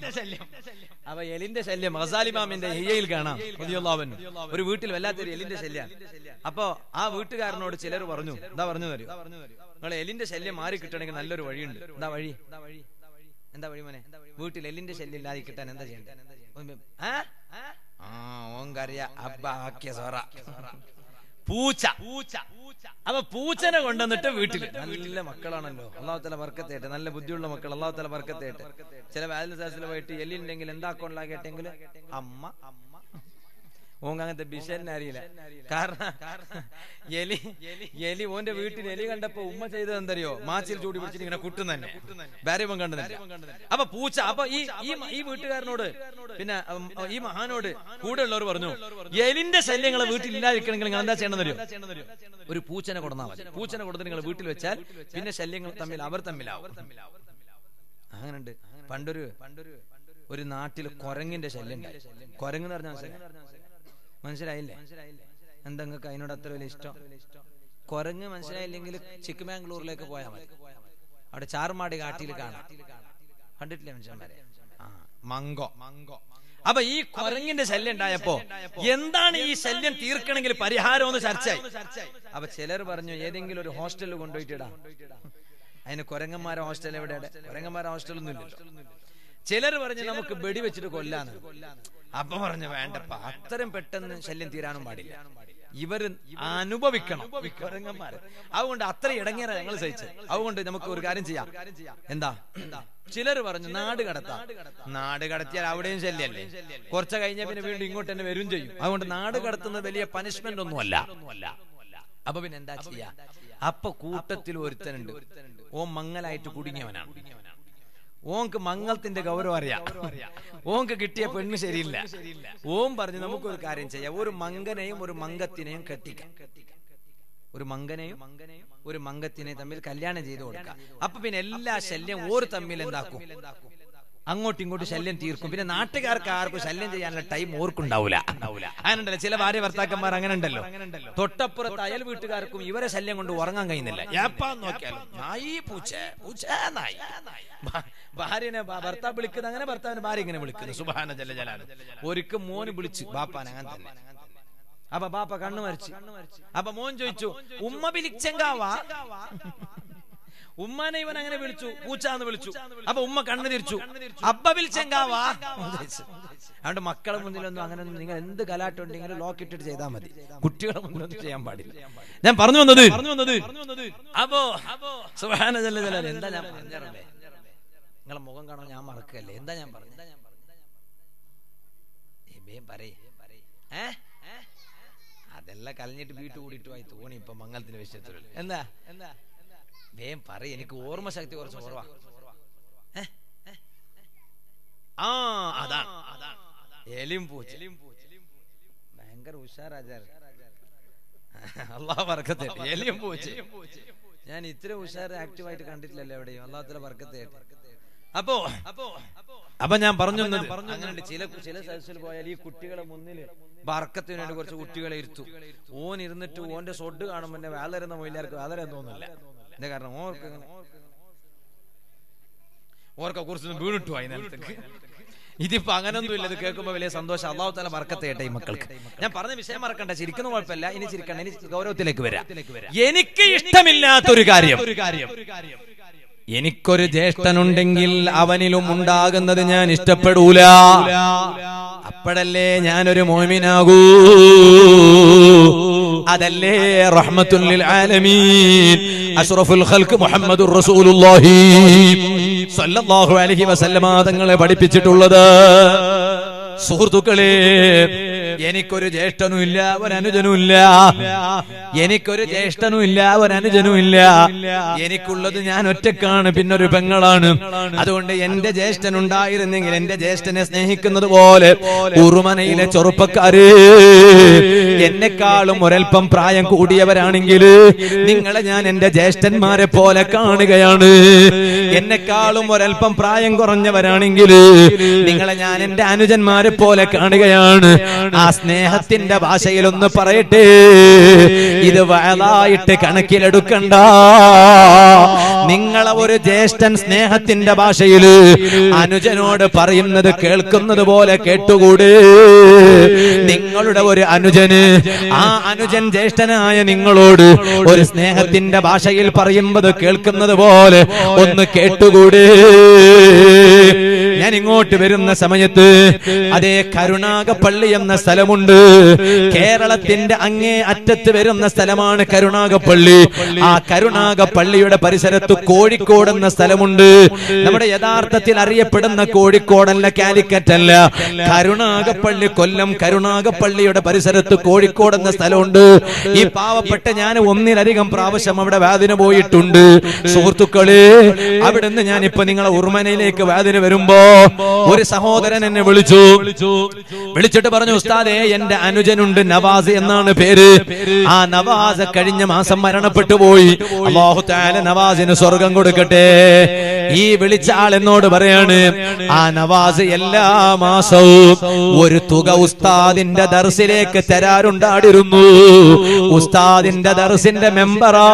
ശല്യം ഗസാലി ഇമാമിന്റെ ഹിയ്യയിൽ കാണാം. ഒരു വീട്ടിൽ വല്ലാത്തൊരു എലിന്റെ ശല്യം. അപ്പൊ ആ വീട്ടുകാരനോട് ചിലർ പറഞ്ഞു, എന്താ പറഞ്ഞു തരൂ, നിങ്ങൾ എലിന്റെ ശല്യം മാറി കിട്ടണമെങ്കിൽ നല്ലൊരു വഴിയുണ്ട്. എന്താ വഴി മോനെ? വീട്ടിൽ എലിന്റെ ശല്യം ഇല്ലാതെ കിട്ടാൻ എന്താ ചെയ്യണ്ടേ? ഓങ്കറിയ അബ്ബ ആക്കിയ സോറ പൂച്ച. അപ്പൊ പൂച്ചനെ കൊണ്ടുവന്നിട്ട് വീട്ടിൽ നല്ല മക്കളാണല്ലോ, അല്ലാഹു തആല ബർക്കത്തേട്ടെ, നല്ല ബുദ്ധിയുള്ള മക്കൾ, അല്ലാഹു തആല ബർക്കത്തേട്ടെ. ചില വാലിന് പോയിട്ട് എലിണ്ടെങ്കിൽ എന്താക്കൊണ്ടാകട്ടെങ്കിൽ അമ്മ ഓങ്ക അങ്ങനത്തെ ബിഷന്നെ അറിയില്ല. കാരണം എലി ഓന്റെ വീട്ടിൽ എലി കണ്ടപ്പോ ഉമ്മ ചെയ്തത് എന്തറിയോ, മാച്ചിൽ ചൂടി പിടിച്ചിട്ട് ഇങ്ങനെ കുട്ടും തന്നെ, ഭാര്യപ്പം കണ്ടുന്നില്ല. അപ്പൊ പൂച്ച. അപ്പൊ ഈ വീട്ടുകാരനോട് പിന്നെ ഈ മഹാനോട് കൂടെ ഉള്ളവർ പറഞ്ഞു, എലിന്റെ ശല്യങ്ങളെ വീട്ടിൽ ഇല്ലാതിരിക്കണമെങ്കിൽ നിങ്ങൾ എന്താ ചെയ്യണമെന്നറിയോ, ഒരു പൂച്ചനെ കൊടുന്നാൽ മതി. പൂച്ചനെ കൊടുത്ത് നിങ്ങൾ വീട്ടിൽ വെച്ചാൽ പിന്നെ ശല്യങ്ങൾ അവർ തമ്മിലാവും. അങ്ങനുണ്ട്. പണ്ടൊരു നാട്ടിൽ കുരങ്ങിന്റെ ശല്യം ഉണ്ടായി. കുരങ്ങ് എന്ന് പറഞ്ഞാൽ മനസ്സിലായില്ലേ? എന്താ നിങ്ങൾക്ക് അതിനോട് അത്ര വലിയ ഇഷ്ടം? കുരങ്ങ് മനസ്സിലായില്ലെങ്കിൽ ചിക്കമാംഗ്ലൂരിലേക്ക് പോയാൽ മതി, അവിടെ ചാർമാടി കാട്ടിൽ കാണാം. കണ്ടിട്ടില്ലേ മനുഷ്യന്മാരെ? മങ്കോ. അപ്പൊ ഈ കുരങ്ങിന്റെ ശല്യം ഉണ്ടായപ്പോ എന്താണ് ഈ ശല്യം തീർക്കണമെങ്കിൽ പരിഹാരം ഒന്ന് ചർച്ചയായി. അപ്പൊ ചിലർ പറഞ്ഞു ഏതെങ്കിലും ഒരു ഹോസ്റ്റലിൽ കൊണ്ടുപോയിട്ടിടാം. അതിന് കുരങ്ങന്മാരെ ഹോസ്റ്റൽ എവിടെയാണ്? കുരങ്ങന്മാരെ ഹോസ്റ്റലൊന്നും ഇല്ലല്ലോ. ചിലർ പറഞ്ഞു നമുക്ക് വെടി വെച്ചിട്ട് കൊല്ലാന്ന്. അപ്പൊ പറഞ്ഞു വേണ്ടപ്പ, അത്രയും പെട്ടെന്ന് ശല്യം തീരാനും പാടില്ല, ഇവര് അനുഭവിക്കണം കുരങ്ങന്മാര്. അതുകൊണ്ട് അത്ര ഇടങ്ങേറ ഞങ്ങൾ സഹിച്ചത്. അതുകൊണ്ട് നമുക്ക് ഒരു കാര്യം ചെയ്യാം. എന്താ? ചിലർ പറഞ്ഞു നാട് കടത്താം. നാട് കടത്തിയാൽ അവിടെയും ശല്യല്ലേ, കുറച്ച് കഴിഞ്ഞ പിന്നെ വീണ്ടും ഇങ്ങോട്ട് തന്നെ വരും ചെയ്യും. അതുകൊണ്ട് നാട് കടത്തുന്നത് വലിയ പനിഷ്മെന്റ് ഒന്നുമല്ല. അപ്പൊ പിന്നെ എന്താ ചെയ്യാ? അപ്പൊ കൂട്ടത്തിൽ ഒരുത്തനുണ്ട്, ഓ മങ്ങലായിട്ട് കുടുങ്ങിയവനാണ്. ഓങ്ക് മംഗളത്തിന്റെ ഗൗരവം അറിയാം. ഓങ്ക് കിട്ടിയ പെണ്ണ് ശരിയില്ല. ഓം പറഞ്ഞു നമുക്കൊരു കാര്യം ചെയ്യാം, ഒരു മംഗനെയും ഒരു മംഗത്തിനെയും കെട്ടിക്കാം. ഒരു മംഗനെയും ഒരു മംഗത്തിനെയും തമ്മിൽ കല്യാണം ചെയ്ത് കൊടുക്കാം. അപ്പൊ പിന്നെ എല്ലാ ശല്യം ഓര് തമ്മിൽ എന്താക്കും, അങ്ങോട്ടും ഇങ്ങോട്ടും ശല്യം തീർക്കും. പിന്നെ നാട്ടുകാർക്ക് ആർക്കും ശല്യം ചെയ്യാനുള്ള ടൈം ഓർക്കുണ്ടാവൂല. അങ്ങനെയുണ്ടല്ലോ ചില ഭാര്യ ഭർത്താക്കന്മാർ, അങ്ങനെ ഉണ്ടല്ലോ. തൊട്ടപ്പുറത്ത് അയൽ വീട്ടുകാർക്കും ഇവരെ ശല്യം കൊണ്ട് ഉറങ്ങാൻ കഴിയുന്നില്ല. എപ്പാന്ന് നോക്കിയാലും നായി പൂച്ച പൂച്ച നായി. ഭാര്യനെ ഭർത്താവ് വിളിക്കുന്നത് അങ്ങനെ, ഭർത്താവിന് ഭാര്യ ഇങ്ങനെ വിളിക്കുന്നു. സുബ്ഹാന ജല്ല ജലാലുഹു. ഒരിക്കൽ മോന് വിളിച്ചു ബാപ്പാൻ അങ്ങനെ തന്നെ. അപ്പൊ ബാപ്പ കണ്ണു മരിച്ചു. അപ്പൊ മോൻ ചോദിച്ചു, ഉമ്മ വിളിച്ചെങ്കാവാ? ഉമ്മാനെ ഇവൻ അങ്ങനെ വിളിച്ചു, പൂച്ചാന്ന് വിളിച്ചു. അപ്പൊ ഉമ്മ കണ്ണു തിരിച്ചു, അബ്ബ വിളിച്ചെങ്കാവാ? അതുകൊണ്ട് മക്കളെ മുന്നിലൊന്നും അങ്ങനെയൊന്നും നിങ്ങൾ എന്ത് കലാട്ടുണ്ടെങ്കിലും ലോക്കിട്ടിട്ട് ചെയ്താൽ മതി. കുട്ടികളെ മുന്നിലൊന്നും ചെയ്യാൻ പാടില്ല. ഞാൻ പറഞ്ഞു വന്നത് അപ്പോ സുബ്ഹാന ജല്ല ജലാലുഹു. എന്താ ഞാൻ പറഞ്ഞേ? നിങ്ങളെ മുഖം കാണാൻ ഞാൻ മറക്കല്ലേ? എന്താ ഞാൻ പറഞ്ഞു? അതെല്ലാം കലഞ്ഞിട്ട് വീട്ടു കൂടിയിട്ട് പോയി തോന്നി ഇപ്പൊ മംഗളത്തിന്റെ വിഷയത്തിൽ. എന്താ വേം പറ, എനിക്ക് ഓർമ്മ ശക്തി കുറച്ച് കുറവാ. അതാണ് എലിയും പൂച്ച. ഭയങ്കര ഉഷാറാചാര. അല്ലാഹു ബർക്കത്ത്. എലിയും പൂച്ച ഞാൻ ഇത്ര ഉഷാർ ആക്റ്റീവായിട്ട് കണ്ടിട്ടില്ലല്ലോ എവിടെയും. അല്ലാഹു തആല ബർക്കത്ത് ചെയ്യട്ടെ. അപ്പൊ ഞാൻ പറഞ്ഞു അങ്ങനെയുണ്ട്. ചില സദസ്സിൽ പോയാൽ ഈ കുട്ടികളെ മുന്നില് ബർക്കത്തിന് വേണ്ടി കുറച്ച് കുട്ടികളെ ഇരുത്തു. ഓൻ ഇരുന്നിട്ട് ഓന്റെ സൊഡ് കാണുമ്പോ എന്നെ വേലരുന്ന മൊയിലാർക്ക് വേലരെന്ന് തോന്നില്ല. എന്താ കാരണം? ഓർക്ക കുറിച്ചൊന്നും വീണിട്ടു ആയി നേരത്തേക്ക്. ഇതിപ്പോ അങ്ങനൊന്നും ഇല്ല. ഇത് കേൾക്കുമ്പോ വലിയ സന്തോഷം. അല്ലാഹു തആല ബർക്കത്ത് ചെയ്യട്ടെ ഈ മക്കൾക്ക്. ഞാൻ പറഞ്ഞ വിഷയം മറക്കണ്ട. ചിരിക്കുന്ന കുഴപ്പമില്ല. ഇനി ചിരിക്കണ്ട. ഇനി ഗൗരവത്തിലേക്ക് വരാം. എനിക്ക് ഇഷ്ടമില്ലാത്തൊരു കാര്യം, എനിക്കൊരു ജ്യേഷ്ഠനുണ്ടെങ്കിൽ അവനിലും ഉണ്ടാകുന്നത് ഞാൻ ഇഷ്ടപ്പെടൂല. അപ്പോഴല്ലേ ഞാനൊരു മുഅ്മിനാകൂ. അതല്ലേ റഹ്മത്തുൽ ലിൽ ആലമീൻ അഷ്റഫുൽ ഖൽഖ് മുഹമ്മദുർ റസൂലുള്ളാഹി സ്വല്ലല്ലാഹു അലൈഹി വസല്ലമ തങ്ങളെ പഠിപ്പിച്ചിട്ടുള്ളത്. സുഹൃത്തുക്കളെ, എനിക്കൊരു ജ്യേഷ്ഠനുമില്ല ഒരനുജനുമില്ല. എനിക്കൊരു ജ്യേഷ്ഠനുമില്ല ഒരനുജനുമില്ല. എനിക്കുള്ളത് ഞാൻ ഒറ്റക്കാണ്, പിന്നൊരു പെങ്ങളാണ്. അതുകൊണ്ട് എന്റെ ജ്യേഷ്ഠൻ ഉണ്ടായിരുന്നെങ്കിൽ, എന്റെ ജ്യേഷ്ഠനെ സ്നേഹിക്കുന്നത് പോലെ ഉറുമനയിലെ ചെറുപ്പക്കാര് എന്നെക്കാളും ഒരൽപ്പം പ്രായം കൂടിയവരാണെങ്കിൽ നിങ്ങളെ ഞാൻ എന്റെ ജ്യേഷ്ഠന്മാരെ പോലെ കാണുകയാണ്. എന്നെക്കാളും ഒരൽപ്പം പ്രായം കുറഞ്ഞവരാണെങ്കിൽ നിങ്ങളെ ഞാൻ എന്റെ അനുജന്മാരെ പോലെ കാണുകയാണ്. ആ സ്നേഹത്തിന്റെ ഭാഷയിലൊന്ന് പറയട്ടെ, ഇത് വഅദായിട്ട് കണക്കിലെടുക്കണ്ട. നിങ്ങളെ ഒരു ജ്യേഷ്ഠൻ സ്നേഹത്തിന്റെ ഭാഷയിൽ അനുജനോട് പറയുന്നത് കേൾക്കുന്നത് പോലെ കേട്ടുകൂടെ? നിങ്ങളുടെ ഒരു അനുജന്, ആ അനുജൻ ജ്യേഷ്ഠനായ നിങ്ങളോട് ഒരു സ്നേഹത്തിന്റെ ഭാഷയിൽ പറയുന്നത് കേൾക്കുന്നത് പോലെ ഒന്ന് കേട്ടുകൂടെ? ഞാൻ ഇങ്ങോട്ട് വരുന്ന സമയത്ത് അതേ കരുണാകപ്പള്ളി എന്ന സ്ഥലമുണ്ട്. കേരളത്തിന്റെ അങ്ങേ അറ്റത്ത് വരുന്ന സ്ഥലമാണ് കരുണാകപ്പള്ളി. ആ കരുണാകപ്പള്ളിയുടെ പരിസരത്ത് കോഴിക്കോട് എന്ന സ്ഥലമുണ്ട്. നമ്മുടെ യഥാർത്ഥത്തിൽ അറിയപ്പെടുന്ന കോഴിക്കോടല്ല, കാലിക്കറ്റ് അല്ല, കരുണാകപ്പള്ളി, കൊല്ലം കരുണാകപ്പള്ളിയുടെ പരിസരത്ത് കോഴിക്കോട് എന്ന സ്ഥലമുണ്ട്. ഈ പാവപ്പെട്ട ഞാൻ ഒന്നിലധികം പ്രാവശ്യം അവിടെ വാതിന് പോയിട്ടുണ്ട്. സുഹൃത്തുക്കളെ, അവിടുന്ന് ഞാൻ ഇപ്പൊ നിങ്ങളെ ഉർമനയിലേക്ക് വാതിന് വരുമ്പോ ഒരു സഹോദരൻ എന്നെ വിളിച്ചിട്ട് പറഞ്ഞു, ഉസ്താദേ എന്റെ അനുജനുണ്ട്, നവാസ് എന്നാണ് പേര്. ആ നവാസ് കഴിഞ്ഞ മാസം മരണപ്പെട്ടു പോയി. അല്ലാഹു തആല നവാസിന് സ്വർഗം കൊടുക്കട്ടെ. ഈ വിളിച്ച ആൾ എന്നോട് പറയാണ്, ആ നവാസ് എല്ലാ മാസവും ഒരു തുക ഉസ്താദിന്റെ ദർസിലേക്ക് തരാറുണ്ടായിരുന്നു. ഉസ്താദിന്റെ ദർസിന്റെ മെമ്പറാ.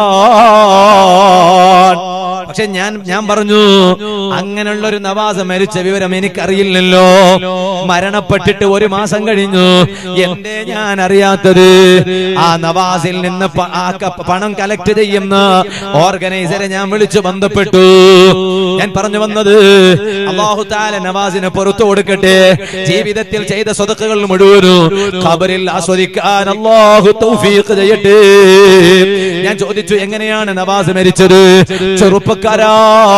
പക്ഷെ ഞാൻ പറഞ്ഞു, അങ്ങനെയുള്ള ഒരു നവാസ് മരിച്ച വിവരം എനിക്കറിയില്ലല്ലോ. മരണപ്പെട്ടിട്ട് ഒരു മാസം കഴിഞ്ഞു. എന്തേ ഞാൻ അറിയാത്തത്? ആ നവാസിൽ നിന്ന് പണം കളക്ട് ചെയ്യുന്ന ഓർഗനൈസറെ ഞാൻ വിളിച്ചു ബന്ധപ്പെട്ടു. ഞാൻ പറഞ്ഞു വന്നത്, അല്ലാഹു തആല നവാസിനെ പുറത്തു കൊടുക്കട്ടെ. ജീവിതത്തിൽ ചെയ്ത സ്വതക്കകൾ മുഴുവനും ഖബറിൽ ആസ്വദിക്കാൻ അല്ലാഹു തൗഫീഖ് ചെയ്യട്ടെ. ഞാൻ ചോദിച്ചു, എങ്ങനെയാണ് നവാസ് മരിച്ചത്? ചെറുപ്പക്കാരാ,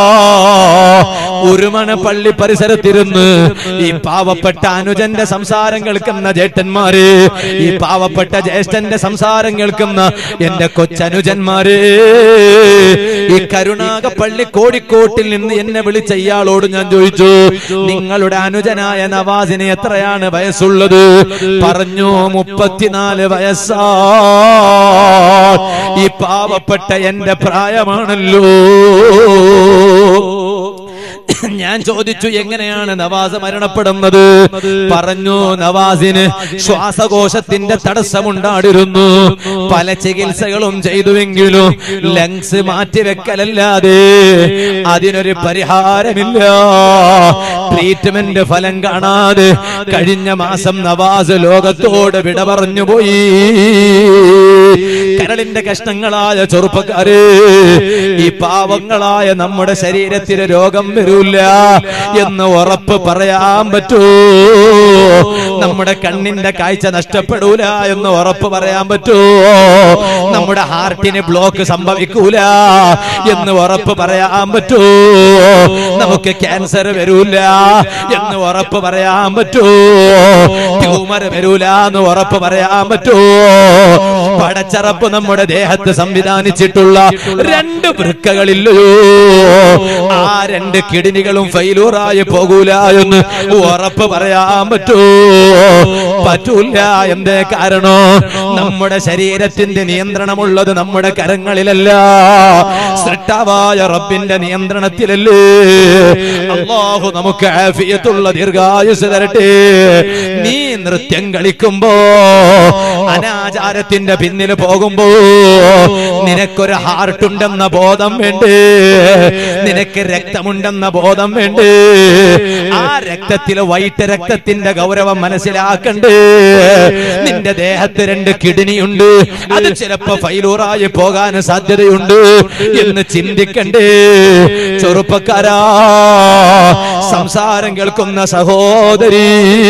ഉരുമണ പള്ളി പരിസരത്തിരുന്ന് ഈ പാവപ്പെട്ട അനുജന്റെ സംസാരം കേൾക്കുന്ന ജേഷ്ഠന്മാര്, ഈ പാവപ്പെട്ട ജ്യേഷ്ഠന്റെ സംസാരം കേൾക്കുന്ന എന്റെ കൊച്ചനുജന്മാര്, ഈ കരുണാകപ്പള്ളി കോഴിക്കോട്ടിൽ നിന്ന് എന്നെ വിളിച്ച ഇയാളോട് ഞാൻ ചോദിച്ചു, നിങ്ങളുടെ അനുജനായ നവാസിന് എത്രയാണ് വയസ്സുള്ളത്? പറഞ്ഞു, 34 വയസ്സാ. ഈ പാവപ്പെട്ട എന്റെ പ്രായമാണല്ലോ. ഞാൻ ചോദിച്ചു, എങ്ങനെയാണ് നവാസ് മരണപ്പെടുന്നത്? പറഞ്ഞു, നവാസിന് ശ്വാസകോശത്തിന്റെ തടസ്സമുണ്ടായിരുന്നു. പല ചികിത്സകളും ചെയ്തുവെങ്കിലും ലങ്സ് മാറ്റിവെക്കലല്ലാതെ അതിനൊരു പരിഹാരമില്ല. ട്രീറ്റ്മെന്റ് ഫലം കാണാതെ കഴിഞ്ഞ മാസം നവാസ് ലോകത്തോട് വിട പറഞ്ഞുപോയി. കരളിന്റെ കഷ്ണങ്ങളായ ചെറുപ്പക്കാര്, ഈ പാവങ്ങളായ നമ്മുടെ ശരീരത്തിന് രോഗം വരൂല എന്ന് ഉറപ്പ് പറയാൻ പറ്റൂ? നമ്മുടെ കണ്ണിന്റെ കാഴ്ച നഷ്ടപ്പെടൂല എന്ന് ഉറപ്പ് പറയാൻ പറ്റൂ? നമ്മുടെ ഹാർട്ടിന് ബ്ലോക്ക് സംഭവിക്കൂല എന്ന് ഉറപ്പ് പറയാൻ പറ്റൂ? നമുക്ക് ക്യാൻസർ വരൂല എന്ന് ഉറപ്പ് പറയാൻ പറ്റൂ? ട്യൂമർ വരൂല എന്ന് ഉറപ്പ് പറയാൻ പറ്റൂ? പടച്ചറപ്പ് നമ്മുടെ ദേഹത്ത് സംവിധാനിച്ചിട്ടുള്ള 2 വൃക്കകളില്ലയോ, ആ 2 കിഡ്നികളും ഫെയിലൂറായി പോകൂല എന്ന് ഉറപ്പ് പറയാൻ പറ്റൂ? പറ്റൂല. എന്തേ കാരണം? നമ്മുടെ ശരീരത്തിന്റെ നിയന്ത്രണമുള്ളത് നമ്മുടെ കരങ്ങളിലല്ല, സൃഷ്ടാവായ റബ്ബിന്റെ നിയന്ത്രണത്തിലല്ലേ. അല്ലാഹു നമുക്ക് ആഫിയത്തുള്ള ദീർഘായുസ് തരട്ടെ. നീ നൃത്യം കളിക്കുമ്പോ, അനാചാരത്തിന്റെ പിന്നിൽ പോകുമ്പോ നിനക്കൊരു ഹാർട്ടുണ്ടെന്ന ബോധം വേണ്ടേ? നിനക്ക് രക്തമുണ്ടെന്ന ബോധം വേണ്ടേ? ആ രക്തത്തിലെ വൈറ്റ് രക്തത്തിന്റെ ഗൗരവം മനസ്സിലാക്കണ്ടേ? നിന്റെ ദേഹത്ത് 2 കിഡ്നിയുണ്ട്, അത് ചിലപ്പോ ഫെയിലൂറായി പോകാൻ സാധ്യതയുണ്ട് എന്ന് ചിന്തിക്കണ്ടേ? ചെറുപ്പക്കാരാ, സംസാരം കേൾക്കുന്ന സഹോദരി,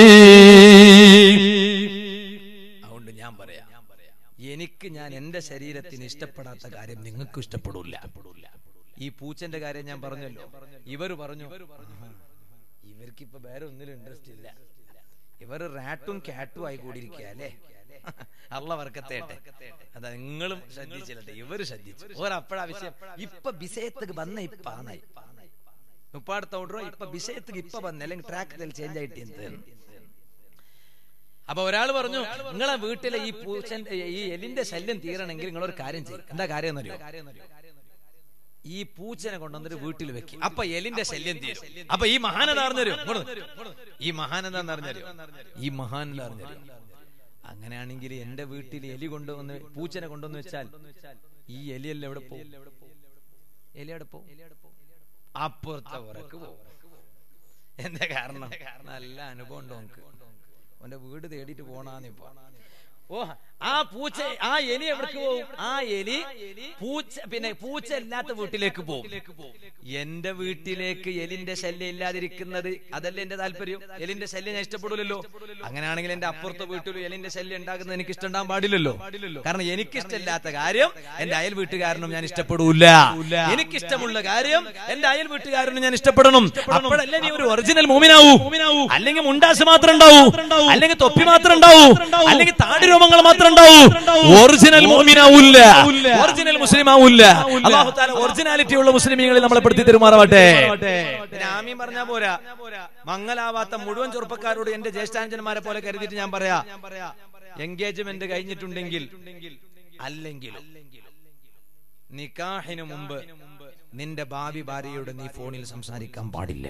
ഞാൻ എന്റെ ശരീരത്തിന് ഇഷ്ടപ്പെടാത്ത കാര്യം നിങ്ങൾക്ക് ഇഷ്ടപ്പെടില്ല. ഈ പൂച്ചന്റെ കാര്യം ഞാൻ പറഞ്ഞല്ലോ. ഇവര് പറഞ്ഞു, ഇവർക്കിപ്പോ വേറെ ഒന്നിലും ഇൻട്രസ്റ്റ് ഇല്ല, ഇവർ റാറ്റും കാറ്റും ആയി കൂടിയിരിക്കുക അല്ലേ. അള്ളാഹു ബർക്കത്തേട്ടെ. അതാ നിങ്ങളും ശ്രദ്ധിച്ചില്ലേ, ഇവര് ശ്രദ്ധിച്ചു. ഒരപ്പഴാ വിഷയം ഇപ്പൊ വിഷയത്തേക്ക് വന്ന ഇപ്പാന്നായി മുപ്പാടത്തോണ്ടോ ഇപ്പൊ വിഷയത്തേക്ക് ഇപ്പൊ വന്ന, അല്ലെങ്കിൽ ട്രാക്ക് ചേഞ്ച് ആയിട്ട് എന്ത്. അപ്പൊ ഒരാൾ പറഞ്ഞു, നിങ്ങളെ വീട്ടിലെ ഈ പൂച്ചന്റെ ഈ എലിന്റെ ശല്യം തീരണമെങ്കിൽ നിങ്ങളൊരു കാര്യം ചെയ്യും. എന്താ കാര്യം എന്നറിയോ? ഈ പൂച്ചനെ കൊണ്ടുവന്നിട്ട് വീട്ടിൽ വെക്കി, അപ്പൊ എലിന്റെ ശല്യം തീരും. അപ്പൊ ഈ മഹാനത അറിഞ്ഞു, ഈ മഹാനത അറിഞ്ഞു, ഈ മഹാനത അറിഞ്ഞു. അങ്ങനെയാണെങ്കിൽ എന്റെ വീട്ടിൽ എലി കൊണ്ടുവന്ന് പൂച്ചനെ കൊണ്ടുവന്ന് വെച്ചാൽ ഈ എലിയല്ല എവിടെ പോകും? എലി എവിടെ പോകും? അപ്പുറത്തെ ഉറക്ക് പോകും. എന്താ കാരണം? നല്ല അനുഭവം ഉണ്ടോ നമുക്ക്? അവന്റെ വീട് തേടിയിട്ട് പോണാന്നിപ്പോ. ഓ, ആ പൂച്ച, ആ എലി എവിടേക്ക് പോകും? ആ എലി പൂച്ച, പിന്നെ പൂച്ച ഇല്ലാത്ത വീട്ടിലേക്ക് പോകും. എന്റെ വീട്ടിലേക്ക് എലിന്റെ ശല്യം ഇല്ലാതിരിക്കുന്നത് അതല്ലേ എന്റെ താല്പര്യം? എലിന്റെ ശല്യം ഞാൻ ഇഷ്ടപ്പെടില്ലല്ലോ. അങ്ങനെയാണെങ്കിൽ എന്റെ അപ്പുറത്തെ വീട്ടിലും എലിന്റെ ശല്യം ഉണ്ടാകുന്നത് എനിക്ക് ഇഷ്ടമുണ്ടാകാൻ പാടില്ലല്ലോ. കാരണം എനിക്കിഷ്ടമില്ലാത്ത കാര്യം എന്റെ അയൽ വീട്ടുകാരനും ഞാൻ ഇഷ്ടപ്പെടൂല. എനിക്കിഷ്ടമുള്ള കാര്യം എന്റെ അയൽ വീട്ടുകാരനും ഞാൻ ഇഷ്ടപ്പെടണം. അപ്പോഴല്ലേ നീ ഒരു ഒറിജിനൽ മോമിനാവൂ. അല്ലെങ്കിൽ മുണ്ടാസ് മാത്രം ഉണ്ടാവൂ, അല്ലെങ്കിൽ തൊപ്പി മാത്രം ഉണ്ടാവൂ, അല്ലെങ്കിൽ താടി രോമങ്ങൾ മാത്രം ഉണ്ടാവൂ. ഒറിജിനൽ മോമിനാവൂല്ല, ഒറിജിനൽ മുസ്ലിം ആവൂല്ല. അല്ലാഹു തആല ഒറിജിനാലിറ്റി ഉള്ള മുസ്ലിമീങ്ങളിൽ നമ്മളെ പെടുത്തി തരുമാറാവട്ടെ. ആമീൻ പറഞ്ഞാ പോരാ. മംഗലാവാത്ത മുഴുവൻ ചെറുപ്പക്കാരോട് എന്റെ ജ്യേഷ്ഠാനുജന്മാരെ പോലെ കരുതിയിട്ട് ഞാൻ പറയാ, എൻഗേജ്മെന്റ് കഴിഞ്ഞിട്ടുണ്ടെങ്കിൽ അല്ലെങ്കിലും നിക്കാഹിന് മുമ്പ് നിന്റെ ഭാവി ഭാര്യയോട് നീ ഫോണിൽ സംസാരിക്കാൻ പാടില്ല.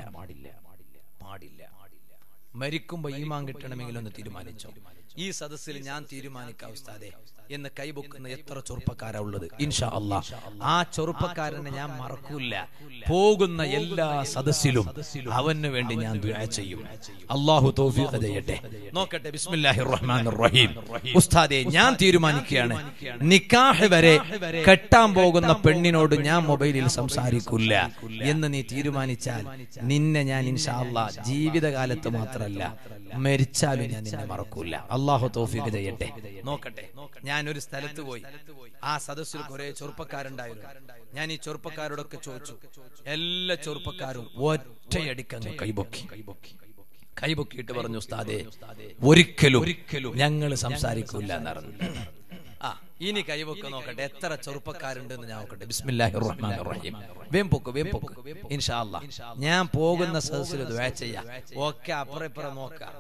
മരിക്കുമ്പോ ഈമാൻ കിട്ടണമെങ്കിൽ ഒന്ന് തീരുമാനിച്ചോ. ഈ സദസ്സിൽ ഞാൻ തീരുമാനിക്കാം ഉസ്താദേ എന്ന് കൈപൊക്കുന്ന എത്ര ചെറുപ്പക്കാരാ ഉള്ളത്? ഇൻഷാ അല്ലാഹ് ആ ചെറുപ്പക്കാരനെ ഞാൻ മറക്കൂല. പോകുന്ന എല്ലാ സദസ്സിലും അവന് വേണ്ടി ഞാൻ ദുആ ചെയ്യും. അല്ലാഹു തൗഫീഖ് ചെയ്യട്ടെ. നോക്കട്ടെ, ബിസ്മില്ലാഹിർ റഹ്മാനിർ റഹീം. ഉസ്താദേ, ഞാൻ തീരുമാനിക്കുകയാണ്, നിക്കാഹ് വരെ കെട്ടാൻ പോകുന്ന പെണ്ണിനോട് ഞാൻ മൊബൈലിൽ സംസാരിക്കില്ല എന്ന് നീ തീരുമാനിച്ചാൽ നിന്നെ ഞാൻ ഇൻഷാ അല്ലാഹ് ജീവിതകാലത്ത് മാത്രമല്ല മരിച്ചാലും ഞാൻ നിന്നെ മറക്കൂല. അല്ലാഹു തൗഫീഖ് ചെയ്യട്ടെ. നോക്കട്ടെ, ഞാൻ ഒരു സ്ഥലത്ത് പോയി, ആ സദസ്സിൽ കുറെ ചെറുപ്പക്കാരുണ്ടായിരുന്നു. ഞാൻ ഈ ചെറുപ്പക്കാരോടൊക്കെ ചോദിച്ചു. എല്ലാ ചെറുപ്പക്കാരും ഒറ്റയടിക്കങ്ങ് കൈപൊക്കിയിട്ട് പറഞ്ഞു, ഉസ്താദേ ഒരിക്കലും ഞങ്ങൾ സംസാരിക്കൂല എന്നറിഞ്ഞു. ഇനി കൈവൊക്കെ നോക്കട്ടെ എത്ര ചെറുപ്പക്കാരുണ്ടെന്ന് ഞാൻ നോക്കട്ടെ. ബിസ്മില്ലാഹിർ റഹ്മാനിർ റഹീം. വേം പൊക്ക് ഇൻഷാ അല്ലാഹ്. ഞാൻ പോകുന്ന സദസ്സിൽ ദുആ ചെയ്യാം. ഓക്കെ, അപ്പുറം ഇപ്പുറം നോക്കാം.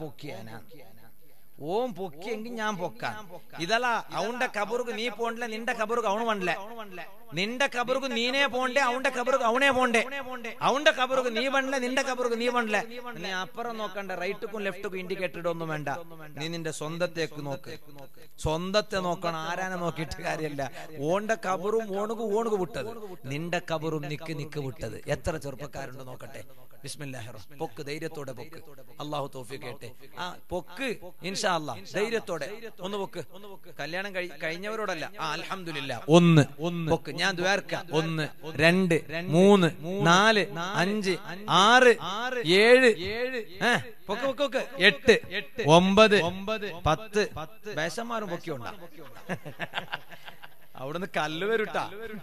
ഓം പൊക്കിയെങ്കിൽ ഞാൻ പൊക്കാം. ഇതല്ല അവന്റെ കബറുക്ക് നീ പോണ്ടില്ല, നിന്റെ കബറുക്ക് അവണ് വേണ്ടല്ലേ. നിന്റെ കബറുക്ക് നീനേ പോണ്ടേ, അവന്റെ കബറുക്ക് അവനെ പോണ്ടേ. അവന്റെ കബറുക്ക് നീ വേണ്ടല്ലേ, നിന്റെ കബറുക്ക് നീ വേണ്ടല്ലേ. നീ അപ്പുറം നോക്കണ്ട, റൈറ്റുക്കും ലെഫ്റ്റുക്കും ഇൻഡിക്കേറ്റർ ഒന്നും വേണ്ട. നീ നിന്റെ സ്വന്തത്തേക്ക് നോക്ക്. സ്വന്തത്തെ നോക്കണം, ആരാനെ നോക്കിയിട്ട് കാര്യമല്ല. ഓന്റെ കബറും ഓണുക്ക് വിട്ടത്, നിന്റെ കബറും നിക്ക് വിട്ടത്. എത്ര ചെറുപ്പക്കാരുണ്ട് നോക്കട്ടെ. ബിസ്മില്ലാഹിർ റഹ്മാനിർ റഹീം. പൊക്ക്, ധൈര്യത്തോടെ പൊക്ക്. അല്ലാഹു തൗഫീഖ് ചെയ്യട്ടെ. പൊക്ക് ഇൻഷാ അല്ലാഹ്, ധൈര്യത്തോടെ ഒന്ന് പൊക്ക്. കല്യാണം കഴിഞ്ഞവരോടല്ല. അൽഹംദുലില്ലാ. ഒന്ന് പൊക്ക്. ഞാൻ ദ്വാരക്ക. 1 2 3 4 5 6 7 പൊക്ക് 8 9 10 വേഷന്മാരും പൊക്കിയുണ്ടാ. അവിടുന്ന് കല്ല് വരുട്ടാ.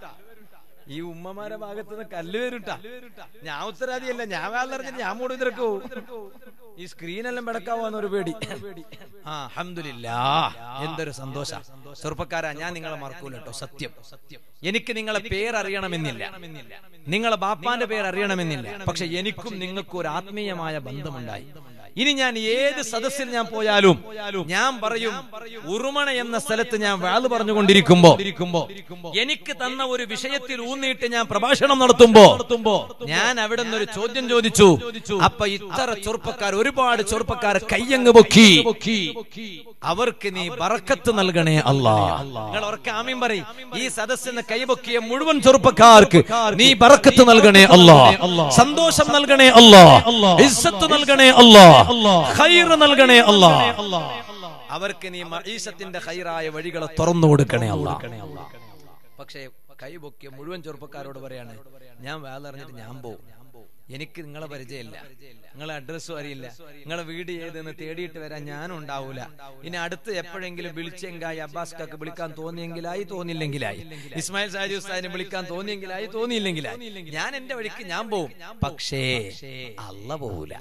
ഈ ഉമ്മമാരെ ഭാഗത്തുനിന്ന് കല്ല് വരുട്ടാ. ഞാൻ ഉത്തരവാദിയല്ല, ഞാൻ വേളറിഞ്ഞിട്ട് ഞാൻ മൂടി നിരക്കൂ. ഈ സ്ക്രീനെല്ലാം ബെടക്കാവുന്ന ഒരു പേടി. അൽഹംദുലില്ലാഹ്, എന്തൊരു സന്തോഷ. ചെറുപ്പക്കാരാ, ഞാൻ നിങ്ങളെ മറക്കൂല കേട്ടോ. സത്യം, എനിക്ക് നിങ്ങളെ പേരറിയണമെന്നില്ല, നിങ്ങളെ ബാപ്പാന്റെ പേരറിയണമെന്നില്ല. പക്ഷെ എനിക്കും നിങ്ങൾക്കും ഒരു ആത്മീയമായ ബന്ധമുണ്ടായി. ഇനി ഞാൻ ഏത് സദസ്സിൽ ഞാൻ പോയാലും ഞാൻ പറയും, ഉറുമണ എന്ന സ്ഥലത്ത് ഞാൻ വാള് പറഞ്ഞുകൊണ്ടിരിക്കുമ്പോ എനിക്ക് തന്ന ഒരു വിഷയത്തിൽ ഊന്നിയിട്ട് ഞാൻ പ്രഭാഷണം നടത്തുമ്പോ ഞാൻ അവിടെ നിന്നൊരു ചോദ്യം ചോദിച്ചു. അപ്പൊ ഇത്ര ചെറുപ്പക്കാർ, ഒരുപാട് ചെറുപ്പക്കാർ കയ്യങ്ങ് പൊക്കി. അവർക്ക് നീ ബറക്കത്ത് നൽകണേ അല്ലാഹ്. നിങ്ങൾ ഉറക്കെ ആമീൻ പറയും. ഈ സദസ്സിന് കൈപൊക്കിയ മുഴുവൻ ചെറുപ്പക്കാർക്ക് നീ ബറക്കത്ത് നൽകണേ അല്ലാഹ്, സന്തോഷം നൽകണേ അല്ലാഹ്, ഇസ്സത്ത് നൽകണേ അല്ലാഹ്, ഖൈർ നൽകണേ അല്ലാഹ്. അവർക്ക് നീ മഈശത്തിന്റെ ഖൈറായ വഴികളെ തുറന്നു കൊടുക്കണേ അല്ലാഹ്. പക്ഷേ കൈപൊക്കിയ മുഴുവൻ ചെറുപ്പക്കാരോട് പറയാണ്, ഞാൻ വേളറിഞ്ഞിട്ട് ഞാൻ പോവും. എനിക്ക് നിങ്ങളെ പരിചയമില്ല, നിങ്ങളെ അഡ്രസ്സും അറിയില്ല, നിങ്ങളെ വീട് ഏതെന്ന് തേടിയിട്ട് വരാൻ ഞാനും ഉണ്ടാവൂല. ഇനി അടുത്ത് എപ്പോഴെങ്കിലും വിളിച്ചെങ്കായി അബ്ബാസ് കാക്ക് വിളിക്കാൻ തോന്നിയെങ്കിലായി, തോന്നിയില്ലെങ്കിലായി. ഇസ്മായിൽ സാജി ഉസ്താദിനെ വിളിക്കാൻ തോന്നിയെങ്കിലായി, തോന്നിയില്ലെങ്കിലായി. ഞാൻ എന്റെ വഴിക്ക് ഞാൻ പോവും. പക്ഷേ അല്ല പോവൂല.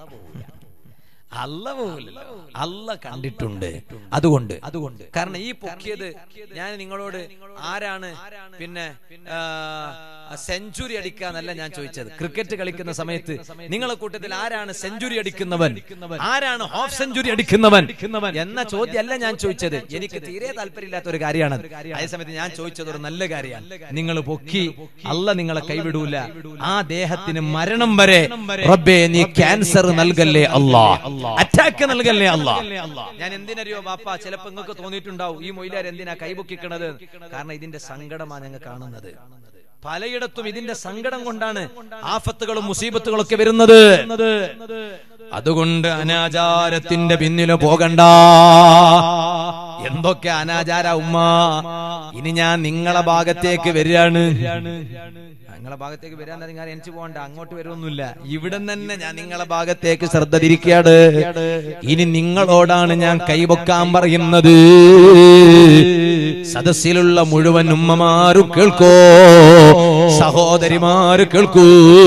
അല്ല കണ്ടിട്ടുണ്ട്. അതുകൊണ്ട് കാരണം ഈ പൊക്കിയത് ഞാൻ നിങ്ങളോട് ആരാണ് പിന്നെ സെഞ്ചുറി അടിക്കാന്നല്ല ഞാൻ ചോദിച്ചത്. ക്രിക്കറ്റ് കളിക്കുന്ന സമയത്ത് നിങ്ങളെ കൂട്ടത്തിൽ ആരാണ് സെഞ്ചുറി അടിക്കുന്നവൻ, ആരാണ് ഹാഫ് സെഞ്ചുറി അടിക്കുന്നവൻ എന്ന ചോദ്യമല്ല ഞാൻ ചോദിച്ചത്. എനിക്ക് തീരെ താല്പര്യമില്ലാത്ത ഒരു കാര്യമാണ്. അതേസമയത്ത് ഞാൻ ചോദിച്ചത് ഒരു നല്ല കാര്യമാണ്. നിങ്ങൾ പൊക്കി, അല്ല നിങ്ങളെ കൈവിടൂല. ആ ദേഹത്തിന് മരണം വരെ റബ്ബേ നീ ക്യാൻസർ നൽകല്ലേ അല്ലാഹ്, അറ്റാക്ക് നൽകല്ലേ അല്ലാഹ്. ഞാൻ എന്തിനറിയോ ബാപ്പ, ചിലപ്പോ നിങ്ങൾക്ക് തോന്നിയിട്ടുണ്ടാവും ഈ മൊയ്ലാർ എന്തിനാ കൈപൊക്കിക്കണത്. കാരണം ഇതിന്റെ സങ്കടമാണ് ഞങ്ങൾ കാണുന്നത്. പലയിടത്തും ഇതിന്റെ സങ്കടം കൊണ്ടാണ് ആഫത്തുകളും മുസീബത്തുകളൊക്കെ വരുന്നത്. അതുകൊണ്ട് അനാചാരത്തിന്റെ പിന്നില് പോകണ്ട. എന്തൊക്കെ അനാചാര ഉമ്മ. ഇനി ഞാൻ നിങ്ങളെ ഭാഗത്തേക്ക് വരികയാണ്. നിങ്ങളെ ഭാഗത്തേക്ക് വരാൻ നിങ്ങൾ എനിക്ക് പോകണ്ട, അങ്ങോട്ട് വരുമൊന്നുമില്ല. ഇവിടെ തന്നെ ഞാൻ നിങ്ങളെ ഭാഗത്തേക്ക് ശ്രദ്ധ തിരിക്കുകയാണ്. ഇനി നിങ്ങളോടാണ് ഞാൻ കൈവക്കാൻ പറയുന്നത്. സദസ്സിലുള്ള മുഴുവൻ ഉമ്മമാരും കേൾക്കോ, സഹോദരിമാര് കേൾക്കൂ.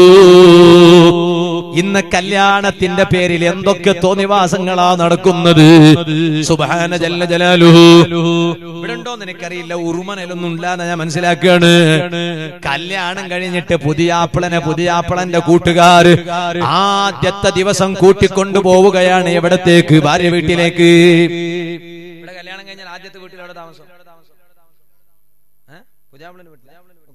ഇന്ന് കല്യാണത്തിന്റെ പേരിൽ എന്തൊക്കെ തോന്നിവാസങ്ങളാ നടക്കുന്നത്. സുബ്ഹാന ജല്ല ജലാലുഹു. ഇവിടെ ഉണ്ടോന്ന് എനിക്കറിയില്ല, ഉറുമനലൊന്നും ഇല്ലാന്ന് ഞാൻ മനസ്സിലാക്കുകയാണ്. കല്യാണം കഴിഞ്ഞിട്ട് പുതിയാപ്പിളന്റെ കൂട്ടുകാര് ആദ്യത്തെ ദിവസം കൂട്ടിക്കൊണ്ടു പോവുകയാണ്. എവിടത്തേക്ക്? ഭാര്യ വീട്ടിലേക്ക്. ഇവിടെ കല്യാണം കഴിഞ്ഞാൽ ആദ്യത്തെ വീട്ടിൽ എവിടെ താമസം? പുതിയാപ്പിളന്റെ വീട്ടിൽ.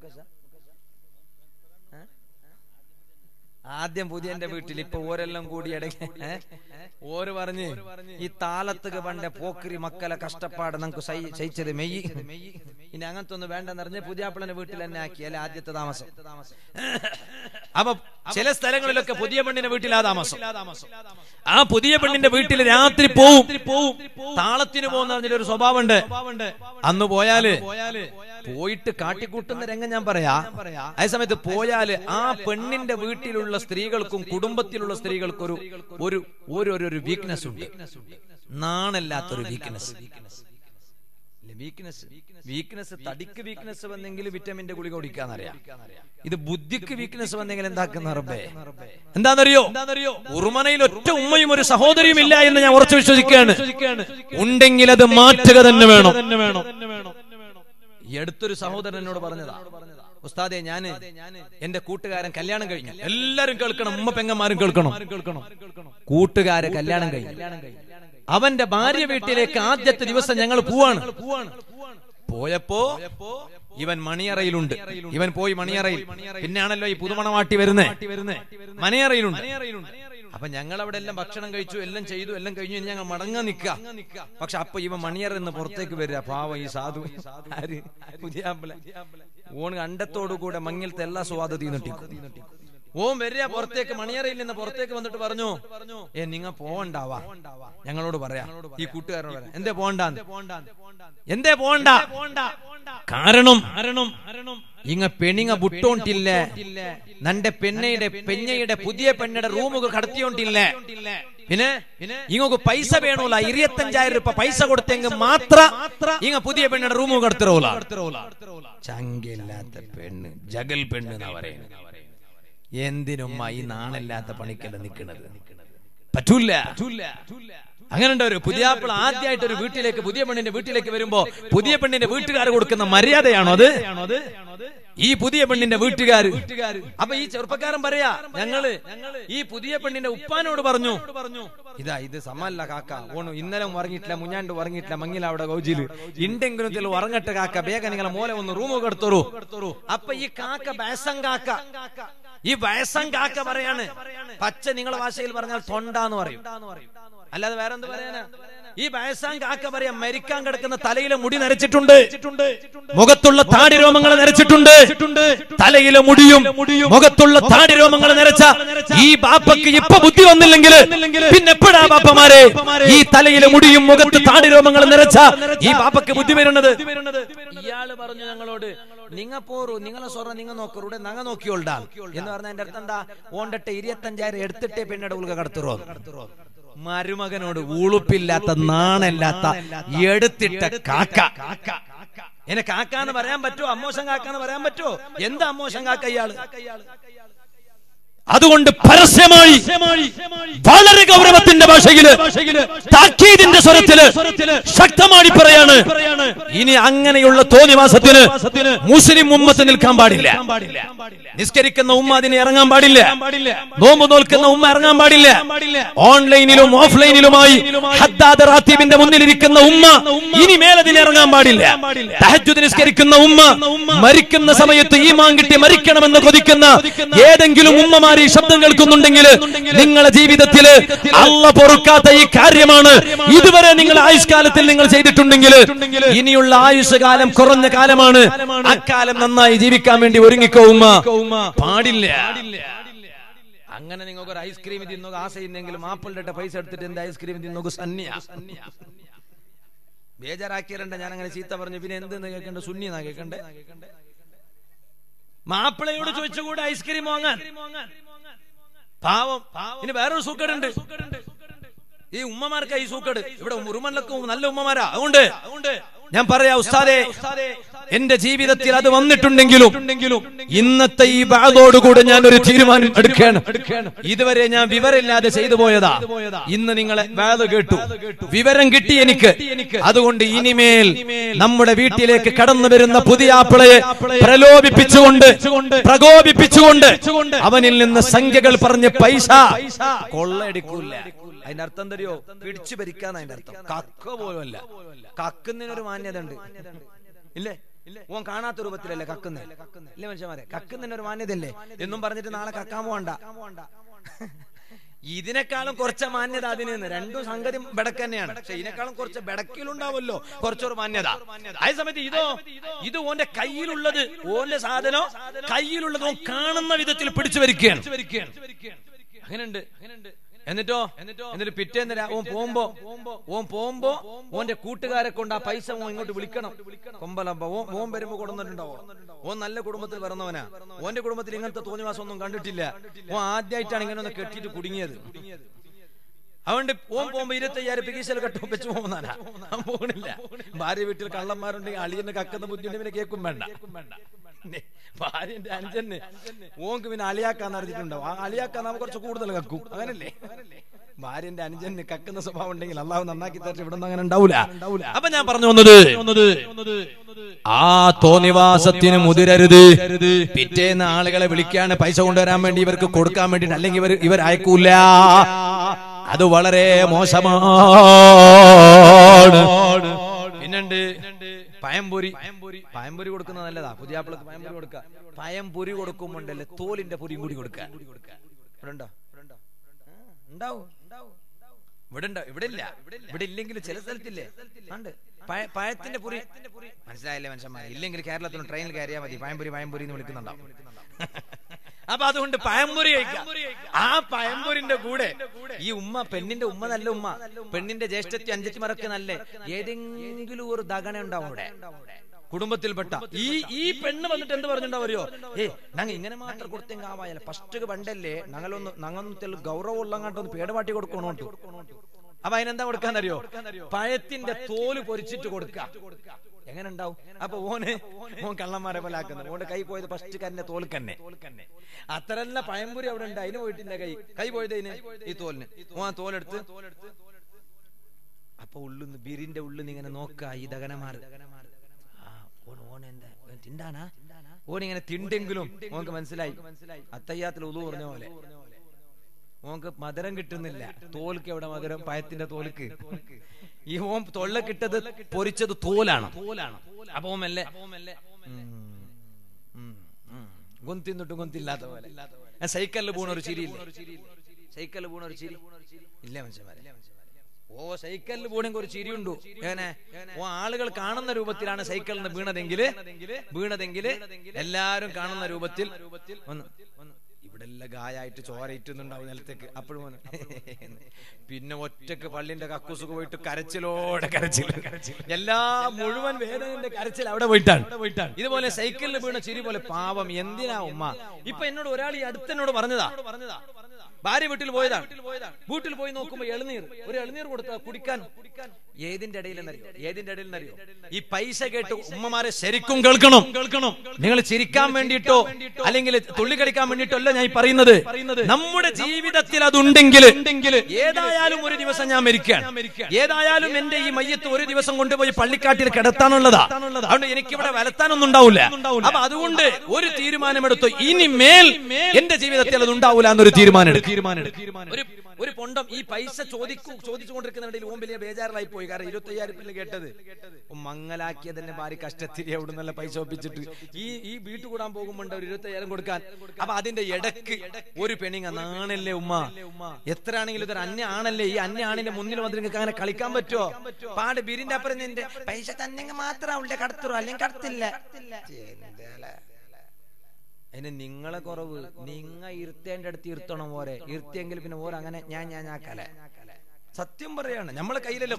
ആദ്യം പുതിയന്റെ വീട്ടിൽ. ഇപ്പൊ ഓരെല്ലാം കൂടി ഇടയ്ക്ക് ഓര് പറഞ്ഞ് ഈ താലത്തുക പണ്ട പോക്കരി മക്കളെ കഷ്ടപ്പാട് നമുക്ക് സഹിച്ചത് മെയ്യ്, ഇനി അങ്ങനത്തെ ഒന്നും വേണ്ടെന്ന് പറഞ്ഞ് പുതിയാപ്പിളന്റെ വീട്ടിൽ തന്നെ ആക്കി. അല്ലെ ആദ്യത്തെ താമസം. അപ്പൊ ചില സ്ഥലങ്ങളിലൊക്കെ പുതിയ പെണ്ണിന്റെ വീട്ടിലാ താമസം. ആ പുതിയ പെണ്ണിന്റെ വീട്ടിൽ രാത്രി പോവും. താളത്തിന് പോകുന്ന പറഞ്ഞൊരു സ്വഭാവമുണ്ട്. അന്ന് പോയിട്ട് കാട്ടിക്കൂട്ടുന്ന രംഗം ഞാൻ പറയാ. അതേ സമയത്ത് പോയാല് ആ പെണ്ണിന്റെ വീട്ടിലുള്ള സ്ത്രീകൾക്കും കുടുംബത്തിലുള്ള സ്ത്രീകൾക്കും ഒരു വീക്ക്നെസ് ഉണ്ട്. നാണല്ലാത്തൊരു വീക്ക്നെസ്. തടിക്ക് വീക്ക്നെസ് വന്നെങ്കിൽ വിറ്റമിന്റെ ഗുളിക കുടിക്കാന്നറിയാം. ഇത് ബുദ്ധിക്ക് വീക്ക്നെസ് വന്നെങ്കിൽ എന്താക്കുന്ന റബ്ബേ? എന്താണെന്നറിയോ? ഉറുമനയിൽ ഒറ്റ ഉമ്മയും ഒരു സഹോദരിയും ഇല്ല എന്ന് ഞാൻ ഉറച്ചു വിശ്വസിക്കുകയാണ്. ഉണ്ടെങ്കിൽ അത് മാറ്റുക തന്നെ വേണം. ഈ അടുത്തൊരു സഹോദരൻ എന്നോട് പറഞ്ഞതാ, ഉസ്താദെ ഞാന് എന്റെ കൂട്ടുകാരൻ കല്യാണം കഴിഞ്ഞു. എല്ലാരും കേൾക്കണം, ഉമ്മ പെങ്ങന്മാരും കേൾക്കണം. കൂട്ടുകാരെ കല്യാണം കഴിഞ്ഞു. അവന്റെ ഭാര്യ വീട്ടിലേക്ക് ആദ്യത്തെ ദിവസം ഞങ്ങൾ പോവാണ്. പോയപ്പോ ഇവൻ മണിയറയിലുണ്ട്. ഇവൻ പോയി മണിയറയിൽ. പിന്നെയാണല്ലോ ഈ പുതുമണവാട്ടി വരുന്നേ. മണിയറയിലുണ്ട്. അപ്പൊ ഞങ്ങൾ അവിടെ എല്ലാം ഭക്ഷണം കഴിച്ചു, എല്ലാം ചെയ്തു, എല്ലാം കഴിഞ്ഞു. ഞങ്ങൾ മടങ്ങാൻ നിൽക്കുക. പക്ഷെ അപ്പൊ ഇവൻ മണിയറ എന്ന് പുറത്തേക്ക് വരിക. പാവ ഈ സാധു പുതിയാപ്പിള ഓൺ അണ്ടത്തോടുകൂടെ മങ്ങിലത്തെ എല്ലാ സ്വാദതയും നെട്ടിക്കും. ഓൻ വരിക പുറത്തേക്ക്, മണിയറയിൽ നിന്ന് പുറത്തേക്ക് വന്നിട്ട് പറഞ്ഞു, നിങ്ങ പോവണ്ടാവാ, ഞങ്ങളോട് പറയാ, ഈ കൂട്ടുകാരനോട് പറയാം, എന്തേ പോണ്ടാന്ന്. എന്തേ പോണ്ട? കാരണം ഇങ്ങ പെണിങ്ങ ബുട്ടോണ്ടില്ല, നന്റെ പെഞ്ഞയുടെ പുതിയ പെണ്ണയുടെ റൂമുകൾ കടത്തിയോണ്ടില്ല. പിന്നെ ഇങ്ങക്ക് പൈസ വേണൂല, 25,000 രൂപ പൈസ കൊടുത്തെങ്കിൽ മാത്രം ഇങ്ങ പുതിയ പെണ്ണയുടെ റൂമ് കടത്തിറൂല. ചങ്കില്ലാത്ത പെണ്ണ്, ജഗൽ പെണ്ണ് എന്നാ പറയുന്നത്. എന്തിനുമ്മ ഈ നാണില്ലാത്ത പണിക്കല്ല നിൽക്കുന്നത്? പറ്റൂല. അങ്ങനെ ഉണ്ട്. ഒരു പുതിയാപ്പിള ആദ്യമായിട്ട് ഒരു വീട്ടിലേക്ക്, പുതിയ പെണ്ണിന്റെ വീട്ടിലേക്ക് വരുമ്പോ പുതിയ പെണ്ണിന്റെ വീട്ടുകാർ കൊടുക്കുന്ന മര്യാദയാണോ അത്? ഈ പുതിയ പെണ്ണിന്റെ വീട്ടുകാർ. അപ്പൊ ഈ ചെറുപ്പക്കാരൻ പറയാ, ഞങ്ങള് ഈ പുതിയ പെണ്ണിന്റെ ഉപ്പാനോട് പറഞ്ഞു, ഇത് സമല്ല കാക്ക, ഓണു ഇന്നലെ ഉറങ്ങിയിട്ടില്ല, മുഞ്ഞാണ്ട് ഉറങ്ങിയിട്ടില്ല, മങ്ങില അവിടെ ഗൗജിയില് ഇണ്ടെങ്കിലും ഉറങ്ങട്ടെ കാക്ക, വേഗം നിങ്ങളെ മോലെ ഒന്ന് റൂമ് കെടുത്തോറു. അപ്പൊ ഈ കാക്ക വയസ്സം കാക്ക, ഈ വയസ്സം കാക്ക പറയാണ്, പച്ച നിങ്ങളെ ഭാഷയിൽ പറഞ്ഞാൽ തൊണ്ടാന്ന് പറയും, അല്ലാതെ വേറെ എന്ത് പറയാനാ? ഈ വയസ്സാൻ കാക്ക പറയാം, മരിക്കാൻ കിടക്കുന്ന തലയിലെ മുടി നരച്ചിട്ടുണ്ട്, മുഖത്തുള്ള താടി രോമങ്ങൾ നരച്ചിട്ടുണ്ട്. തലയിലെ മുടിയും മുഖത്തുള്ള താടി രോമങ്ങൾ നരച്ച ഈ ബാപ്പക്ക് ഇപ്പൊ ബുദ്ധി വന്നില്ലെങ്കിൽ പിന്നെ എപ്പോഴാ ബാപ്പമാരെ ഈ തലയിലെ മുടിയും മുഖത്ത് താടി രോമങ്ങൾ നരച്ച ഈ ബാപ്പക്ക് ബുദ്ധി വരുന്നത്? ഇയാള് പറഞ്ഞു ഞങ്ങളോട്, നിങ്ങ പോറു, നിങ്ങളെ സ്വറ നിങ്ങ നോക്കറൂടെ, നങ്ങ നോക്കിയോൾടാ എന്ന് പറഞ്ഞ എന്റെ അടുത്ത് എന്താ, ഓണ്ടട്ടെ 25,000 എടുത്തിട്ടേ പെണ്ണയുടെ ഉൾക കടത്തുറോ. മരുമകനോട് ഉളുപ്പില്ലാത്ത, നാണല്ലാത്ത, എടുത്തിട്ട കാക്ക. എന്നെ കാക്കാന്ന് പറയാൻ പറ്റുമോ? അമ്മോശം കാക്കാന്ന് പറയാൻ പറ്റുമോ? എന്താ അമ്മോശം കാക്ക ഇയാള്? അതുകൊണ്ട് പരസ്യമായി വളരെ ഗൗരവത്തിന്റെ ഭാഷയില്, താക്കീതിന്റെ സ്വരത്തില് ശക്തമായി പറയാണ്, ഇനി അങ്ങനെയുള്ള തോന്നിവാസത്തിന് മുസ്ലിം ഉമ്മത്ത് നിൽക്കാൻ പാടില്ല. നിസ്കരിക്കുന്ന ഉമ്മ അതിന് ഇറങ്ങാൻ പാടില്ല. നോമ്പ് നോൽക്കുന്ന ഉമ്മ ഇറങ്ങാൻ പാടില്ല. ഓൺലൈനിലും ഓഫ്ലൈനിലുമായി ഹദ്ദാദ് റാത്തീബിന്റെ മുന്നിലിരിക്കുന്ന ഉമ്മ ഇനി മേലതിന് ഇറങ്ങാൻ പാടില്ല. തഹജ്ജുദ് നിസ്കരിക്കുന്ന ഉമ്മ, മരിക്കുന്ന സമയത്ത് ഈമാൻ കിട്ടി മരിക്കണമെന്ന് കൊതിക്കുന്ന ഏതെങ്കിലും ഉമ്മമാർ ഈ ശബ്ദം കേൾക്കുന്നുണ്ടെങ്കിൽ നിങ്ങളുടെ ജീവിതത്തിൽ അല്ലാഹ് പൊറുക്കാത്ത ഈ കാര്യമാണ് ഇതുവരെ നിങ്ങൾ ആയുഷ്കാലത്തിൽ നിങ്ങൾ ചെയ്തിട്ടുണ്ടെങ്കിൽ ഇനിയുള്ള ആയുഷ്കാലം കുറഞ്ഞ കാലമാണ്. അക്കാലം നന്നായി ജീവിക്കാൻ വേണ്ടി ഒരുങ്ങിക്കോ ഉമ്മ. പാടില്ല. അങ്ങനെ നിങ്ങൾക്ക് ഒരു ഐസ്ക്രീം തിന്നോ ആശ ഇന്നെങ്കിലും ആപ്പിളിന്റെ പൈസ എടുത്തിട്ട് എന്ത് ഐസ്ക്രീം തിന്നോ സന്യ. ബേജാറാക്കിയരണ്ട ഞാൻ അങ്ങനെ ചീത്ത പറഞ്ഞു. പിന്നെ എന്തെന്ന് കേൾക്കണ്ടേ? സുന്നി എന്നാ കേൾക്കണ്ടേ? മാപ്പിളയോട് ചോദിച്ചുകൂടെ ഐസ്ക്രീം വാങ്ങാൻ? പാവം. ഇനി വേറൊരു സൂക്കേടുണ്ട്. ഈ ഉമ്മമാർക്ക് ഈ സൂക്കേട്. ഇവിടെ ഉറുമല്ലക്കും നല്ല ഉമ്മമാരാ. അതുകൊണ്ട് ഞാൻ പറയാ ഉസ്താദേ, എന്റെ ജീവിതത്തിൽ അത് വന്നിട്ടുണ്ടെങ്കിലും ഇന്നത്തെ ഈ ബാധോടുകൂടെ ഞാൻ ഒരു തീരുമാനം എടുക്കണം. ഇതുവരെ ഞാൻ വിവരമില്ലാതെ ചെയ്തു പോയതാ. ഇന്ന് നിങ്ങളെ ബാധ കേട്ടു, വിവരം കിട്ടി എനിക്ക്. അതുകൊണ്ട് ഇനിമേൽ നമ്മുടെ വീട്ടിലേക്ക് കടന്നു വരുന്ന പുതിയ ആപ്പിളയെ പ്രകോപിപ്പിച്ചുകൊണ്ട് അവനിൽ നിന്ന് സംഖ്യകൾ പറഞ്ഞ് പൈസ കൊള്ളയടിക്കൂല. അതിന്റെ അർത്ഥം തരുമോ? പിടിച്ചു ഭരിക്കാന്ന് അതിന്റെ അർത്ഥം. കക്ക പോലും അല്ല. കക്കുന്നതിനൊരു മാന്യത ഉണ്ട് ഇല്ലേ? ഓൻ കാണാത്ത രൂപത്തിലല്ലേ കക്കുന്നേ? ഇല്ലേ മനുഷ്യന്മാരെ? കക്കുന്നതിനൊരു മാന്യതയല്ലേ എന്നും പറഞ്ഞിട്ട് നാളെ കക്കാൻ പോകണ്ട. ഇതിനേക്കാളും കുറച്ച മാന്യത അതിന്. രണ്ടും സംഗതി ബെടക്ക് തന്നെയാണ്. പക്ഷെ ഇതിനേക്കാളും കുറച്ച് ബെടക്കിലുണ്ടാവല്ലോ കുറച്ചൊരു മാന്യത. അതേ സമയത്ത് ഇത് ഓന്റെ കയ്യിലുള്ളത്, ഓന്റെ സാധനം കയ്യിലുള്ളത് ഓൻ കാണുന്ന വിധത്തിൽ പിടിച്ചു വരികയാണ്. അങ്ങനെയുണ്ട്. എന്നിട്ട് പിറ്റേന്ന് ഓൻ പോകുമ്പോ ഓന്റെ കൂട്ടുകാരെ കൊണ്ട് ആ പൈസ ഇങ്ങോട്ട് വിളിക്കണം. കൊമ്പലമ്പ ഓൻ വരുമ്പോ കൊടുത്തിട്ടുണ്ടാവോ? ഓൻ നല്ല കുടുംബത്തിൽ പിറന്നവനാ. ഓന്റെ കുടുംബത്തിൽ ഇങ്ങനത്തെ തോന്നിവാസം ഒന്നും കണ്ടിട്ടില്ല. ഓൻ ആദ്യമായിട്ടാണ് ഇങ്ങനെ ഒന്ന് കെട്ടിയിട്ട് കുടുങ്ങിയത്. അതുകൊണ്ട് ഓൻ പോകുമ്പോ 25,000 പികീശൽ കെട്ടും വെച്ച് പോകുന്നാനാ. പോകണില്ല. ഭാര്യ വീട്ടിൽ കള്ളന്മാരുണ്ടെങ്കിൽ അളിയന്റെ കക്കുന്ന ബുദ്ധിയുണ്ടെങ്കിൽ കേൾക്കും വേണ്ട. ഭാര്യന്റെ അനുജന് ഓങ്ക് പിന്നെ അളിയാക്കാൻ നടത്തിയിട്ടുണ്ടാവും. ആ അളിയാക്കാൻ നമുക്ക് കുറച്ച് കൂടുതൽ കക്കും. അങ്ങനല്ലേ? ഭാര്യന്റെ അനുജന് കക്കുന്ന സ്വഭാവം ഉണ്ടെങ്കിൽ അള്ളാഹു നന്നാക്കി തരട്ടെ. ഇവിടെ അങ്ങനെ ഉണ്ടാവൂല. അപ്പൊ ഞാൻ പറഞ്ഞു വന്നത്, ആ തോന്നിവാസത്തിന് മുതിരരുത്. പിറ്റേന്ന് ആളുകളെ വിളിക്കാണ് പൈസ കൊണ്ടുവരാൻ വേണ്ടി, ഇവർക്ക് കൊടുക്കാൻ വേണ്ടിട്ട്. അല്ലെങ്കിൽ ഇവർ അയക്കൂല. അത് വളരെ മോശമാണ്. പിന്നുണ്ട് പഴംപൊരി കൊടുക്കുന്നത് നല്ലതാ. പുതിയ ആപ്പിളക്ക് പഴംപൊരി കൊടുക്കുക. പഴംപൊരി കൊടുക്കുമ്പോണ്ടല്ലേ തോലിന്റെ പൊരിയും കൂടി കൊടുക്കുക. ഇവിടെ ഉണ്ടോ? ഉണ്ടാവും. ഇവിടെ ഇല്ല. ഇവിടെ ഇല്ലെങ്കിൽ ചില സ്ഥലത്തില്ലേ ഉണ്ട് പഴത്തിന്റെ പൊരി. മനസ്സിലായില്ലേ മനുഷ്യന്മാരെ? ഇല്ലെങ്കിൽ കേരളത്തിൽ ട്രെയിനിൽ കയറിയാൽ മതി, പഴംപൊരി എന്ന് വിളിക്കുന്നുണ്ടാവും. അപ്പൊ അതുകൊണ്ട് പഴംപൊരി കഴിക്കാം. ആ പഴംപൊരിന്റെ കൂടെ ഈ ഉമ്മ, പെണ്ണിന്റെ ഉമ്മ നല്ല ഉമ്മ, പെണ്ണിന്റെ ജ്യേഷ്ഠത്തി അഞ്ചത്തിമാരൊക്കെ നല്ല ഏതെങ്കിലും ഒരു ദഗന ഉണ്ടാവും അവിടെ കുടുംബത്തിൽപ്പെട്ട. ഈ പെണ്ണ് വന്നിട്ട് എന്ത് പറഞ്ഞിട്ടുണ്ടാവോ? ഞങ്ങൾ ഇങ്ങനെ മാത്രം കൊടുത്തെങ്കിൽ ആവായല്ല. ഫസ്റ്റ് പണ്ടല്ലേ ഞങ്ങളൊന്ന് ഗൗരവം ഉള്ളങ്ങാട്ടൊന്ന് പേടപാട്ടി കൊടുക്കണോട്ടു. അപ്പൊ അതിനെന്താ കൊടുക്കാന്നറിയോ? പഴത്തിന്റെ തോല് പൊരിച്ചിട്ട് കൊടുക്കുക. എങ്ങനെ ഉണ്ടാവും? അപ്പൊ ഓൻ കള്ളന്മാരെ പോലെ ആക്കുന്നത്. ഓന്റെ കൈ പോയത് ഫസ്റ്റ് കന്നെ തോൽക്കന്നെ. അത്രല്ല പഴംപൊരി അവിടെ ഉണ്ട്. അതിന് പോയിട്ടില്ല. കൈ പോയത് അതിന് ഈ തോലിന്. ഓൻ തോലെടുത്ത് അപ്പൊ ബിരിന്റെ ഉള്ളിന്ന് ഇങ്ങനെ നോക്ക ഈ ദഗനമാർ. ഓൻ എന്താ തിണ്ടാനാ? ഓനിങ്ങനെ തിണ്ടെങ്കിലും ഓനക്ക് മനസ്സിലായി അത്തയ്യാത്തിൽ ഉളു പറഞ്ഞ പോലെ ഓനക്ക് മധുരം കിട്ടുന്നില്ല. തോൽക്ക് എവിടെ മധുരം? പഴത്തിന്റെ തോൽക്ക്. ഈ ഓൻ തൊള്ള കിട്ടത് പൊരിച്ചത് തോലാണ്. അപ്പൊ ഓമല്ലേ ഗൊന്തിന്നിട്ടും ഗൊന്തില്ലാത്ത പോലെ. സൈക്കിളിൽ പോണ ഒരു ചിരി ഇല്ലേ? സൈക്കിളിൽ പോണ ഒരു ചിരി ഇല്ല മനുഷ്യന്മാരെ? സൈക്കിളിൽ പോണെങ്കിൽ ഒരു ചിരിയുണ്ടോ? ആളുകൾ കാണുന്ന രൂപത്തിലാണ് സൈക്കിളിൽ നിന്ന് വീണതെങ്കിൽ എല്ലാരും കാണുന്ന രൂപത്തിൽ ഒന്ന് ഇവിടെ എല്ലാം ഗായായിട്ട് ചോരയിട്ടുന്നുണ്ടാവും നിലത്തേക്ക്. അപ്പോഴും പിന്നെ ഒറ്റക്ക് പള്ളിന്റെ കക്കൂസുക്ക് പോയിട്ട് കരച്ചിലോടെ കരച്ചിൽ. മുഴുവൻ വേദനന്റെ കരച്ചിൽ അവിടെ പോയിട്ടാണ്. ഇതുപോലെ സൈക്കിളിൽ വീണ ചിരി പോലെ. പാവം, എന്തിനാ ഉമ്മ? ഇപ്പൊ എന്നോട് ഒരാൾ ഈ അടുത്തെന്നോട് പറഞ്ഞതാ, ഭാര്യ വീട്ടിൽ പോയതാണ്. വീട്ടിൽ പോയി നോക്കുമ്പോ ഒരു ഇളനീർ കൊടുത്ത കുടിക്കാൻ. ഏതിന്റെ ഇടയിലെന്നറിയോ? ഈ പൈസ കേട്ട് ഉമ്മമാരെ ശരിക്കും കേൾക്കണം. നിങ്ങൾ ചിരിക്കാൻ വേണ്ടിയിട്ടോ അല്ലെങ്കിൽ തുള്ളിക്കളിക്കാൻ വേണ്ടിയിട്ടോ അല്ല ഞാൻ പറയുന്നത്. നമ്മുടെ ജീവിതത്തിൽ അതുണ്ടെങ്കിൽ ഏതായാലും ഒരു ദിവസം ഞാൻ മരിക്കാൻ, ഏതായാലും എന്റെ ഈ മയ്യത്ത് ഒരു ദിവസം കൊണ്ടുപോയി പള്ളിക്കാട്ടിൽ കിടത്താനുള്ളതാ. അതുകൊണ്ട് എനിക്കിവിടെ വലത്താനൊന്നും ഉണ്ടാവില്ല. അപ്പൊ അതുകൊണ്ട് ഒരു തീരുമാനമെടുത്തു, ഇനി മേൽ എന്റെ ജീവിതത്തിൽ അത് ഉണ്ടാവില്ല എന്നൊരു തീരുമാനം. ഒരു പൊണ്ടം ഈ പൈസ ചോദിച്ചുകൊണ്ടിരിക്കുന്നിടയിൽ ഓം വലിയ ബേജാറിലായി പോയി. കാരണം 25,000 കേട്ടത് മങ്ങലാക്കിയ തന്നെ ഭാര്യ കഷ്ടത്തിൽ എവിടെ നിന്നല്ല പൈസ ഒപ്പിച്ചിട്ട് ഈ വീട്ടു കൂടാൻ പോകുമ്പോണ്ട് ഒരു 25,000 കൊടുക്കാൻ. അപ്പൊ അതിന്റെ ഇടക്ക് ഒരു പെണ്ണിങ് നാണല്ലേ ഉമ്മ, എത്ര ആണെങ്കിലും ഇതൊരു അന്യ ആണല്ലേ, ഈ അന്യ ആണിന്റെ മുന്നിൽ വന്നിട്ട് നിങ്ങൾക്ക് അങ്ങനെ കളിക്കാൻ പറ്റുമോ? പാട് ബിരിന്റെ അപ്പുറം നിന്റെ പൈസ തന്നെ മാത്രം അവളുടെ കടത്തുറോ അല്ലെങ്കിൽ കടത്തില്ല. അതിന് നിങ്ങളെ കുറവ്. നിങ്ങ ഇരുത്തേണ്ട അടുത്ത് ഇരുത്തണം. ഓരെ ഇരുത്തിയെങ്കിൽ പിന്നെ ഓരങ്ങനെ ഞാൻ ആക്കല. സത്യം പറയാണ്, നമ്മളെ കയ്യിലല്ലേ.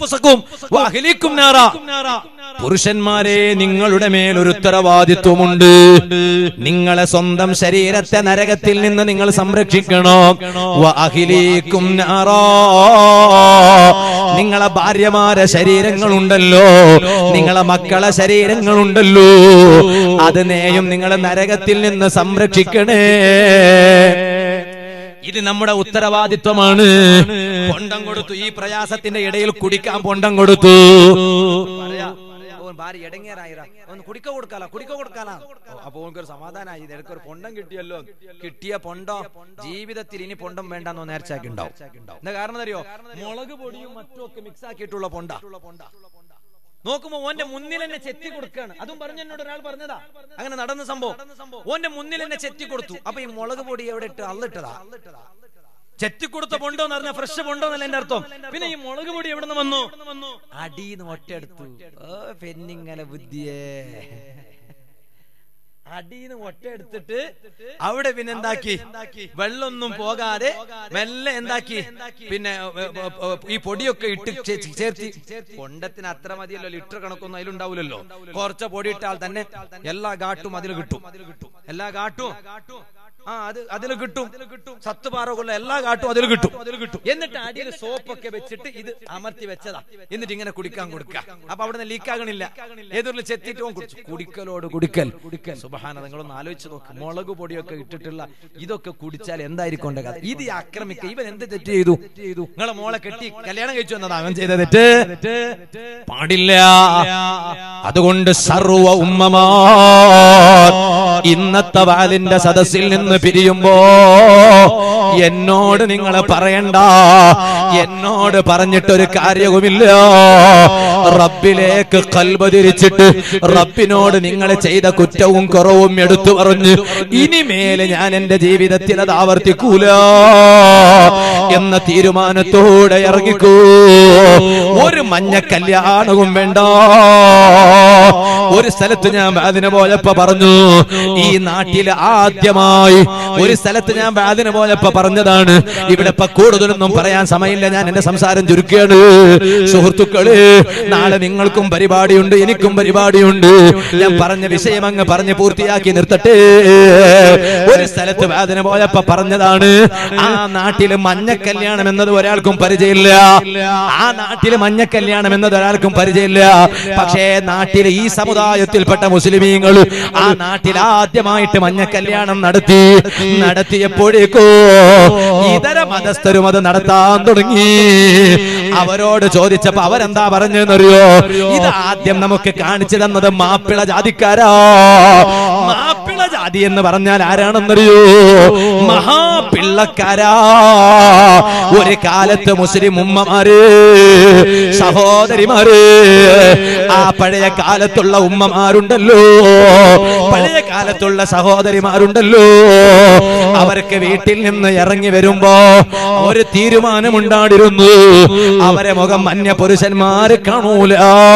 പുരുഷന്മാരെ, നിങ്ങളുടെ മേൽ ഒരു ഉത്തരവാദിത്വമുണ്ട്. നിങ്ങളെ സ്വന്തം ശരീരത്തെ നരകത്തിൽ നിന്ന് നിങ്ങൾ സംരക്ഷിക്കണം. വഅഹ്ലീകും നാറാ, നിങ്ങളെ ഭാര്യമാരെ ശരീരങ്ങളുണ്ടല്ലോ, നിങ്ങളെ മക്കളെ ശരീരങ്ങളുണ്ടല്ലോ, അതിനെയും നിങ്ങൾ നരകത്തിൽ നിന്ന് സംരക്ഷിക്കണേ. ഇത് നമ്മുടെ ഉത്തരവാദിത്വമാണ്. പൊണ്ടം കൊടുത്തു, ഈ പ്രയാസത്തിന്റെ ഇടയിൽ കുടിക്കാൻ പൊണ്ടം കൊടുത്തു. ഭാര്യ ഇടങ്ങേറായിരാ, ഒന്ന് കുടിക്ക കൊടുക്കാല. അപ്പൊ ഓനക്കൊരു സമാധാനമായി, നിനക്കൊരു പൊണ്ടം കിട്ടിയല്ലോ. കിട്ടിയ പൊണ്ടം ജീവിതത്തിൽ ഇനി പൊണ്ടം വേണ്ടെന്നോ നേർച്ചാക്കി ഉണ്ടാവും. എന്താ കാരണം അറിയോ? മുളക് പൊടിയും മറ്റും ഒക്കെ മിക്സ് ആക്കിയിട്ടുള്ള പൊണ്ട. നോക്കുമ്പോ ഓന്റെ മുന്നിൽ എന്നെ ചെത്തി കൊടുക്കാണ്. അതും പറഞ്ഞു എന്നോട് ഒരാൾ പറഞ്ഞതാ, അങ്ങനെ നടന്ന സംഭവം. ഓന്റെ മുന്നിൽ എന്നെ ചെത്തി കൊടുത്തു. അപ്പൊ ഈ മുളക് പൊടി എവിടെ ഇട്ട്? അള്ളിട്ടതാ. ചെത്തിക്കൊടുത്ത പൊണ്ടോന്ന് പറഞ്ഞ ഫ്രഷ് പൊണ്ടോന്നല്ല എന്റെ അർത്ഥം. പിന്നെ ഈ മുളക് പൊടി എവിടെ നിന്ന് വന്നു? അടിന്ന് ഒറ്റെടുത്തു. പെന്നിങ്ങല ബുദ്ധിയേ, അടിന്ന് ഒറ്റ എടുത്തിട്ട് അവിടെ പിന്നെ എന്താക്കി? വെള്ളമൊന്നും പോകാതെ മെല്ലെ എന്താക്കി? പിന്നെ ഈ പൊടിയൊക്കെ ഇട്ട് ചേർത്തി. കൊണ്ടത്തിന് അത്ര മതിയല്ലോ, ലിറ്റർ കണക്കൊന്നും അതിലുണ്ടാവില്ലല്ലോ. കുറച്ച് പൊടി ഇട്ടാൽ തന്നെ എല്ലാ ഘാട്ടും അതിൽ കിട്ടും. എല്ലാ ഘാട്ടും അതിൽ കിട്ടും. സത്തുപാറ കൊള്ള എല്ലാ കാട്ടും അതിൽ കിട്ടും. എന്നിട്ട് അടിയിൽ സോപ്പൊക്കെ വെച്ചിട്ട് ഇത് അമർത്തി വെച്ചതാ. എന്നിട്ട് ഇങ്ങനെ കുടിക്കാൻ കൊടുക്കുക. അപ്പൊ അവിടെ നിന്ന് ലീക്കാകണില്ല. ഏതൊരു ചെത്തിയിട്ട് കുടിച്ചു. കുടിക്കലോട് കുടിക്കൽ. സുബ്ഹാന, നിങ്ങളൊന്ന് ആലോചിച്ച് നോക്ക്. മുളക് പൊടിയൊക്കെ ഇട്ടിട്ടുള്ള ഇതൊക്കെ കുടിച്ചാൽ എന്തായിരിക്കും കഥ? ഇത് ആക്രമിക്കുക. ഇവൻ എന്ത് തെറ്റ് ചെയ്തു? നിങ്ങളെ മോളെ കെട്ടി കല്യാണം കഴിച്ചു എന്നതാ അവൻ ചെയ്ത തെറ്റ്. പാടില്ല. അതുകൊണ്ട് സർവ്വ ഉമ്മമാർ ഇന്നത്തെ വാലിന്റെ സദസ്സിൽ നിന്ന് പിരിയുമ്പോ എന്നോട് നിങ്ങൾ പറയണ്ട, എന്നോട് പറഞ്ഞിട്ടൊരു കാര്യവുമില്ല. റബ്ബിലേക്ക് ഖൽബ് തിരിച്ചിട്ട് റബ്ബിനോട് നിങ്ങൾ ചെയ്ത കുറ്റവും കുറവും എടുത്തു പറഞ്ഞ് ഇനിമേലെ ഞാൻ എന്റെ ജീവിതത്തിൽ അത് ആവർത്തിക്കൂല എന്ന തീരുമാനത്തോടെ ഇറങ്ങിക്കൂ. ഒരു മഞ്ഞ കല്യാണവും വേണ്ട. ഒരു സ്ഥലത്ത് ഞാൻ അതിന് പോയപ്പോ പറഞ്ഞു, ഈ നാട്ടിൽ ആദ്യമായി ഒരു സ്ഥലത്ത് ഞാൻ അതിന് പോയപ്പോ പറഞ്ഞതാണ്. ഇവിടെ ഇപ്പൊ കൂടുതലൊന്നും പറയാൻ സമയമില്ല, ഞാൻ എന്റെ സംസാരം ചുരുക്കുകയാണ്. സുഹൃത്തുക്കളെ, നാളെ നിങ്ങൾക്കും പരിപാടിയുണ്ട്, എനിക്കും പരിപാടിയുണ്ട്. ഞാൻ പറഞ്ഞ വിഷയം അങ്ങ് പറഞ്ഞ് പൂർത്തിയാക്കി നിർത്തട്ടെ. ഒരു സ്ഥലത്ത് അതിന് പോയപ്പോ പറഞ്ഞതാണ്, ആ നാട്ടില് മഞ്ഞക്കല്യാണം എന്നത് ഒരാൾക്കും പരിചയമില്ല. ആ നാട്ടില് മഞ്ഞക്കല്യാണം എന്നത് ഒരാൾക്കും പരിചയമില്ല. പക്ഷേ നാട്ടിലെ ഈ സമുദായത്തിൽപ്പെട്ട മുസ്ലിമീങ്ങൾ ആ നാട്ടിൽ ആദ്യമായിട്ട് മഞ്ഞക്കല്യാണം നടത്തിയപ്പോഴേക്കോ ഇതര മതസ്ഥരും അത് നടത്താൻ തുടങ്ങി. അവരോട് ചോദിച്ചപ്പോ അവരെന്താ പറഞ്ഞെന്നറിയോ? ഇത് ആദ്യം നമുക്ക് കാണിച്ചു തന്നത് മാപ്പിള ജാതിക്കാരാ. മാപ്പിള ജാതി എന്ന് പറഞ്ഞാൽ ആരാണെന്നറിയോ? മഹാപിള്ളക്കാരാ. ഒരു കാലത്ത് മുസ്ലിം ഉമ്മമാര്, സഹോദരിമാര്, ആ പഴയ കാലത്തുള്ള ഉമ്മമാരുണ്ടല്ലോ, പഴയ കാലത്തുള്ള സഹോദരിമാരുണ്ടല്ലോ, അവർക്ക് വീട്ടിൽ നിന്ന് ഇറങ്ങി വരുമ്പോ ഒരു തീരുമാനമുണ്ടായിരുന്നു. അവരെ മുഖം അന്യ പുരുഷന്മാര് കാണൂല.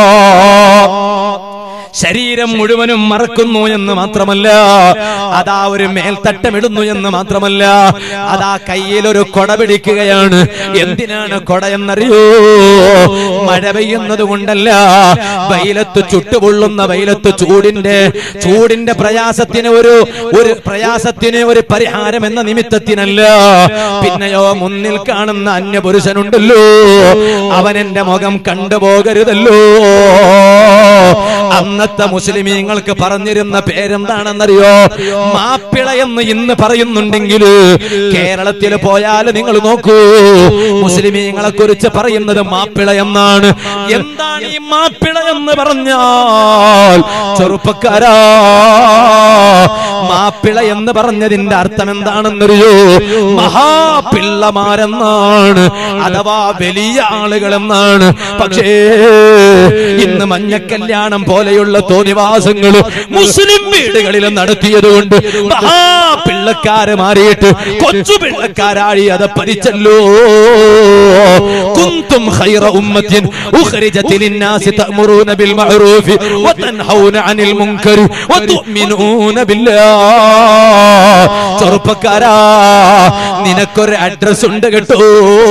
ശരീരം മുഴുവനും മറക്കുന്നു എന്ന് മാത്രമല്ല, അതാ ഒരു മേൽത്തട്ടമിടുന്നു എന്ന് മാത്രമല്ല, അതാ കയ്യിലൊരു കൊട പിടിക്കുകയാണ്. എന്തിനാണ് കൊട എന്നറിയോ? മഴ പെയ്യുന്നത് കൊണ്ടല്ല, വെയിലത്ത് ചുട്ടുപൊള്ളുന്ന വെയിലത്ത് ചൂടിന്റെ പ്രയാസത്തിന് ഒരു പരിഹാരം എന്ന നിമിത്തത്തിനല്ല. പിന്നെയോ മുന്നിൽ കാണുന്ന അന്യപുരുഷനുണ്ടല്ലോ, അവൻ എന്റെ മുഖം കണ്ടുപോകരുതല്ലോ. അന്നത്തെ മുസ്ലിമീങ്ങൾക്ക് പറഞ്ഞിരുന്ന പേരെന്താണെന്നറിയോ? മാപ്പിള എന്ന് ഇന്ന് പറയുന്നുണ്ടെങ്കിൽ കേരളത്തിൽ പോയാൽ നിങ്ങൾ നോക്കൂ, മുസ്ലിമീങ്ങളെ കുറിച്ച് പറയുന്നത് മാപ്പിള എന്നാണ്. എന്താണ് ഈ മാപ്പിള എന്ന് പറഞ്ഞാൽ? ചെറുപ്പക്കാരാ, മാപ്പിള എന്ന് പറഞ്ഞതിന്റെ അർത്ഥം എന്താണെന്നറിയോ? മഹാപിള്ളമാരെന്നാണ്, അഥവാ വലിയ ആളുകൾ എന്നാണ്. പക്ഷേ ഇന്ന് മഞ്ഞക്കല്യാണം പോലെയുള്ള പോലെയുള്ള തോന്നിവാസങ്ങൾ മുസ്ലിം വീടുകളിൽ നടത്തിയതുകൊണ്ട് പിള്ളക്കാരെ മാറിയിട്ട് കൊച്ചു പിള്ളക്കാരായി അത് പരിച്ചല്ലോ. കുന്തും ഖൈറ ഉമ്മത്തിൻ ഉഖ്രിജത് ലിന്നാസി തഅമുറൂന ബിൽ മഅറൂഫി വതൻഹൗന അനിൽ മുൻകരി വതുഅ്മിനൂന ബില്ലാഹ്. ചെറുപ്പക്കാരാ, നിനക്കൊരു അഡ്രസ് ഉണ്ട് കേട്ടോ.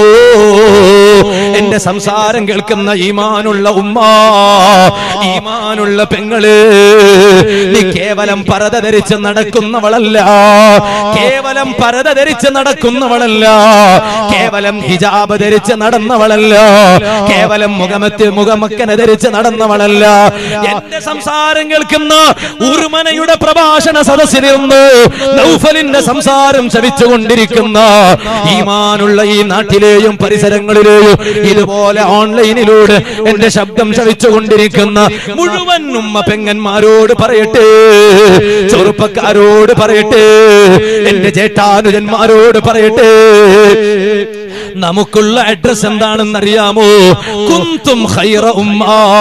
എന്റെ സംസാരം കേൾക്കുന്ന ഈമാനുള്ള ഉമ്മ, ഈമാനുള്ള പെങ്ങള്, നീ കേവലം പരദ ധരിച്ച് നടക്കുന്നവളല്ല, കേവലം പരദ ധരിച്ച് നടക്കുന്നവളല്ല, കേവലം ഹിജാബ് ധരിച്ച് നടന്നവളല്ല, കേവലം മുഖമക്കനെ ധരിച്ച് നടന്നവളല്ല. എന്റെ സംസാരം കേൾക്കുന്ന ഉറുമനയുടെ പ്രഭാഷണ സദസ്സിലിരുന്ന് നൗഫലിന്റെ സംസാരം ശ്രവിച്ചുകൊണ്ടിരിക്കുന്ന ഈമാനുള്ള ഈ നാട്ടിലെയും പരിസരങ്ങളിലെയും ഇതുപോലെ ഓൺലൈനിലൂടെ എന്റെ ശബ്ദം ശ്രവിച്ചുകൊണ്ടിരിക്കുന്ന മുഴുവൻ ഉമ്മ പെങ്ങന്മാരോട് പറയട്ടെ, ചെറുപ്പക്കാരോട് പറയട്ടെ, എന്റെ ചേട്ടാനുജന്മാരോട് പറയട്ടെ, നമുക്കുള്ള അഡ്രസ് എന്താണെന്നറിയാമോ? കുന്തും ഖൈറ ഉമ്മ.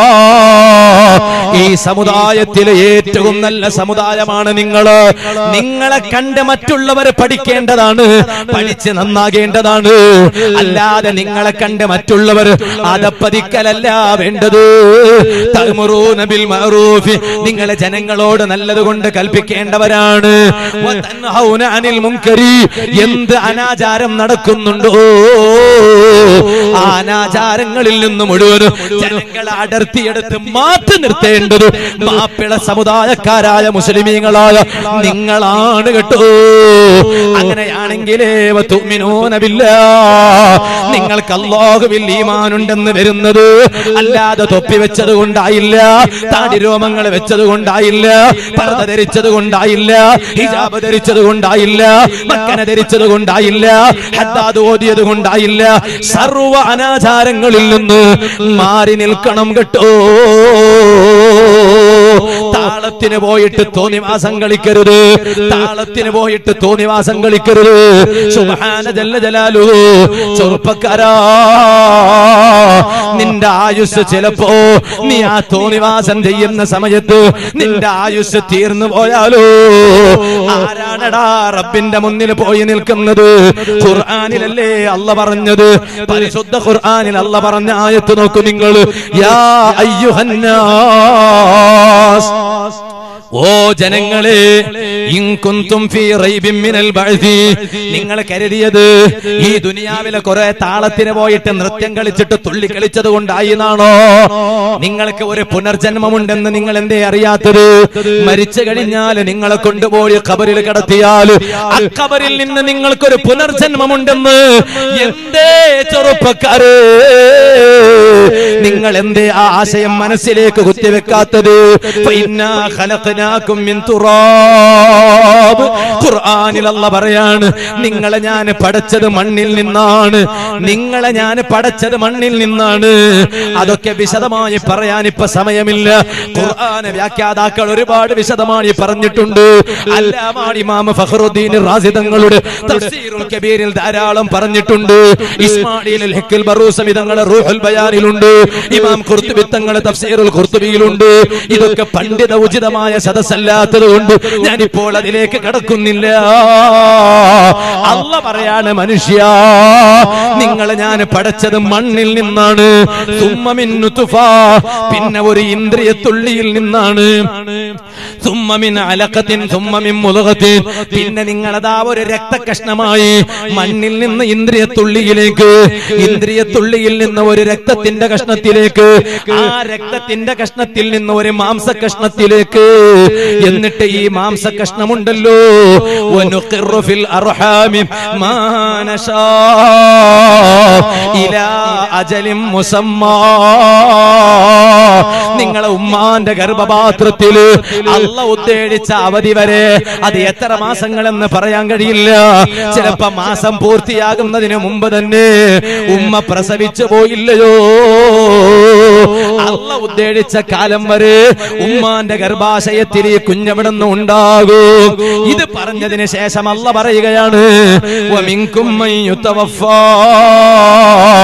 ഈ സമുദായത്തിലെ ഏറ്റവും നല്ല സമുദായമാണ് നിങ്ങള്. നിങ്ങളെ കണ്ട് മറ്റുള്ളവർ പഠിക്കേണ്ടതാണ്, പഠിച്ച് നന്നാകേണ്ടതാണ്. അല്ലാതെ നിങ്ങളെ കണ്ട് മറ്റുള്ളവർ അതപ്പതിക്കലല്ല വേണ്ടത്. തഅമുറൂന ബിൽ മഅറൂഫി, നിങ്ങളെ ജനങ്ങളോട് നല്ലതുകൊണ്ട് കൽപ്പിക്കേണ്ടവരാണ്. വതൻഹൗന അനിൽ മുൻകരി, എന്ത് അനാചാരം നടക്കുന്നുണ്ടോ ആ അനാചാരങ്ങളിൽ നിന്ന് മുഴുവനും ജനങ്ങളെ അടർത്തിയെടുത്ത് മാറ്റി നിർത്തേണ്ടത് മാപ്പിള സമുദായക്കാരായ മുസ്ലിമീങ്ങളായ നിങ്ങളാണ് കേട്ടോ. അങ്ങനെയാണെങ്കിലേ തുഅ്മിനൂന ബില്ലാഹ്, നിങ്ങൾക്ക് അല്ലാഹുവിൽ ഈമാനുണ്ടെന്ന് വരുന്നത് അല്ലാതെ തൊപ്പി വെച്ചത് കൊണ്ടായില്ല, താടി രോമങ്ങൾ വെച്ചത് കൊണ്ടായില്ല, പർദ്ദ ധരിച്ചത് കൊണ്ടായില്ല, ഹിജാബ് ധരിച്ചത് കൊണ്ടായില്ല, മക്കന ധരിച്ചത് കൊണ്ടായില്ല, ഹദ്ദാദ് ഓതിയത് കൊണ്ടായില്ല. സർവ അനാചാരങ്ങളിൽ നിന്ന് മാറി നിൽക്കണം കേട്ടോ. താളത്തിന് പോയിട്ട് തോന്നിവാസം കളിക്കരുത്, താളത്തിന് പോയിട്ട് തോന്നിവാസം കളിക്കരുത്. സുബ്ഹാന ജല്ല ജലാലുഹു. ചെറുപ്പക്കാരാ, നിന്റെ ആയുസ് ചിലപ്പോ നീ ആ തോന്നിവാസം ചെയ്യുന്ന സമയത്ത് നിന്റെ ആയുസ് തീർന്നു പോയാലോ? ആരാണടാ റബ്ബിന്റെ മുന്നിൽ പോയി നിൽക്കുന്നത്? ഖുർആനിലല്ലേ അല്ല പറഞ്ഞത്? പരിശുദ്ധ ഖുർആനിൽ അല്ല പറഞ്ഞ ആയത്ത് നോക്കൂ നിങ്ങൾ. യാ അയ്യുഹന്നാസ്, ഓ ജനങ്ങളെ, ഇൻ കുന്തും ഫീ റൈബിൻ മിനൽ ബഅദി, നിങ്ങൾ കരുതിയത് ഈ ദുനിയാവിലെ കുറെ താളത്തിന് പോയിട്ട് നൃത്യം കളിച്ചിട്ട് തുള്ളി കളിച്ചത് കൊണ്ടായി എന്നാണോ? നിങ്ങൾക്ക് ഒരു പുനർജന്മമുണ്ടെന്ന് നിങ്ങൾ എന്തേ അറിയാത്തത്? മരിച്ചു കഴിഞ്ഞാൽ നിങ്ങളെ കൊണ്ടുപോയി ഖബറിൽ കിടത്തിയാൽ ആ ഖബറിൽ നിന്ന് നിങ്ങൾക്കൊരു പുനർജന്മമുണ്ടെന്ന് എന്തേ ചെറുപ്പക്കാരെ നിങ്ങൾ എന്തേ ആ ആശയം മനസ്സിലേക്ക് കുത്തിവെക്കാത്തത്? ഫഇന്നാ ഖലഖനാകും മിൻ തുറാബ്. ഖുർആനിൽ അല്ലാഹ് പറയാണ്, നിങ്ങളെ ഞാൻ പടച്ചത് മണ്ണിൽ നിന്നാണ്, നിങ്ങളെ ഞാൻ പടച്ചത് മണ്ണിൽ നിന്നാണ്. അതൊക്കെ വിശദമായി പറയാൻ ഇപ്പൊ സമയമില്ല. ഖുർആൻ വ്യാഖ്യാതാക്കൾ ഒരുപാട് വിശദമായി പറഞ്ഞിട്ടുണ്ട്. അല്ലാമാ ഇമാം ഫഖറുദ്ദീൻ റാസി തങ്ങളുടെ തഫ്സീറുൽ കബീറിൽ ധാരാളം പറഞ്ഞിട്ടുണ്ട്. ഇസ്മാഈൽ അൽ ഹഖൽ ബറൂസമി തങ്ങളുടെ റൂഹുൽ ബയാനിലുണ്ട്. ഇമാം ഖുർത്തുബി തങ്ങളുടെ തഫ്സീറുൽ ഖുർത്തുബിയിലുണ്ട്. ഇതൊക്കെ പണ്ഡിത ഉചിതമായ സദസ്സല്ലാത്തത് കൊണ്ട് ഞാനിപ്പോൾ അതിലേക്ക് കടക്കുന്നില്ല. അല്ലാഹ് പറയാണ്, മനുഷ്യ, നിങ്ങളെ ഞാൻ പടച്ചത് മണ്ണിൽ നിന്നാണ്. സുമ്മ മിൻ നുത്ഫ, പിന്നെ ഒരു ഇന്ദ്രിയത്തുള്ളിയിൽ നിന്നാണ്. സുമ്മ മിൻ അലഖത്തിൻ സുമ്മ മിൻ മുദ്ഗത്തിൻ, പിന്നെ നിങ്ങളതാ ഒരു രക്തകഷ്ണമായി മണ്ണിൽ നിന്ന് ഇന്ദ്രിയത്തുള്ളിയിലേക്ക്, ഇന്ദ്രിയത്തുള്ളിയിൽ നിന്ന് ഒരു രക്തത്തിന്റെ കഷ്ണത്തിലേക്ക്, ആ രക്തത്തിന്റെ കഷ്ണത്തിൽ നിന്ന് ഒരു മാംസകഷ്ണത്തിലേക്ക്, എന്നിട്ട് ഈ മാംസകഷ്ണമുണ്ടല്ലോ വനുഖിറു ഫിൽ അർഹാമി മാ നശാ ഇലാ അജലിൻ മുസമ്മാ. നിങ്ങളെ ഉമ്മാന്റെ ഗർഭപാത്രത്തിൽ അല്ലാഹ് ഉദ്ദേശിച്ച അവധി വരെ, അത് എത്ര മാസങ്ങളെന്ന് പറയാൻ കഴിയില്ല. ചിലപ്പോ മാസം പൂർത്തിയാകുന്നതിന് മുമ്പ് തന്നെ ഉമ്മ പ്രസവിച്ചു പോയില്ലയോ? അല്ലാഹ് ഉദ്ദേശിച്ച കാലം വരെ ഉമ്മാന്റെ ഗർഭാശയത്തിൽ ഈ കുഞ്ഞെവിടുന്ന് ഉണ്ടാകും. ഇത് പറഞ്ഞതിന് ശേഷം അല്ലാഹ് പറയുകയാണ്, വമിൻകും മൻ യുതവഫാ.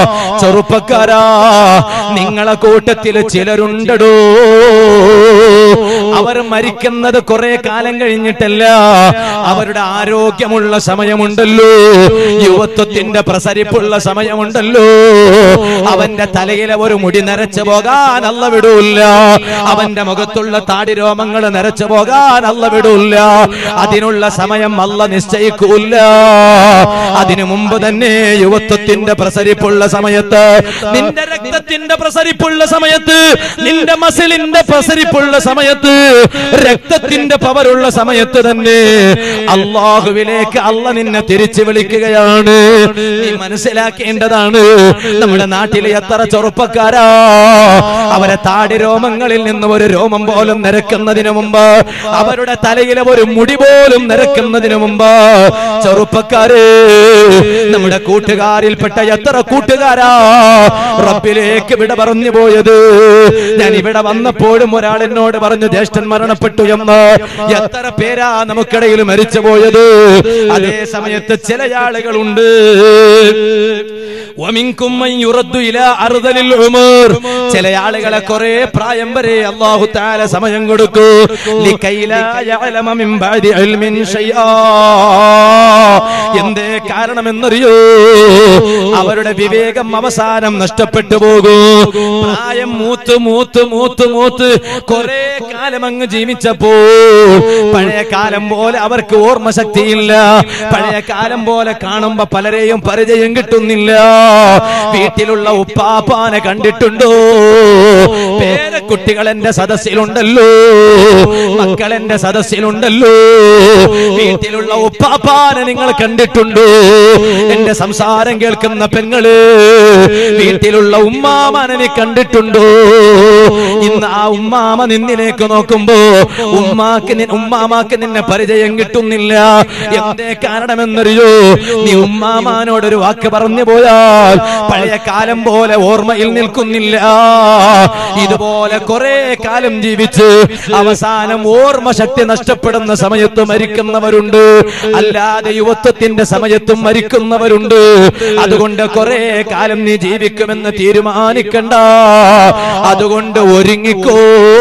ചെറുപ്പക്കാരാ, നിങ്ങളെ കൂട്ടത്തിൽ ചിലരുണ്ടടോ അവർ മരിക്കുന്നത് കുറെ കാലം കഴിഞ്ഞിട്ടല്ല, അവരുടെ ആരോഗ്യമുള്ള സമയമുണ്ടല്ലോ, യുവത്വത്തിന്റെ പ്രസരിപ്പുള്ള സമയമുണ്ടല്ലോ, അവന്റെ തലയിലെ ഒരു മുടി നരച്ചു പോകാൻ അല്ല വിടൂല്ല, അവന്റെ മുഖത്തുള്ള താടി രോമങ്ങൾ നരച്ചു പോകാൻ അല്ല വിടൂല്ല. അതിനുള്ള സമയം അല്ല നിശ്ചയിക്കൂല്ല. അതിനു മുമ്പ് തന്നെ യുവത്വത്തിന്റെ പ്രസരിപ്പുള്ള സമയത്ത്, നിന്റെ രക്തത്തിന്റെ പ്രസരിപ്പുള്ള സമയത്ത്, നിന്റെ മസിലിന്റെ പ്രസരിപ്പുള്ള സമയത്ത്, രക്തത്തിന്റെ പവറുള്ള സമയത്ത് തന്നെ അല്ലാഹുവിലേക്ക് അല്ല നിന്നെ തിരിച്ചു വിളിക്കുകയാണ്. നീ മനസ്സിലാക്കേണ്ടതാണ്, നമ്മുടെ നാട്ടിലെ എത്ര ചെറുപ്പക്കാരാ അവരെ താടി രോമങ്ങളിൽ നിന്ന് ഒരു രോമം പോലും നിരക്കുന്നതിന് മുമ്പ്, അവരുടെ തലയിലെ ഒരു മുടി പോലും നിരക്കുന്നതിന് മുമ്പ്, ചെറുപ്പക്കാരെ, നമ്മുടെ കൂട്ടുകാരിൽപ്പെട്ട എത്ര കൂട്ടുകാരാ റബ്ബിലേക്ക് വിട പറഞ്ഞു പോയത്. ഞാൻ ഇവിടെ വന്നപ്പോഴും ഒരാൾ എന്നോട് പറഞ്ഞു ജ്യേഷ്ഠൻ മരണപ്പെട്ടു എന്ന്. എത്ര പേരാ നമുക്കിടയിൽ മരിച്ചു പോയത്. അതേ സമയത്ത് ചില ആളുകളുണ്ട്, ചില ആളുകളെ കുറെ പ്രായം വരെ അല്ലാഹു തആല സമയം കൊടുത്തു. എന്തേ കാരണമെന്നറിയോ? അവരുടെ വിവേകം അവസാനം നഷ്ടപ്പെട്ടു പോകും. പ്രായം മൂത്ത് മൂത്ത് മൂത്ത് മൂത്ത് കുറെ കാലം അങ്ങ് ജീവിച്ചപ്പോ പഴയ കാലം പോലെ അവർക്ക് ഓർമ്മശക്തിയില്ല. പഴയ കാലം പോലെ കാണുമ്പോ പലരെയും പരിചയം കിട്ടുന്നില്ല. വീട്ടിലുള്ള ഉപ്പാപ്പാനെ കണ്ടിട്ടുണ്ടോ? പേരക്കുട്ടികൾ എന്റെ സദസ്സിലുണ്ടല്ലോ, മക്കൾ എന്റെ സദസ്സിലുണ്ടല്ലോ. വീട്ടിലുള്ള ഉപ്പാപ്പാനെ നിങ്ങൾ കണ്ടിട്ടുണ്ടോ? എന്റെ സംസാരം കേൾക്കുന്ന പെങ്ങള്, വീട്ടിലുള്ള ഉമ്മാമനെ നീ കണ്ടിട്ടുണ്ടോ? ഇന്ന് ആ ഉമ്മാമ നിന്നിലേക്ക് നോക്കുമ്പോ ഉമ്മാമാക്ക് നിന്നെ പരിചയം കിട്ടുന്നില്ല. എന്തേ കാരണമെന്നറിയോ? നീ ഉമ്മാമാനോടൊരു വാക്ക് പറഞ്ഞു പോയാൽ പഴയ കാലം പോലെ ഓർമ്മയിൽ നിൽക്കുന്നില്ല. ഇതുപോലെ കുറെ കാലം ജീവിച്ച് അവസാനം ഓർമ്മ ശക്തി നഷ്ടപ്പെടുന്ന സമയത്ത് മരിക്കുന്നവരുണ്ട്, അല്ലാതെ യുവത്വത്തിന്റെ സമയത്തും മരിക്കുന്നവരുണ്ട്. അതുകൊണ്ട് കുറെ കാലം നീ ജീവിക്കുമെന്ന് തീരുമാനിക്കണ്ട. അതുകൊണ്ട് ഒരുങ്ങിക്കോ,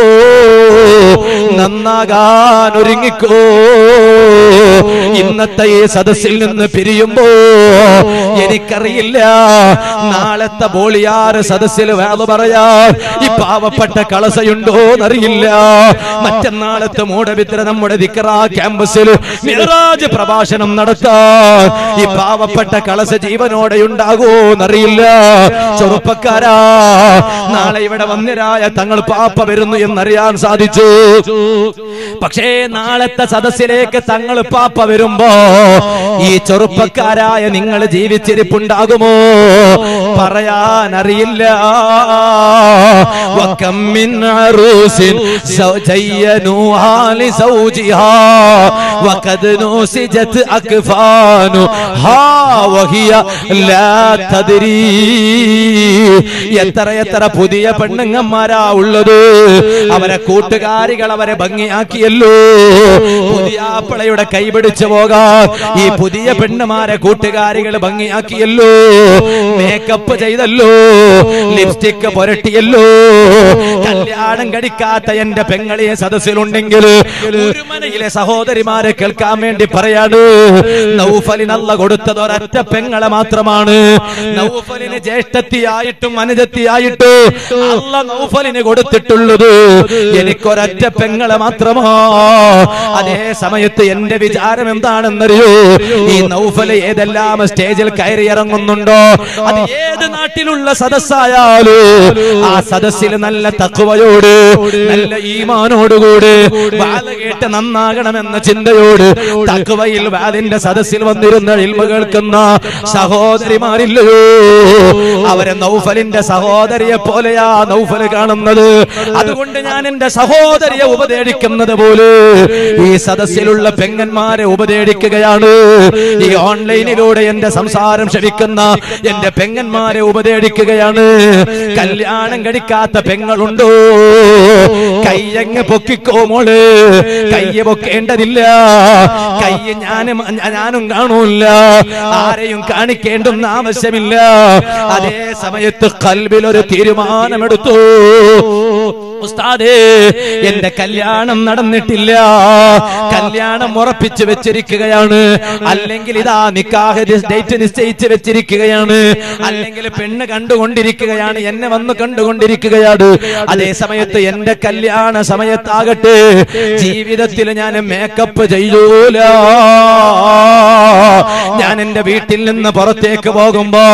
നന്നാകാൻ ഒരുങ്ങിക്കോ. ഇന്നത്തെ ഈ സദസ്സിൽ നിന്ന് പിരിയുമ്പോ എനിക്കറിയില്ല നാളത്തെ ബോളിയാറ് സദസ്സിൽ വേള പറയാൻ ഈ പാവപ്പെട്ട കളസയുണ്ടോന്നറിയില്ല. മറ്റന്നാളത്തെ മൂടവിത്ര നമ്മുടെ ദിക്റാ ക്യാമ്പസിൽ മിഅ്റാജ് പ്രഭാഷണം നടത്താൻ ഈ പാവപ്പെട്ട കളസ ജീവനോടെ ഉണ്ടാകുമോന്നറിയില്ല. ചെറുപ്പക്കാരാ, നാളെ ഇവിടെ വന്നിരായ തങ്ങൾ പാപ്പ വരുന്നു എന്നറിയാൻ സാധിച്ചു. പക്ഷേ നാളത്തെ സദസ്സിലേക്ക് തങ്ങൾ പാപ്പ വരുമ്പോ ഈ ചെറുപ്പക്കാരായ നിങ്ങൾ ജീവിച്ചിരിപ്പുണ്ടാകുമോ പറയാനറിയില്ല. വകം മിൻ അറൂസിൻ സൗജയ്യനുഹാ ലിസൗജിഹാ വഖദ് നൂസിജത് അക്ഫാനുഹാ വഹിയ ലാ തദ്രീ. എത്ര പുതിയ പെണ്ണുങ്ങന്മാരാ ഉള്ളത്. അവരെ കൂട്ടുകാരികൾ അവരെ ഭംഗിയാക്കിയല്ലോ. പുതിയ ആപ്പിളയുടെ കൈപിടിച്ചു പോകാൻ ഈ പുതിയ പെണ്ണുമാരെ കൂട്ടുകാരികൾ ഭംഗിയാക്കിയല്ലോ. മേക്കപ്പ് ചെയ്തല്ലോ, ലിപ്സ്റ്റിക് പുരട്ടിയല്ലോ. കല്യാണം കഴിക്കാത്ത എന്റെ പെങ്ങളെ സദസ്സിലുണ്ടെങ്കിൽ ഒരു മനയിലെ സഹോദരിമാരെ കേൾക്കാൻ വേണ്ടി പറയാണ്, നൗഫലിന് അല്ലാഹു കൊടുത്തത് ഒരൊറ്റ പെങ്ങളെ മാത്രമാണ്. നൗഫലിന് ജ്യേഷ്ഠത്തിയായിട്ടും അനുജത്തിയായിട്ടും അല്ലാഹു നൗഫലിന് കൊടുത്തിട്ടുള്ളത് എനിക്കൊരൊറ്റ പെങ്ങളെ മാത്രമാ. അതേ സമയത്ത് എന്റെ വിചാരം എന്താണെന്നറിയോ? ഈ നൗഫല് ഏതെല്ലാം സ്റ്റേജിൽ കയറി ഇറങ്ങുന്നുണ്ടോ, അത് ഏത് നാട്ടിലുള്ള സദസ്സായാലും ആ സദസ്സിൽ നല്ല തഖ്വയോട്, നല്ല ഈമാനോടുകൂടി വാല് കേട്ട് നന്നാകണമെന്ന ചിന്തയോട് തഖ്വയിൽ വാലിന്റെ സദസ്സിൽ വന്നിരുന്ന ഇൽമ കേൾക്കുന്ന സഹോദരിമാരില്ലയോ, അവരെ നൗഫലിന്റെ സഹോദരിയെ പോലെയാ നൗഫൽ കാണുന്നത്. അതുകൊണ്ട് ഞാൻ എന്റെ സഹോദരിയെ ഉപദേശിക്കുന്നത് പോലെ ഈ സദസ്സിലുള്ള പെങ്ങന്മാരെ ഉപദേശിക്കുകയാണ്. ഈ ഓൺലൈനിലൂടെ എന്റെ സംസാരം ശ്രവിക്കുന്ന എന്റെ പെങ്ങന്മാരെ ഉപദേശിക്കുകയാണ്. കല്യാണം കഴിക്കാത്ത പെങ്ങളുണ്ടോ? കയ്യങ്ങ് പൊക്കിക്കോ മോള്. കയ്യ് പൊക്കേണ്ടതില്ല. കയ്യ് ഞാനും കാണൂല്ല, ആരെയും കാണിക്കേണ്ടെന്ന് ആവശ്യമില്ല. അതേ സമയത്ത് ഖൽബിൽ ഒരു തീരുമാനമെടുത്തു. ഉസ്താദേ, എന്റെ കല്യാണം നടന്നിട്ടില്ല, കല്യാണം ഉറപ്പിച്ചു വെച്ചിരിക്കുകയാണ്, അല്ലെങ്കിൽ ഇതാ നിക്കാഹ് ഡേറ്റ് നിശ്ചയിച്ച് വെച്ചിരിക്കുകയാണ്, അല്ലെങ്കിൽ പെണ്ണ് കണ്ടുകൊണ്ടിരിക്കുകയാണ്, എന്നെ വന്ന് കണ്ടുകൊണ്ടിരിക്കുകയാണ്. അതേ സമയത്ത് എന്റെ കല്യാണ സമയത്താകട്ടെ ജീവിതത്തിൽ ഞാൻ മേക്കപ്പ് ചെയ്യൂല. ഞാൻ എന്റെ വീട്ടിൽ നിന്ന് പുറത്തേക്ക് പോകുമ്പോ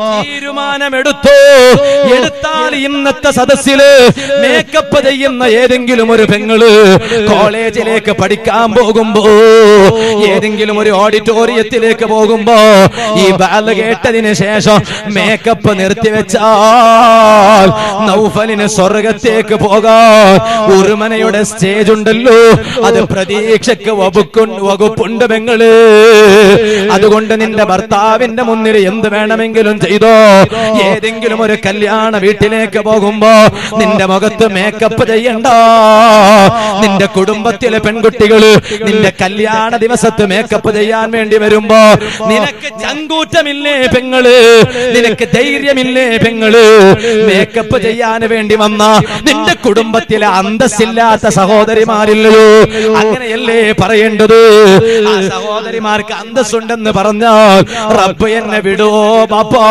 എടുത്താൽ ഇന്നത്തെ സദസ്സില് മേക്കപ്പ് ചെയ്യുന്ന ഏതെങ്കിലും ഒരു പെങ്ങള് കോളേജിലേക്ക് പഠിക്കാൻ പോകുമ്പോ, ഏതെങ്കിലും ഒരു ഓഡിറ്റോറിയത്തിലേക്ക് പോകുമ്പോ ഈ ബാല് കേട്ടതിന് ശേഷം മേക്കപ്പ് നിർത്തിവെച്ചാൽ നൗഫലിന് സ്വർഗത്തേക്ക് പോകാൻ ഉറുമനയുടെ സ്റ്റേജ് ഉണ്ടല്ലോ, അത് പ്രതീക്ഷയ്ക്ക് വകുപ്പുണ്ട് പെങ്ങള്. അതുകൊണ്ട് നിന്റെ ഭർത്താവിന്റെ മുന്നിൽ എന്ത് വേണമെങ്കിലും ചെയ്തോ. ഏതെങ്കിലും ഒരു കല്യാണ വീട്ടിലേക്ക് പോകുമ്പോ നിന്റെ മുഖത്ത് മേക്കപ്പ് ചെയ്യണ്ട. നിന്റെ കുടുംബത്തിലെ പെൺകുട്ടികള് നിന്റെ കല്യാണ ദിവസത്ത് മേക്കപ്പ് ചെയ്യാൻ വേണ്ടി വരുമ്പോ നിനക്ക് ചങ്കൂറ്റമില്ലേ പെങ്ങള്, നിനക്ക് ധൈര്യമില്ലേ പെങ്ങള്? മേക്കപ്പ് ചെയ്യാൻ വേണ്ടി വന്ന നിന്റെ കുടുംബത്തിലെ അന്തസ്സില്ലാത്ത സഹോദരിമാരില്ലയോ? അങ്ങനെയല്ലേ പറയേണ്ടത്? ആ സഹോദരിമാർക്ക് അന്തസ്സുണ്ടെന്ന് പറഞ്ഞാൽ റബ്ബ് എന്നെ വിടോ ബാപ്പാ.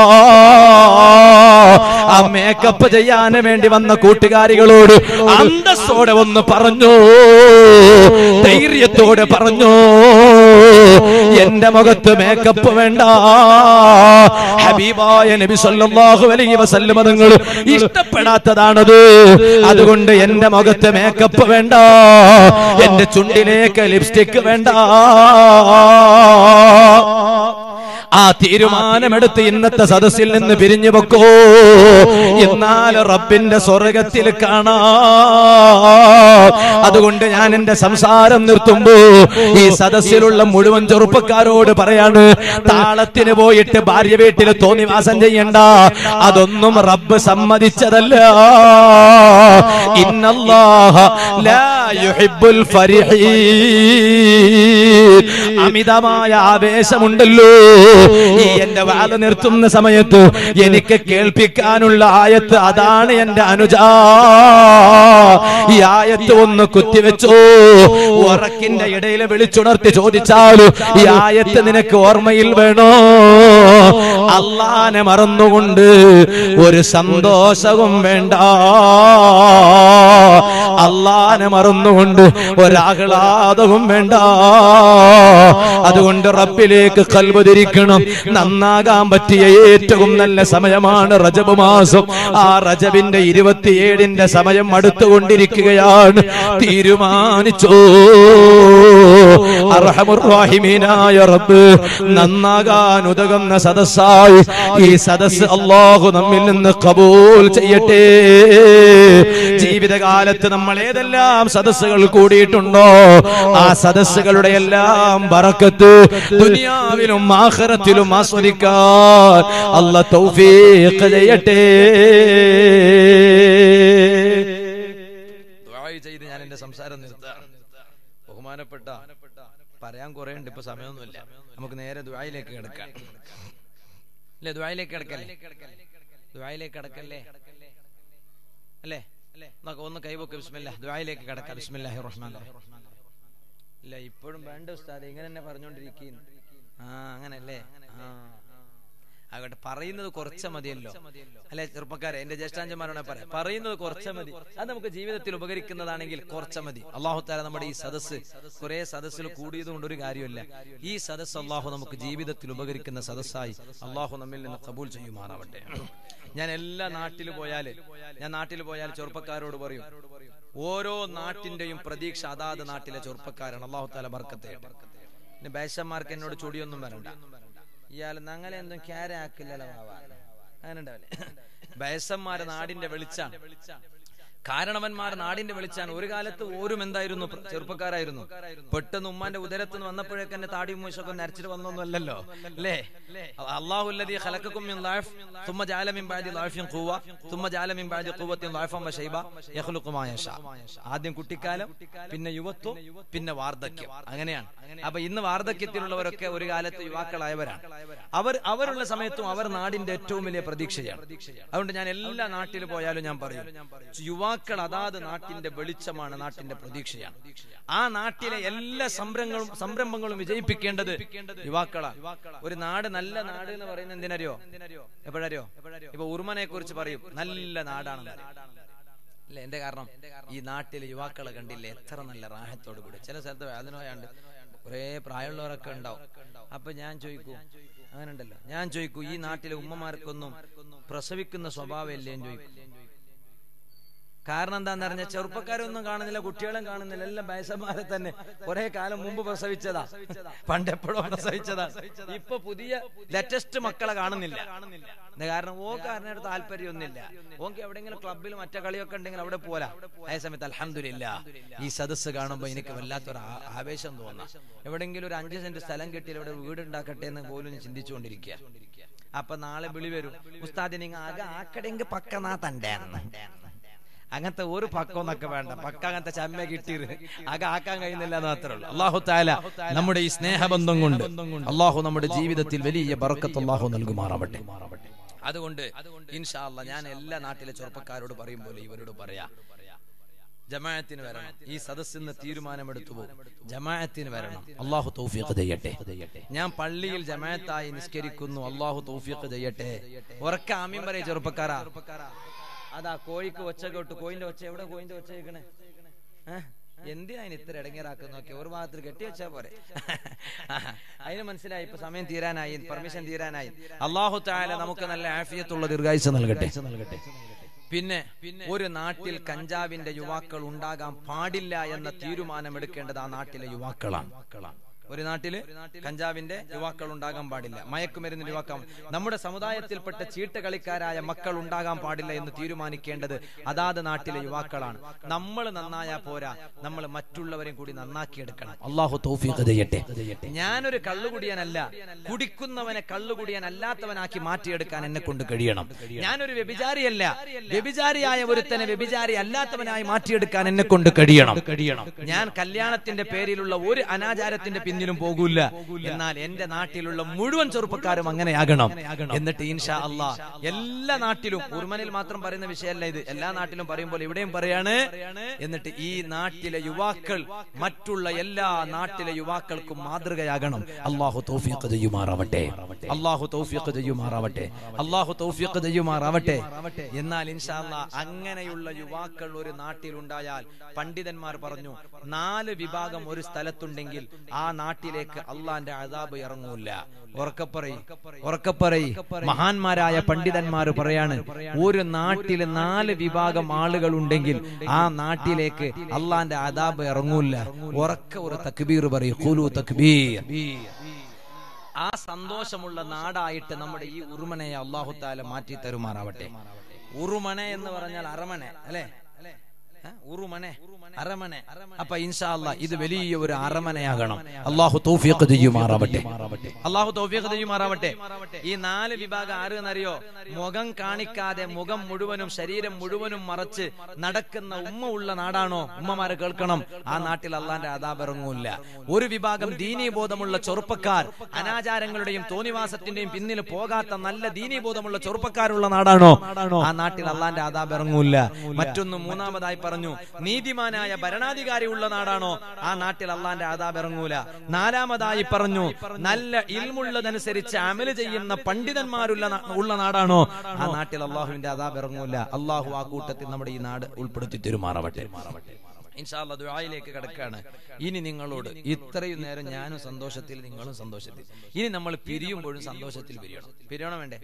ആ മേക്കപ്പ് ചെയ്യാൻ വേണ്ടി വന്ന കൂട്ടുകാരികളോട് അന്തസ്സോടെ ഒന്ന് പറഞ്ഞോ, ധൈര്യത്തോടെ പറഞ്ഞോ, എന്റെ മുഖത്ത് മേക്കപ്പ് വേണ്ട. ഹബീബായ നബി സല്ലല്ലാഹു അലൈഹി വസല്ലം തങ്ങൾ ഇഷ്ടപ്പെടാത്തതാണത്. അതുകൊണ്ട് എന്റെ മുഖത്ത് മേക്കപ്പ് വേണ്ട, എന്റെ ചുണ്ടിലേക്ക് ലിപ്സ്റ്റിക് വേണ്ട. ആ തീരുമാനമെടുത്ത് ഇന്നത്തെ സദസ്സിൽ നിന്ന് പിരിഞ്ഞു വെക്കോ. എന്നാൽ റബ്ബിന്റെ സ്വർഗത്തിൽ കാണാം. അതുകൊണ്ട് ഞാൻ എന്റെ സംസാരം നിർത്തുമ്പോ ഈ സദസ്സിലുള്ള മുഴുവൻ ചെറുപ്പക്കാരോട് പറയാണ്, താളത്തിന് പോയിട്ട് ഭാര്യ വീട്ടിൽ തോന്നിവാസം ചെയ്യണ്ട. അതൊന്നും റബ്ബ് സമ്മതിച്ചതല്ല. ഇന്നല്ലാഹ ലാ യുഹിബ്ബുൽ ഫരിഹീൻ. അമിതമായ ആവേശമുണ്ടല്ലോ. ഈ എന്റെ വാല നിർത്തുന്ന സമയത്ത് എനിക്ക് കേൾപ്പിക്കാനുള്ള ആയത്ത് അതാണ്. എന്റെ അനുജ, ഈ ആയത്ത് ഒന്ന് കുത്തിവെച്ചോ. ഉറക്കിന്റെ ഇടയിൽ വിളിച്ചുണർത്തി ചോദിച്ചാലു ഈ ആയത്ത് നിനക്ക് ഓർമ്മയിൽ വേണോ? അല്ലാഹനെ മറന്നുകൊണ്ട് ഒരു സന്തോഷവും വേണ്ട, അല്ലാഹനെ മറന്നുകൊണ്ട് ഒരാഹ്ലാദവും വേണ്ട. അതുകൊണ്ട് റബ്ബിലേക്ക് ഖൽബ് തിരിക്കണം. നന്നാകാൻ പറ്റിയ ഏറ്റവും നല്ല സമയമാണ് റജബ് മാസം. ആ റജബിന്റെ 27ന്റെ സമയം അടുത്തുകൊണ്ടിരിക്കുകയാണ്. തീരുമാനിച്ചോ. അർഹമുർ റഹീമീനായ റബ്ബ് നന്നാകാൻ ഉതകുന്ന സദസ്സായി ഈ സദസ്സ് അല്ലാഹു നമ്മിൽ നിന്ന് ഖബൂൽ ചെയ്യട്ടെ. ജീവിതകാലത്ത് നമ്മൾ ഏതെല്ലാം സദസ്സുകൾ കൂടിയിട്ടുണ്ടോ ആ സദസ്സുകളുടെ എല്ലാം ബറക്കത്ത് ദുനിയാവിലും ആഖിറത്തിലും ആസ്വദിക്കാൻ അല്ലാഹു തൗഫീഖ് ചെയ്യട്ടെ. ദുആ ചെയ്ത് ഞാൻ എന്റെ സംസാരം നിർത്താം. ബഹുമാനപ്പെട്ട, പറയാൻ കുറേ ഉണ്ട്, ഇപ്പൊ സമയമൊന്നുമില്ല. നമുക്ക് നേരെ ദുആയിലേക്ക് കിടക്കാം. അല്ലേ? ദുആയിലേക്ക് കിടക്കല്ലേ? ദുആയിലേക്ക് കിടക്കല്ലേ? അല്ലേ? ഒന്ന് കൈവക്ക്. ബിസ്മില്ലാഹ്. ദുആയിലേക്ക് കിടക്കാം. ബിസ്മില്ലാഹിർ റഹ്മാനിർ റഹീം. ഇല്ല, ഇപ്പോഴും വേണ്ട ഉസ്താദ്, ഇങ്ങനെ തന്നെ പറഞ്ഞുകൊണ്ടിരിക്കുന്നു. അങ്ങനല്ലേ? ആകട്ടെ, പറയുന്നത് കുറച്ച മതിയല്ലോ അല്ലെ ചെറുപ്പക്കാരെ? എന്റെ ജ്യേഷ്ഠാഞ്ചന്മാരോട് പറയാം, പറയുന്നത് കുറച്ച മതി. അത് നമുക്ക് ജീവിതത്തിൽ ഉപകരിക്കുന്നതാണെങ്കിൽ കുറച്ച മതി. അല്ലാഹു തആല നമ്മുടെ ഈ സദസ്സ് കുറെ സദസ്സിൽ കൂടിയത് കൊണ്ട് ഒരു കാര്യമില്ല. ഈ സദസ്സ് അല്ലാഹു നമുക്ക് ജീവിതത്തിൽ ഉപകരിക്കുന്ന സദസ്സായി അല്ലാഹു നമ്മിൽ നിന്ന് ഖബൂൽ ചെയ്യുമാറാവട്ടെ. ഞാൻ എല്ലാ നാട്ടിൽ പോയാൽ ചെറുപ്പക്കാരോട് പറയും, ഓരോ നാട്ടിന്റെയും പ്രതീക്ഷ അതാത് നാട്ടിലെ ചെറുപ്പക്കാരാണ്. അല്ലാഹു തആല ബർക്കത്ത് ചെയ്യട്ടെ. പിന്നെ ബേശന്മാർക്ക് എന്നോട് ചൊടിയൊന്നും വരണ്ട. ഇയാൾ ഞങ്ങളെ എന്തും ക്യാരാക്കില്ലല്ലോ അങ്ങനെ ഉണ്ടാവില്ലേ? ബേശന്മാരെ നാടിന്റെ വെളിച്ചാണ്, കാരണവന്മാർ നാടിന്റെ വെളിച്ചാണ്. ഒരു കാലത്ത് ഓരും എന്തായിരുന്നു? ചെറുപ്പക്കാരായിരുന്നു. പെട്ടെന്ന് ഉമ്മാന്റെ ഉദരത്ത് നിന്ന് വന്നപ്പോഴേക്ക് എന്നെ താടിയും മൂശൊക്കെ നരച്ചിട്ട് വന്നൊന്നുമല്ലല്ലോ അല്ലേ? അല്ലാഹുല്ലദീ ഖലഖകും മിൻ ളഅഫ് ثم جعل من بعد ضعف قوة ثم جعل من بعد قوة ضعفا وشيبا يخلق ما يشاء. ആദ്യം കുട്ടിക്കാലം, പിന്നെ യുവത്വം, പിന്നെ വാർദ്ധക്യം. അങ്ങനെയാണ്. അപ്പൊ ഇന്ന് വാർദ്ധക്യത്തിലുള്ളവരൊക്കെ ഒരു കാലത്ത് യുവാക്കളായവരാണ്. അവരുള്ള സമയത്തും അവർ നാടിന്റെ ഏറ്റവും വലിയ പ്രതീക്ഷയാണ്. അതുകൊണ്ട് ഞാൻ എല്ലാ നാട്ടിൽ പോയാലും ഞാൻ പറയും, യുവാക്കൾ അതാത് നാട്ടിന്റെ വെളിച്ചമാണ്, നാട്ടിന്റെ പ്രതീക്ഷയാണ്. ആ നാട്ടിലെ എല്ലാ സംരംഭങ്ങളും വിജയിപ്പിക്കേണ്ടത് യുവാക്കളാണ്. ഒരു നാട് നല്ല നാട് എന്ന് പറയുന്നത് എന്തിനറിയോ? എപ്പോഴറിയോ? ഇപ്പൊ ഉറുമനെ കുറിച്ച് പറയും, നല്ല നാടാണെന്ന് അല്ലെ. എന്റെ കാരണം ഈ നാട്ടിലെ യുവാക്കളെ കണ്ടില്ലേ എത്ര നല്ല റാഹത്തോട് കൂടി. ചില സ്ഥലത്ത് വേദനയാണ്ട് കുറെ പ്രായമുള്ളവരൊക്കെ ഉണ്ടാവും. അപ്പൊ ഞാൻ ചോദിക്കൂ, അങ്ങനെ ഉണ്ടല്ലോ, ഞാൻ ചോദിക്കൂ, ഈ നാട്ടിലെ ഉമ്മമാർക്കൊന്നും പ്രസവിക്കുന്ന സ്വഭാവം ഇല്ലേന്ന് ചോദിക്കും. കാരണം എന്താന്ന് പറഞ്ഞാൽ ചെറുപ്പക്കാരൊന്നും കാണുന്നില്ല, കുട്ടികളും കാണുന്നില്ല, എല്ലാം വയസ്സന്മാരെ തന്നെ കുറെ കാലം മുമ്പ് പ്രസവിച്ചതാ, പണ്ടെപ്പോഴോ പ്രസവിച്ചതാ. ഇപ്പൊ പുതിയ ലേറ്റസ്റ്റ് മക്കളെ കാണുന്നില്ല. കാരണം ഓക്കാരനോട് താല്പര്യമൊന്നുമില്ല. ഓക്ക് എവിടെയെങ്കിലും ക്ലബിൽ മറ്റേ കളിയൊക്കെ ഉണ്ടെങ്കിൽ അവിടെ പോരാ. അതേ സമയത്ത് അൽഹംദുലില്ലാ ഈ സദസ്സ് കാണുമ്പോ എനിക്ക് വല്ലാത്തൊരു ആവേശം തോന്നാം. എവിടെയെങ്കിലും ഒരു 5 സെന്റ് സ്ഥലം കിട്ടിയാൽ ഇവിടെ വീടുണ്ടാക്കട്ടെ എന്ന് പോലും ഞാൻ ചിന്തിച്ചുകൊണ്ടിരിക്കുക. അപ്പൊ നാളെ വിളി വരും, ഉസ്താദ് നിങ്ങൾ ആക്കടെങ്കിൽ പക്കനാ തന്റെ അങ്ങനത്തെ ഒരു പക്കോന്നൊക്കെ വേണ്ട, പക്ക അങ്ങനത്തെ ചമ്മ കിട്ടിയത് ആക്കാൻ കഴിയുന്നില്ല എന്ന് മാത്രമേ ഉള്ളൂ. അല്ലാഹു തആല നമ്മുടെ ഈ സ്നേഹബന്ധം കൊണ്ട് അല്ലാഹു നമ്മുടെ ജീവിതത്തിൽ വലിയ ബറക്കത്ത് അല്ലാഹു നൽകുമാറാവട്ടെ. അതുകൊണ്ട് ഇൻഷാ അല്ലാഹ് ഞാൻ എല്ലാ നാട്ടിലെ ചെറുപ്പക്കാരോട് പറയും പോലെ ഇവരോട് പറയാ, ജമാഅത്തിന് വരണം. ഈ സദസ്സിന് തീരുമാനമെടുത്തു പോകും, ജമാഅത്തിന് വരണം. അല്ലാഹു തൗഫീഖ് ചെയ്യട്ടെ. ഞാൻ പള്ളിയിൽ ജമാഅത്തായി നിസ്കരിക്കുന്നു, അല്ലാഹു തൗഫീഖ് ചെയ്യട്ടെ. ഉറക്ക ആമീൻ പറയേ ചെറുപ്പക്കാരാ. അതാ കോഴിക്ക് ഒച്ച കേട്ടു, കോയിന്റെ ഒച്ച എവിടെ? കോയിന്റെ ഒച്ച കേൾക്കണേ? എന്തിനാ അതിന് ഇത്ര ഇടങ്ങേറാക്കുന്നു? നോക്കി ഒരു ഭാഗത്തിൽ കെട്ടി വെച്ചാ പോരെ. അതിന് മനസ്സിലായി, ഇപ്പൊ സമയം തീരാനായി, പെർമിഷൻ തീരാനായി. അല്ലാഹു തആല നമുക്ക് നല്ല ആഫിയത്തുള്ള ദീർഘായുസ്സ് നൽകട്ടെ. പിന്നെ ഒരു നാട്ടിൽ കഞ്ചാവിന്റെ യുവാക്കൾ ഉണ്ടാകാൻ പാടില്ല എന്ന തീരുമാനമെടുക്കേണ്ടത് ആ നാട്ടിലെ യുവാക്കളാണ്. ഒരു നാട്ടില് കഞ്ചാവിന്റെ യുവാക്കൾ ഉണ്ടാകാൻ പാടില്ല, മയക്കുമരുന്നിന്റെ യുവാക്കൾ, നമ്മുടെ സമുദായത്തിൽപ്പെട്ട ചീട്ട് കളിക്കാരായ മക്കൾ ഉണ്ടാകാൻ പാടില്ല എന്ന് തീരുമാനിക്കേണ്ടത് അതാത് നാട്ടിലെ യുവാക്കളാണ്. നമ്മൾ നന്നായാ പോരാ, നമ്മൾ മറ്റുള്ളവരെയും കൂടി നന്നാക്കിയെടുക്കണം. അല്ലാഹു തൗഫീഖ് ചെയ്യട്ടെ. ഞാനൊരു കള്ളുകുടിയനല്ല, കുടിക്കുന്നവനെ കള്ളുകുടിയൻ അല്ലാത്തവനാക്കി മാറ്റിയെടുക്കാൻ എന്നെ കൊണ്ട് കഴിയണം. ഞാനൊരു വ്യഭിചാരിയല്ല, വ്യഭിചാരിയായ ഒരുത്തനെ വ്യഭിചാരി അല്ലാത്തവനായി മാറ്റിയെടുക്കാൻ എന്നെ കൊണ്ട് കഴിയണം. ഞാൻ കല്യാണത്തിന്റെ പേരിലുള്ള ഒരു അനാചാരത്തിന്റെ പിന്നിലും പോകൂല. എന്നാൽ എന്റെ നാട്ടിലുള്ള മുഴുവൻ ചെറുപ്പക്കാരും അങ്ങനെയാകണം. എന്നിട്ട് ഇൻഷാ അല്ലാഹ് എല്ലാ നാട്ടിലും, ഉർമനിൽ മാത്രം പറയുന്ന വിഷയമല്ല ഇത്, എല്ലാ നാട്ടിലും പറയുമ്പോൾ ഇവിടെയും പറയാണ്. എന്നിട്ട് ഈ നാട്ടിലെ യുവാക്കൾ മറ്റുള്ള എല്ലാ നാട്ടിലെ യുവാക്കൾക്കും മാതൃകയാകണം. അല്ലാഹു തൗഫീഖ് ചെയ്യുമാറാവട്ടെ. അല്ലാഹു തൗഫീഖ് ചെയ്യുമാറാവട്ടെ. അല്ലാഹു തൗഫീഖ് ചെയ്യുമാറാവട്ടെ. എന്നാൽ ഇൻഷാ അല്ലാഹ് അങ്ങനെയുള്ള യുവാക്കൾ ഒരു നാട്ടിലുണ്ടായാൽ, പണ്ഡിതന്മാർ പറഞ്ഞു 4 വിഭാഗം ഒരു സ്ഥലത്തുണ്ടെങ്കിൽ ആ നാട്ടിലേക്ക് അള്ളാന്റെ അദാബ് ഇറങ്ങൂല. ഉറക്കപ്പറയി. മഹാന്മാരായ പണ്ഡിതന്മാർ പറയാണ്, ഒരു നാട്ടില് 4 വിഭാഗം ആളുകൾ ഉണ്ടെങ്കിൽ ആ നാട്ടിലേക്ക് അള്ളാന്റെ അദാബ് ഇറങ്ങൂല. ഒരു തക്ബീർ പറയും, ഖുലു തക്ബീർ. ആ സന്തോഷമുള്ള നാടായിട്ട് നമ്മുടെ ഈ ഉറുമനയെ അല്ലാഹു തആല മാറ്റി തരുമാറാവട്ടെ. ഉറുമന എന്ന് പറഞ്ഞാൽ അരമന അല്ലെ? ഉറുമനെ, അരമനെ. അപ്പൊ ഇൻഷാ അല്ലാഹ് ഇത് വലിയ ഒരു അരമനയാകണം. അല്ലാഹു തൗഫീഖ് ചെയ്യുമാറാവട്ടെ. അല്ലാഹു തൗഫീഖ് ചെയ്യുമാറാവട്ടെ. ഈ 4 വിഭാഗം ആരെന്നറിയോ? മുഖം കാണിക്കാതെ മുഖം മുഴുവനും ശരീരം മുഴുവനും മറച്ച് നടക്കുന്ന ഉമ്മ ഉള്ള നാടാണോ? ഉമ്മമാരെ കേൾക്കണം, ആ നാട്ടിൽ അള്ളാന്റെ അദാബ് ഇറങ്ങൂല. ഒരു വിഭാഗം ദീനീ ബോധമുള്ള ചെറുപ്പക്കാർ, അനാചാരങ്ങളുടെയും തോന്നിവാസത്തിന്റെയും പിന്നിൽ പോകാത്ത നല്ല ദീനീ ബോധമുള്ള ചെറുപ്പക്കാരുള്ള നാടാണോ? ആ നാട്ടിൽ അള്ളാന്റെ അദാബ് ഇറങ്ങൂല. മറ്റൊന്ന്, മൂന്നാമതായി പറഞ്ഞു, നീതിമാനായ ഭരണാധികാരി ഉള്ള നാടാണോ? ആ നാട്ടിൽ അള്ളാന്റെ അദാബ് ഇറങ്ങൂല. 4മതായി പറഞ്ഞു, നല്ല ഇൽമുള്ളതനുസരിച്ച് അമല് ചെയ്യുന്ന പണ്ഡിതന്മാരുള്ള നാടാണോ? ആ നാട്ടിൽ അള്ളാഹുവിന്റെ അദാബ് ഇറങ്ങൂല. അള്ളാഹു ആ കൂട്ടത്തിൽ നമ്മുടെ ഈ നാട് ഉൾപ്പെടുത്തി തരുമാറാവട്ടെ. ഇൻഷാ അല്ലാഹ് ദുആയിലേക്ക് കടക്കാണ്. ഇനി നിങ്ങളോട് ഇത്രയും നേരം ഞാനും സന്തോഷത്തിൽ, നിങ്ങളും സന്തോഷത്തിൽ. ഇനി നമ്മൾ പിരിയുമ്പോഴും സന്തോഷത്തിൽ പിരിയണം. പിരിയണോ വേണ്ടേ?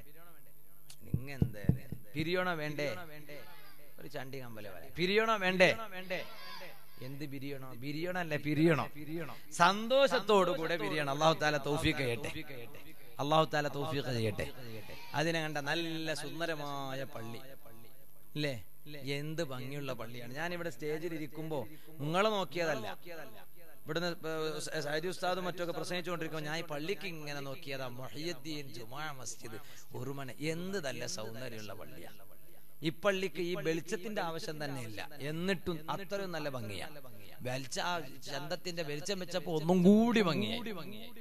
നിങ്ങെന്തേ പിരിയണോ വേണ്ടേ? ഒരു ചണ്ടി കമ്പല പിരിയണോ വേണ്ടേ? എന്ത് പിരിയണോ? പിരിയണല്ലേ, പിരിയണോ. സന്തോഷത്തോടുകൂടെ പിരിയണം. അല്ലാഹു തആല തൗഫീഖ് ചെയ്യട്ടെ. അല്ലാഹു തആല തൗഫീഖ് ചെയ്യട്ടെ. അതിനെ കണ്ട നല്ല സുന്ദരമായ പള്ളി അല്ലേ? എന്ത് ഭംഗിയുള്ള പള്ളിയാണ്. ഞാനിവിടെ സ്റ്റേജിൽ ഇരിക്കുമ്പോ നിങ്ങളെ നോക്കിയതല്ല, ഇവിടുന്ന് സൈദി ഉസ്താദും മറ്റൊക്കെ പ്രസംഗിച്ചുകൊണ്ടിരിക്കുമ്പോൾ ഞാൻ ഈ പള്ളിക്ക് ഇങ്ങനെ നോക്കിയതാ. മുഹയ്യദ്ദീൻ ജുമാ മസ്ജിദ് ഉറുമന, എന്ത് നല്ല സൗന്ദര്യമുള്ള പള്ളിയാണ്. ഈ പള്ളിക്ക് ഈ വെളിച്ചത്തിന്റെ ആവശ്യം തന്നെ ഇല്ല, എന്നിട്ടും അത്രയും നല്ല ഭംഗിയാണ്. ചന്തത്തിന്റെ വെളിച്ചം വെച്ചപ്പോ ഒന്നും കൂടി ഭംഗിയായി.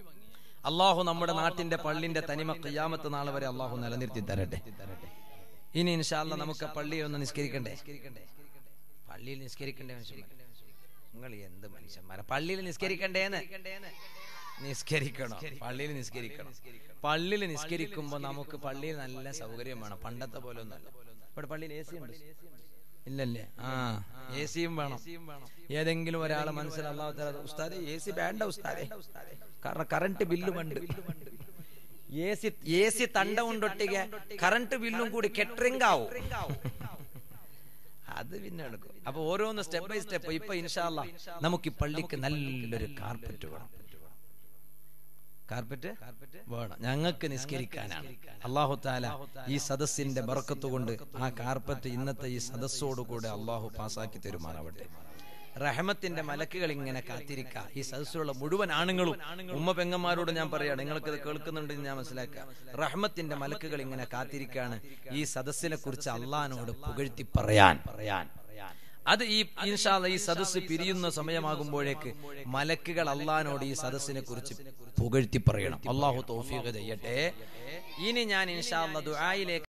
അള്ളാഹു നമ്മുടെ നാട്ടിന്റെ പള്ളിന്റെ തനിമ ഖിയാമത്ത് നാൾ വരെ അള്ളാഹു നിലനിർത്തി തരട്ടെ. ഇനി ഇൻഷാ അല്ലാഹ് നമുക്ക് പള്ളിയിൽ ഒന്ന് നിസ്കരിക്കണ്ടേ? പള്ളിയിൽ നിസ്കരിക്കണ്ടേ മനുഷ്യന്മാർ? നിങ്ങൾ എന്ത് മനുഷ്യന്മാരാ? പള്ളിയിൽ നിസ്കരിക്കണ്ടേന്ന്? നിസ്കരിക്കണോ? പള്ളിയിൽ നിസ്കരിക്കണം. പള്ളിയിൽ നിസ്കരിക്കുമ്പോ നമുക്ക് പള്ളിയിൽ നല്ല സൗകര്യം വേണം. പണ്ടത്തെ പോലെ ഒന്നല്ല. ഇവിടെ പള്ളിയിൽ AC ഉണ്ട് ഇല്ലല്ലേ? AC വേണം. ഏതെങ്കിലും ഒരാളെ മനസ്സിൽ അല്ലാഹു തആല ഉസ്താദേ AC വേണ്ട ഉസ്താദേ, കാരണം കറണ്ട് ബില്ല് ഉണ്ട്. AC തണ്ട കൊണ്ടൊട്ടിക കറണ്ട് ബില്ലും കൂടി കെറ്ററിംഗ് ആവും. അത് പിന്നെ എടുക്കും. അപ്പൊ ഓരോന്ന് സ്റ്റെപ്പ് ബൈ സ്റ്റെപ്പ്. ഇപ്പൊ ഇൻഷാ അല്ലാഹ് നമുക്ക് ഈ പള്ളിക്ക് നല്ലൊരു കാർപ്പറ്റ് വേണം. കാർപ്പറ്റ് വേണം. ഞങ്ങൾക്ക് നിസ്കരിക്കാനാണ്. അല്ലാഹു തആല ഈ സദസ്സിന്റെ ബർക്കത്ത് കൊണ്ട് ആ കാർപ്പറ്റ് ഇന്നത്തെ ഈ സദസ്സോടുകൂടെ അല്ലാഹു പാസാക്കി തരുമാറാവട്ടെ. റഹ്മത്തിന്റെ മലക്കുകൾ ഇങ്ങനെ കാത്തിരിക്കുക. ഈ സദസ്സിലുള്ള മുഴുവൻ ആണുങ്ങളും ഉമ്മ പെങ്ങന്മാരോട് ഞാൻ പറയാണ്, നിങ്ങൾക്ക് ഇത് കേൾക്കുന്നുണ്ടെന്ന് ഞാൻ മനസ്സിലാക്കുക. റഹ്മത്തിന്റെ മലക്കുകൾ ഇങ്ങനെ കാത്തിരിക്കുകയാണ് ഈ സദസ്സിനെ കുറിച്ച് അള്ളാഹിനോട് പുകഴ്ത്തി പറയാൻ. അത് ഈ ഇൻഷാ അല്ലാഹ് ഈ സദസ്സ് പിരിയുന്ന സമയമാകുമ്പോഴേക്ക് മലക്കുകൾ അള്ളാഹിനോട് ഈ സദസ്സിനെ കുറിച്ച് പുകഴ്ത്തി പറയണം. അള്ളാഹു തൗഫീഖ് ചെയ്യട്ടെ. ഇനി ഞാൻ ഇൻഷാ അല്ലാഹ് ദുആയിലേക്ക്